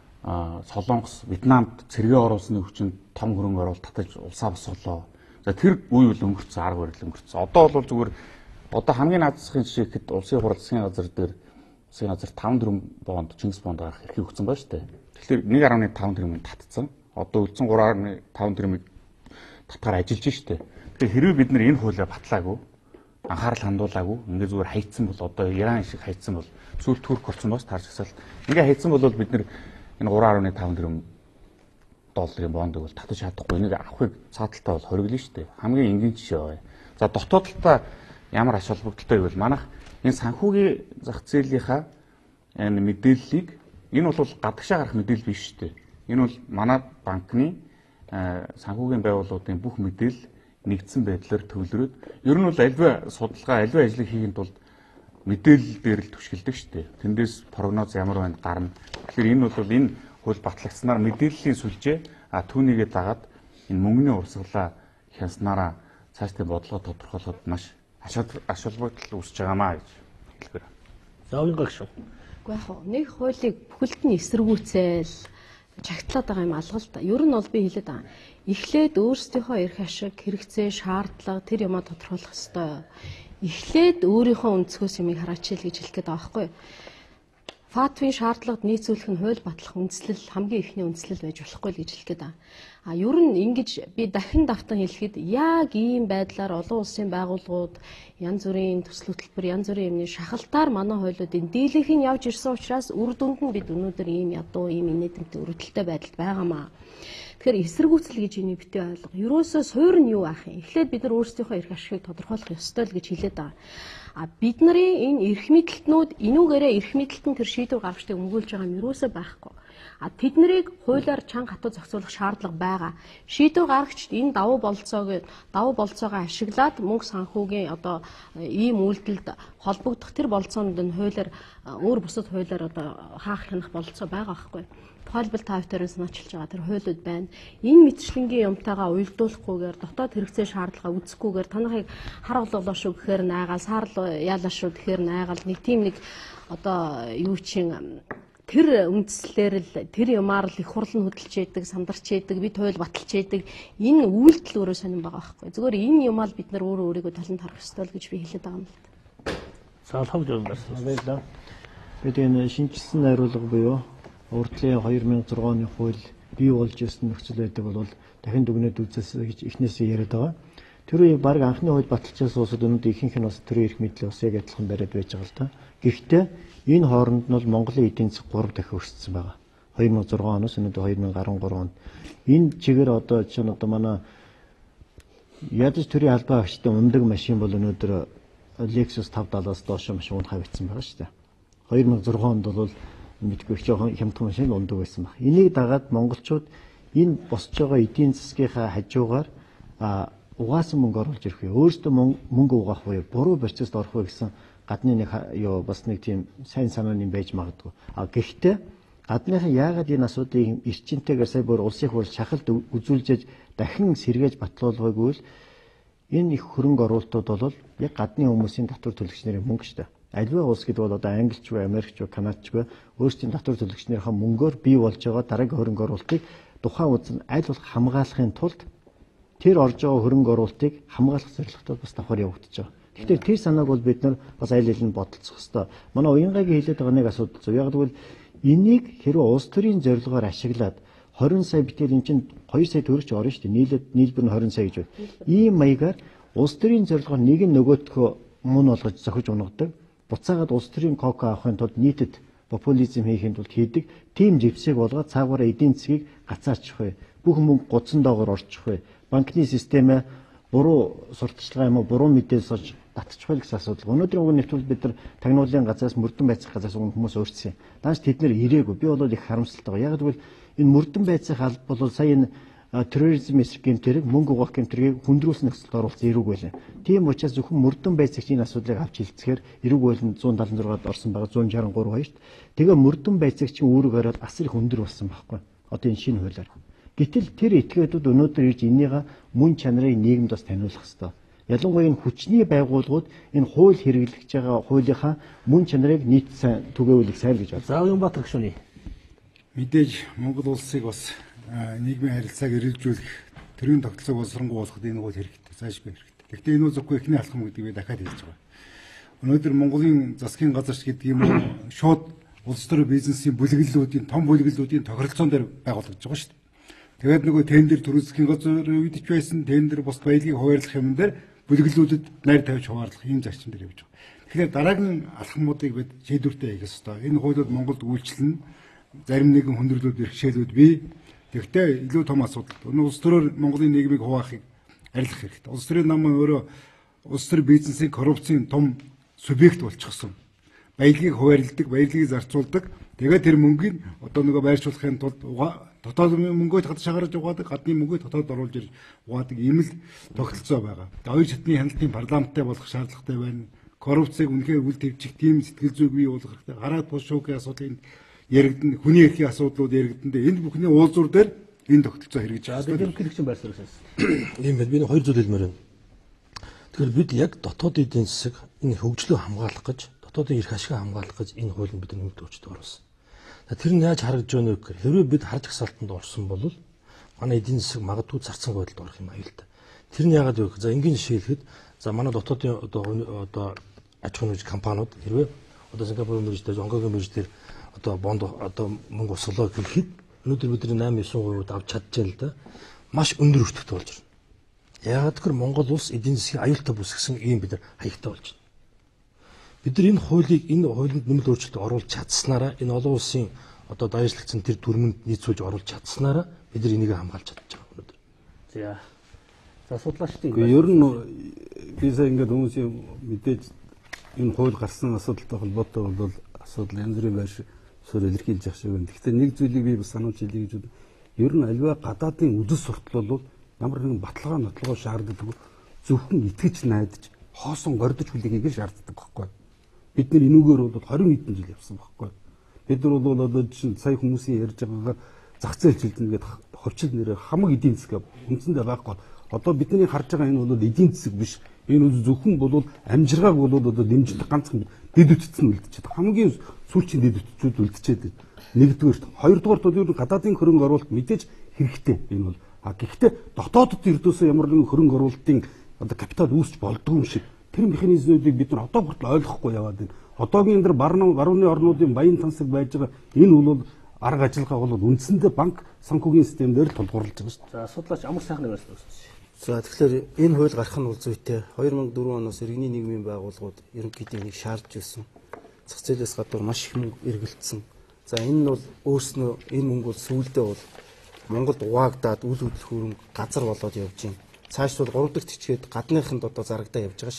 Солонгос, Вьетнамд цэргээ оруулсны хүчин том хөрөнгө оруулалт татаж улсаа босголоо. За тэр үе үл өнгөрцөн, арга барил өнгөрцөн. Одоо бол зүгээр одоо хамгийн наад засгийн жишээ гэхэд улсын хурал засгийн газар дээр улсын газар 5 тэрбум бонд Чингис бонд гарах эрхийг өгсөн байна шүү дээ. Тэгэхээр 1.5 тэрбум татцсан. Одоо үлдсэн 3.5 тэрбумыг татгаар ажиллаж шүү дээ. Тэгэхээр хэрвээ бид нар энэ хуулиа батлаагүй, анхаарал хандуулаагүй, ингээд зүгээр хайцсан бол одоо Иран шиг хайцсан бол сүүл Турк болсон бас таарч асаал. Ингээд хайцсан бол бид нар энэ 3.5 тэрбум долларын бондыг бол татаж чадахгүй. Энийг авахыг цааталтаа бол хориглоно шүү дээ. Хамгийн энгийн жишээ байна. За дотоод талаа ямар ач холбогдолтой гэвэл манайх энэ санхүүгийн зах зээлийнхаа энэ мэдээллийг энэ бол гадагшаа гарах мэдээлэл биш шүү дээ. Энэ бол манай банкны санхүүгийн байгууллагуудын бүх мэдээлэл нэгдсэн байдлаар төвлөрөөд ер нь бол аливаа судалгаа, аливаа ажлыг хийхэд тулд мэдээлэл дээр л түшгэлдэг шүү дээ. Тэндээс прогноз ямар байна гарна. Тэгэхээр энэ бол энэ хууль батлагдсанаар мэдээллийн сүлжээ түүнийгээ дагаад энэ мөнгөний урсгалаа хянснараа цаашдын бодлого тодорхойлоход маш ач холбогдол үүсэж байгаамаа гэж хэлэхээр. За уянга гişүн. Уу яг нэг хуулийг бүхэлд нь эсэргүүцээл чагтлаад байгаа юм алга л та. Ер нь бол би хэлээд байгаа. Эхлээд өөрсдийнхөө эрх ашиг, хэрэгцээ, шаардлага тэр юмаа тодорхойлох ёстой. Эхлээд өөрийнхөө өнцгөөс юмыг хараач л гэж хэлэх гээд байгаа байхгүй юу? ФАТФ-ийн шаардлагад нийцүүлэх нь хууль батлах үндслэл хамгийн ихний үндслэл байж болохгүй л гэж хэлэх гээд байна. Ер нь ингэж би дахин давтан хэлэхэд яг ийм байдлаар олон улсын байгууллагууд янз бүрийн төсөл хөтөлбөр, янз бүрийн юмны шахалтаар манай хуулиудын дийлэнх нь явж ирсэн учраас үр дүнд нь бид өнөөдөр ийм ядуу, ийм инээдэмтэй өрөвдөлтэй байдалд байгаамаа. Тэгэхээр эсэргүүцэл гэж энийг битгий ойлго. Ерөөсөө суур нь юу аах юм? Эхлээд бид нар өөрсдийнхөө эрх ашигыг тодорхойлох ёстой л гэж хэлээд байгаа. Бид нарын энэ эрх мэдэлтнүүд энүүгээрээ эрх мэдэлтэн тэр шийдвэр гаргахыг өмгөөлж байгаа юм ерөөсөө байхгүй. Тэд нарыг хуулиар чанга хатуу зохицуулах шаардлага байгаа. Шийдвэр гаргагчид энэ давуу болцоогоо ашиглаад мөнгө санхүүгийн одоо ийм үйлдэлд холбогдох тэр болцоонууд нь хуулиар өөр бусад хуулиар одоо хаах хянах болцоо байгаа байхгүй. Тухайлбал та бүхэн санаачилж байгаа тэр хуулиуд байна. Энэ мэтчлэнгийн юмтайгаа уялдуулахгүйгээр дотоод хэрэгцээ шаардлага үүсэхгүйгээр танахыг хар голоолоо шүү гэхээр найгаал, саарл яалаа шүү гэхээр найгаал нэг тийм нэг одоо юу чин тэр үндслээр л тэр юмар л их хурлан хөдөлж яадаг, сандарч яадаг, бид хууль баталж яадаг энэ үйлдэл өөрөө сонирн байгаа байхгүй. Зүгээр энэ юмаа л бид нар өөрийгөө талент харах ёстой л гэж би хэлээд байгаа юм л та. Саалхав жирэмсэн. Баярлалаа. Бид энэ шинжилсэн найруулга буюу урдлын 2006 оны хууль бий болж ирсэн нөхцөл байдал бол дахин дүгнээд үзээс гэж эхнээсээ яриад байгаа. Тэр үе баг анхны хууль баталчаас уусаад өнөөдөр ихэнх нь бас төрийн эрх мэдэл бас яг адилхан бариад байж байгаа л та. Гэхдээ энэ хооронд нь бол Монголын эдийн засаг 3 дахин өссөн байгаа. 2006 оноос өнөөдөр 2013 онд энэ чигээр одоо чинь одоо манай ядаж төрийн албаа агчтай ундаг машин бол өнөөдөр Lexus 570-аас доош маш унах хавьцсан байгаа шүү дээ. 2006 онд бол мэдгүй их жоохон хямдхан машин ундаг байсан баг. Энийг дагаад монголчууд энэ босч байгаа эдийн засгийнхаа хажуугаар угаасан мөнгө оруулж ирэх вэ? Өөрөөсөө мөнгө угаах вэ? Буруу процесд орох вэ гэсэн гадны нэг бас нэг тийм сайн санааны байж магадгүй. Гэхдээ гадныхан яагаад энэ асуудлыг эрчимтэйгээр сая бүр улсын хурлд шахалт үзүүлжээж дахин сэргээж батлуулгаагүй л энэ их хөрөнгө оруулалтууд бол яг гадны хүмүүсийн татвар төлөгчнэрийн мөнгө шүү дээ. Аливаа улс гэдэг бол одоо Англич вэ, Америкч вэ, Канадч вэ өөрсдийн татвар төлөгчнэрийн мөнгөөр бий болж байгаа дараагийн хөрөнгө оруулалтыг тухайн улсад аль болох хамгаалахын тулд тэр орж байгаа хөрөнгө оруулалтыг хамгаалах зорилготой бас давхар явагдаж байгаа. Тэгэхээр тэр санааг бол бид нар бас аль алин бодолцох хэрэгтэй. Манай уянгагийн хэлээд байгаа нэг асуудал зөв. Яг гэвэл энийг хэрвээ улс төрийн зорилгоор ашиглаад 20 сая битэл эн чинь 2 сая төгрөг ч орно шүү дээ. Нийлбэр нь 20 сая гэж байна. Ийм маягаар улс төрийн зорилгоор нэг нь нөгөөдхөө мөн болгож зохиж унагадаг. Буцаагаад улс төрийн кока авахын тулд нийтэд популизм хийхэд тулд хийдэг. Тим живсэг болгоод цаагаараа эдийн засгийг гацаачих вэ. Бүх мөнгө гудсан доогоор орчих вэ. Банкны системээ буруу сурталчилгаа юм уу буруу мэдээлэл сорж татчих вэ гэсэн асуудал. Өнөөдрийн уг нэвтрүүлэлд бид нар тагнуулын газраас мөрдөн байцах газраас уг хүмүүс өөрчлөсөн. Дааш тэд нэр ирээгүй. Би бол их харамсалтай байгаа. Яг гэвэл энэ мөрдөн байцах алба бол сая энэ терроризм эсрэг гэмтэрэг мөнгө угаах гэмтэргийг хүндрүүлсэн нөхцөлд оруулсан эрүүг байлаа. Тийм учраас зөвхөн мөрдөн байцагчийн асуудлыг авч хэлцгээр эрүүг байлын 176-д орсон байгаа 163 хоёрт. Тэгээ мөрдөн байцагчийн үүрэг ороод асар их өндөр болсон байхгүй. Одоо энэ шинэ хуулиар. Гэтэл тэр этгээдүүд өнөөдөр ирж энийга мөн чанарыг нийгэмд бас таниулах хэрэгтэй. Ялангуяа энэ хүчний байгууллагууд энэ хууль хэрэглэж байгаа хуулийнхаа мөн чанарыг нийт сайн түгэвэл сайн гэж байна. За Уянбаатар гүшүүний мэдээж Монгол улсыг бас нийгмийн харилцааг эргэлжүүлэх төрийн тогтолцоог боловсронгуулахад энэ хууль хэрэгтэй. Заашгүй хэрэгтэй. Гэхдээ энэ бол зөвхөн эхний алхам гэдэг би дахиад хэлж байгаа. Өнөөдөр Монголын засгийн газарч гэдэг юм уу шууд улс төрийн бизнесийн бүлэглэлүүдийн том бүлэглэлүүдийн тохиролцоон дээр байгуулагдж байгаа шүү дээ. Тэгээд нөгөө тендер төрөлсөхийн газар үйдэж байсан тендер бус баялагийг хуваарлах юм дээр бүлэглэлүүдэд найр тавьж хуваарлах ийм зарчим дээр явж байгаа. Тэгэхээр дараагийн алхмуудыг бид шийдвэртэй хийх ёстой. Энэ хуулиуд Монголд үйлчлэн зарим нэгэн хүндрэлүүд бэрхшээлүүд бий. Тэгвэл илүү том асуудал. Өнөө улс төрөөр Монголын нийгмийг хуваахыг арилгах хэрэгтэй. Улс төрийн нам өөрөө улс төрийн бизнесийн коррупцийн том субъект болчихсон. Баялагийг хуваарилдаг, баялагийг зарцуулдаг. Тэгээд тэр мөнгийг одоо нөгөө байршуулахын тулд дотоод мөнгөө шагарж угаадаг, гадны мөнгөө дотоод оруулж ирж угаадаг ийм л тогтолцоо байгаа. Хоёр шатны хяналтын парламенттай болох шаардлагатай байна. Коррупцийг үнэхээр үл твчих тийм сэтгэл зүйг бий болгох хэрэгтэй. Гараад бушуугийн асуудлыг яригдана, хүний эрхийн асуудлууд яригдана. Энэ бүхний уулзуур дээр энэ тогтолцоо хэрэгжиж байгаа. Тэгээд хэрэгчин байрсарсан. Ийм байна. Би нэг хоёр зүйл хэлмээр байна. Тэгэхээр бид яг дотоод эдийн засаг энэ хөгжлөө хамгаалах гэж, дотоодын эрх ашиг хамгаалах гэж энэ хуулийг бид нэмэлт өөрчлөлт оруулсан. Тэр нь яаж харагдж байна вэ гэхээр хэрвээ бид харж агсаалтанд орсон бол манай эдийн засаг магадгүй зарцсан байдалд орох юм аюултай. Тэр нь яагаад вэ гэхээр за энгийн жишээ хэлэхэд за манай дотоодын одоо аж ахуйн компаниуд хэрвээ одоо Сингапурын мөрөжтэй, Гонконгийн мөрөжтэй одоо бонд одоо мөнгө усглоо гэхэд өнөөдөр бидний 8-9% авч чадчихжээ л да. Маш өндөр өртөгтэй болж байна. Яагаад гэхээр Монгол улс эдийн засгийн аюултай бүс гэсэн ийм бид нар хаягтай болж байна. Бид нар энэ хуулийг энэ хуулинд нэмэлт өөрчлөлт оруулж чадсанараа энэ олон улсын одоо даяарчлагдсан тэр дүрмэнд нийцүүлж оруулж чадсанараа бид нар энийг хамгаалж чадчих байгаа өнөөдөр. За судлаачдын ер нь би сая ингээд хүмүүсийн мэдээж энэ хууль гарсан асуудалтай холбоотой бол асуудал янз бүрийн байр суурь илэрхийлж явах шиг байна. Гэхдээ нэг зүйлийг би бас сануулж хэлье гэж байна. Ер нь альва гадаадын үдэс суртал бол ямар нэгэн баталгаа нотлогоо шаарддаг зөвхөн итгэж найдаж хоосон гордож хүлээгийг шаарддаг байхгүй. Бид нар энүүгээр бол 20 хэдэн жил явсан байхгүй. Бид нар бол одоо чинь сая хүмүүсийн ярьж байгаагаар зах зээл жилдэн гэдэг ховчил нэрээр хамаг эдийн засаг үндсэндээ байхгүй. Одоо бидний харж байгаа энэ бол эдийн засаг биш. Энэ зөвхөн бол амжиргааг бол одоо дэмжих ганцхан дэд үтцэн үлдчихэд хамгийн сүүлчийн дэд үтцүүд үлдчихэд нэгдүгээрт хоёрдугаарт бол ер нь гадаадын хөрөнгө оруулалт мэдээж хэрэгтэй энэ бол гэхдээ дотоодд ердөөсөө ямар нэгэн хөрөнгө оруулалтын одоо капитал үүсч болдгүй юм шиг тэр механизмуудыг бид нар одоо хүртэл ойлгохгүй яваад байна. Одоогийн энэ барууны орнуудын баян тансаг байж байгаа энэ бол арга ажиллагаа бол үндсэндээ банк санхүүгийн системээр тулгуурлаж байгаа шүү дээ. За судлаач амар сайхны байрсаар үүссэн. За тэгэхээр энэ хууль гарах нь бол зүйтэй. 2004 оноос иргэний нийгмийн байгууллагууд ерөнхийдөө энийг шаардж байсан. Зах зээлээс гадуур маш их мөнгө эргэлтсэн. За энэ нь бол өөрснөө энэ мөнгө бол сүүлдээ бол Монголд угаагдаад үйл хөдлөх хөрөнгө газар болоод явж байна. Цааш бол 3 дахь тичгээд гадныханд одоо зарагдаа явж байгаа шүү дээ.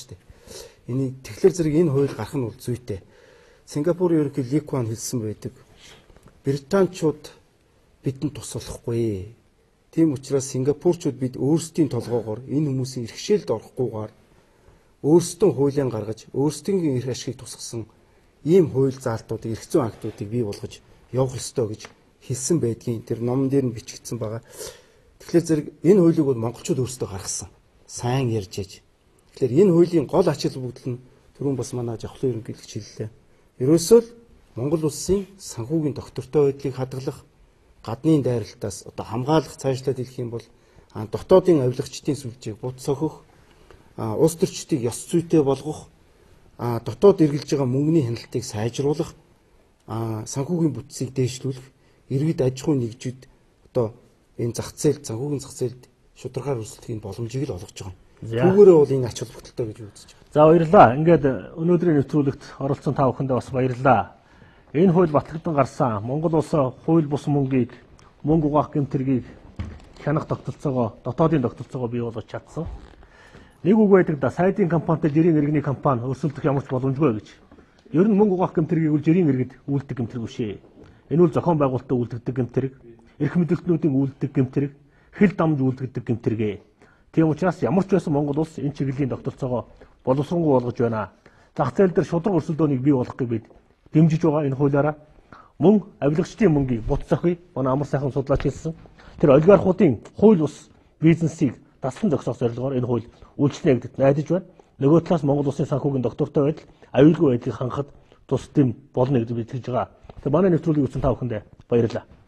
Энийг тэгэхээр зэрэг энэ хууль гарах нь бол зүйтэй. Сингапурын ерөнхий Ли Куан хэлсэн байдаг. Британчууд бидэнд тус болохгүй. Тийм учраас сингапурчууд бид өөрсдийн толгоогоор энэ хүмүүсийн иргэшээлд орохгүйгээр өөрсдөө хуулиан гаргаж, өөрсдийн эрх ашигыг тусгасан ийм хууль заалтуудыг, эрх зүйн актуудыг бий болгож явах ёстой гэж хэлсэн байдгийн тэр номон дээр нь бичигдсэн байгаа. Тэгэхээр зэрэг энэ хуулийг бол монголчууд өөрсдөө гаргасан. Сайн ярьж ээж. Тэгэхээр энэ хуулийн гол ач холбогдол нь түрүүн бас манай жавхлан ерөнхийлөгч хэллээ. Ерөөсөө л Монгол улсын санхүүгийн доктортой байдлыг хадгалах, гадны дайралтаас одоо хамгаалах цаашлаад хэлэх юм бол дотоодын авилгачдын сүлжээг бут сохих, улс төрчдийг ёс зүйтэй болгох, дотоод эргэлж байгаа мөнгөний хяналтыг сайжруулах, санхүүгийн бүтцийг дээшлүүлэх, иргэд аж ахуйн нэгжид одоо энэ зах зээлд, санхүүгийн зах зээлд шударгаар өрсөлдөхийн боломжийг л олгож байгаа. Түүгээрээ бол энэ ач холбогдолтой гэж үзэж байгаа. За баярлалаа. Ингээд өнөөдрийн нэвтрүүлэгт оролцсон та бүхэндээ бас баярлалаа. Энэ хууль батлагдсан гарсан Монгол улс хууль бус мөнгийг, мөнгө угаах гэмтэргийг хянах тогтолцоогоо, дотоодын тогтолцоогоо бий болгож чадсан. Нэг үг байдаг да, сайдын компанитай жирийн иргэний компани өрсөлдөх ямар ч боломжгүй гэж. Ер нь мөнгө угаах гэмтэргийг үл жирийн иргэд үйлдэх гэмтэрэг биш ээ. Энэ бол зохион байгуулалтад үйлдэгдэг гэмтэрэг, эрх мэдээлтнүүдийн үйлдэх гэмтэрэг, хил дамж үйлдэгдэг гэмтэрэг ээ. Тийм учраас ямар ч байсан Монгол улс энэ чиглэлийн тогтолцоогоо боловсронгуй болгож байна. Зах зээл дээр шудраг өрсөлдөөнийг бий болгохыг бид дэмжиж байгаа энэ хуулиараа. Мөн авилгачдын мөнгийг бут зохиё. Манай амар сайхан судлаач хэлсэн. Тэр олигархуудын хууль ус бизнесийг даслан зогсоох зорилгоор энэ хууль үйлчлэнэ гэдэгт найдаж байна. Нөгөө талаас Монгол улсын санхүүгийн доктортой байдал, аюулгүй байдлыг хангахад тус дэм болно гэж бид хэлж байгаа. Тэгээ манай нэвтрүүлгийг үзсэн та бүхэндээ баярлалаа.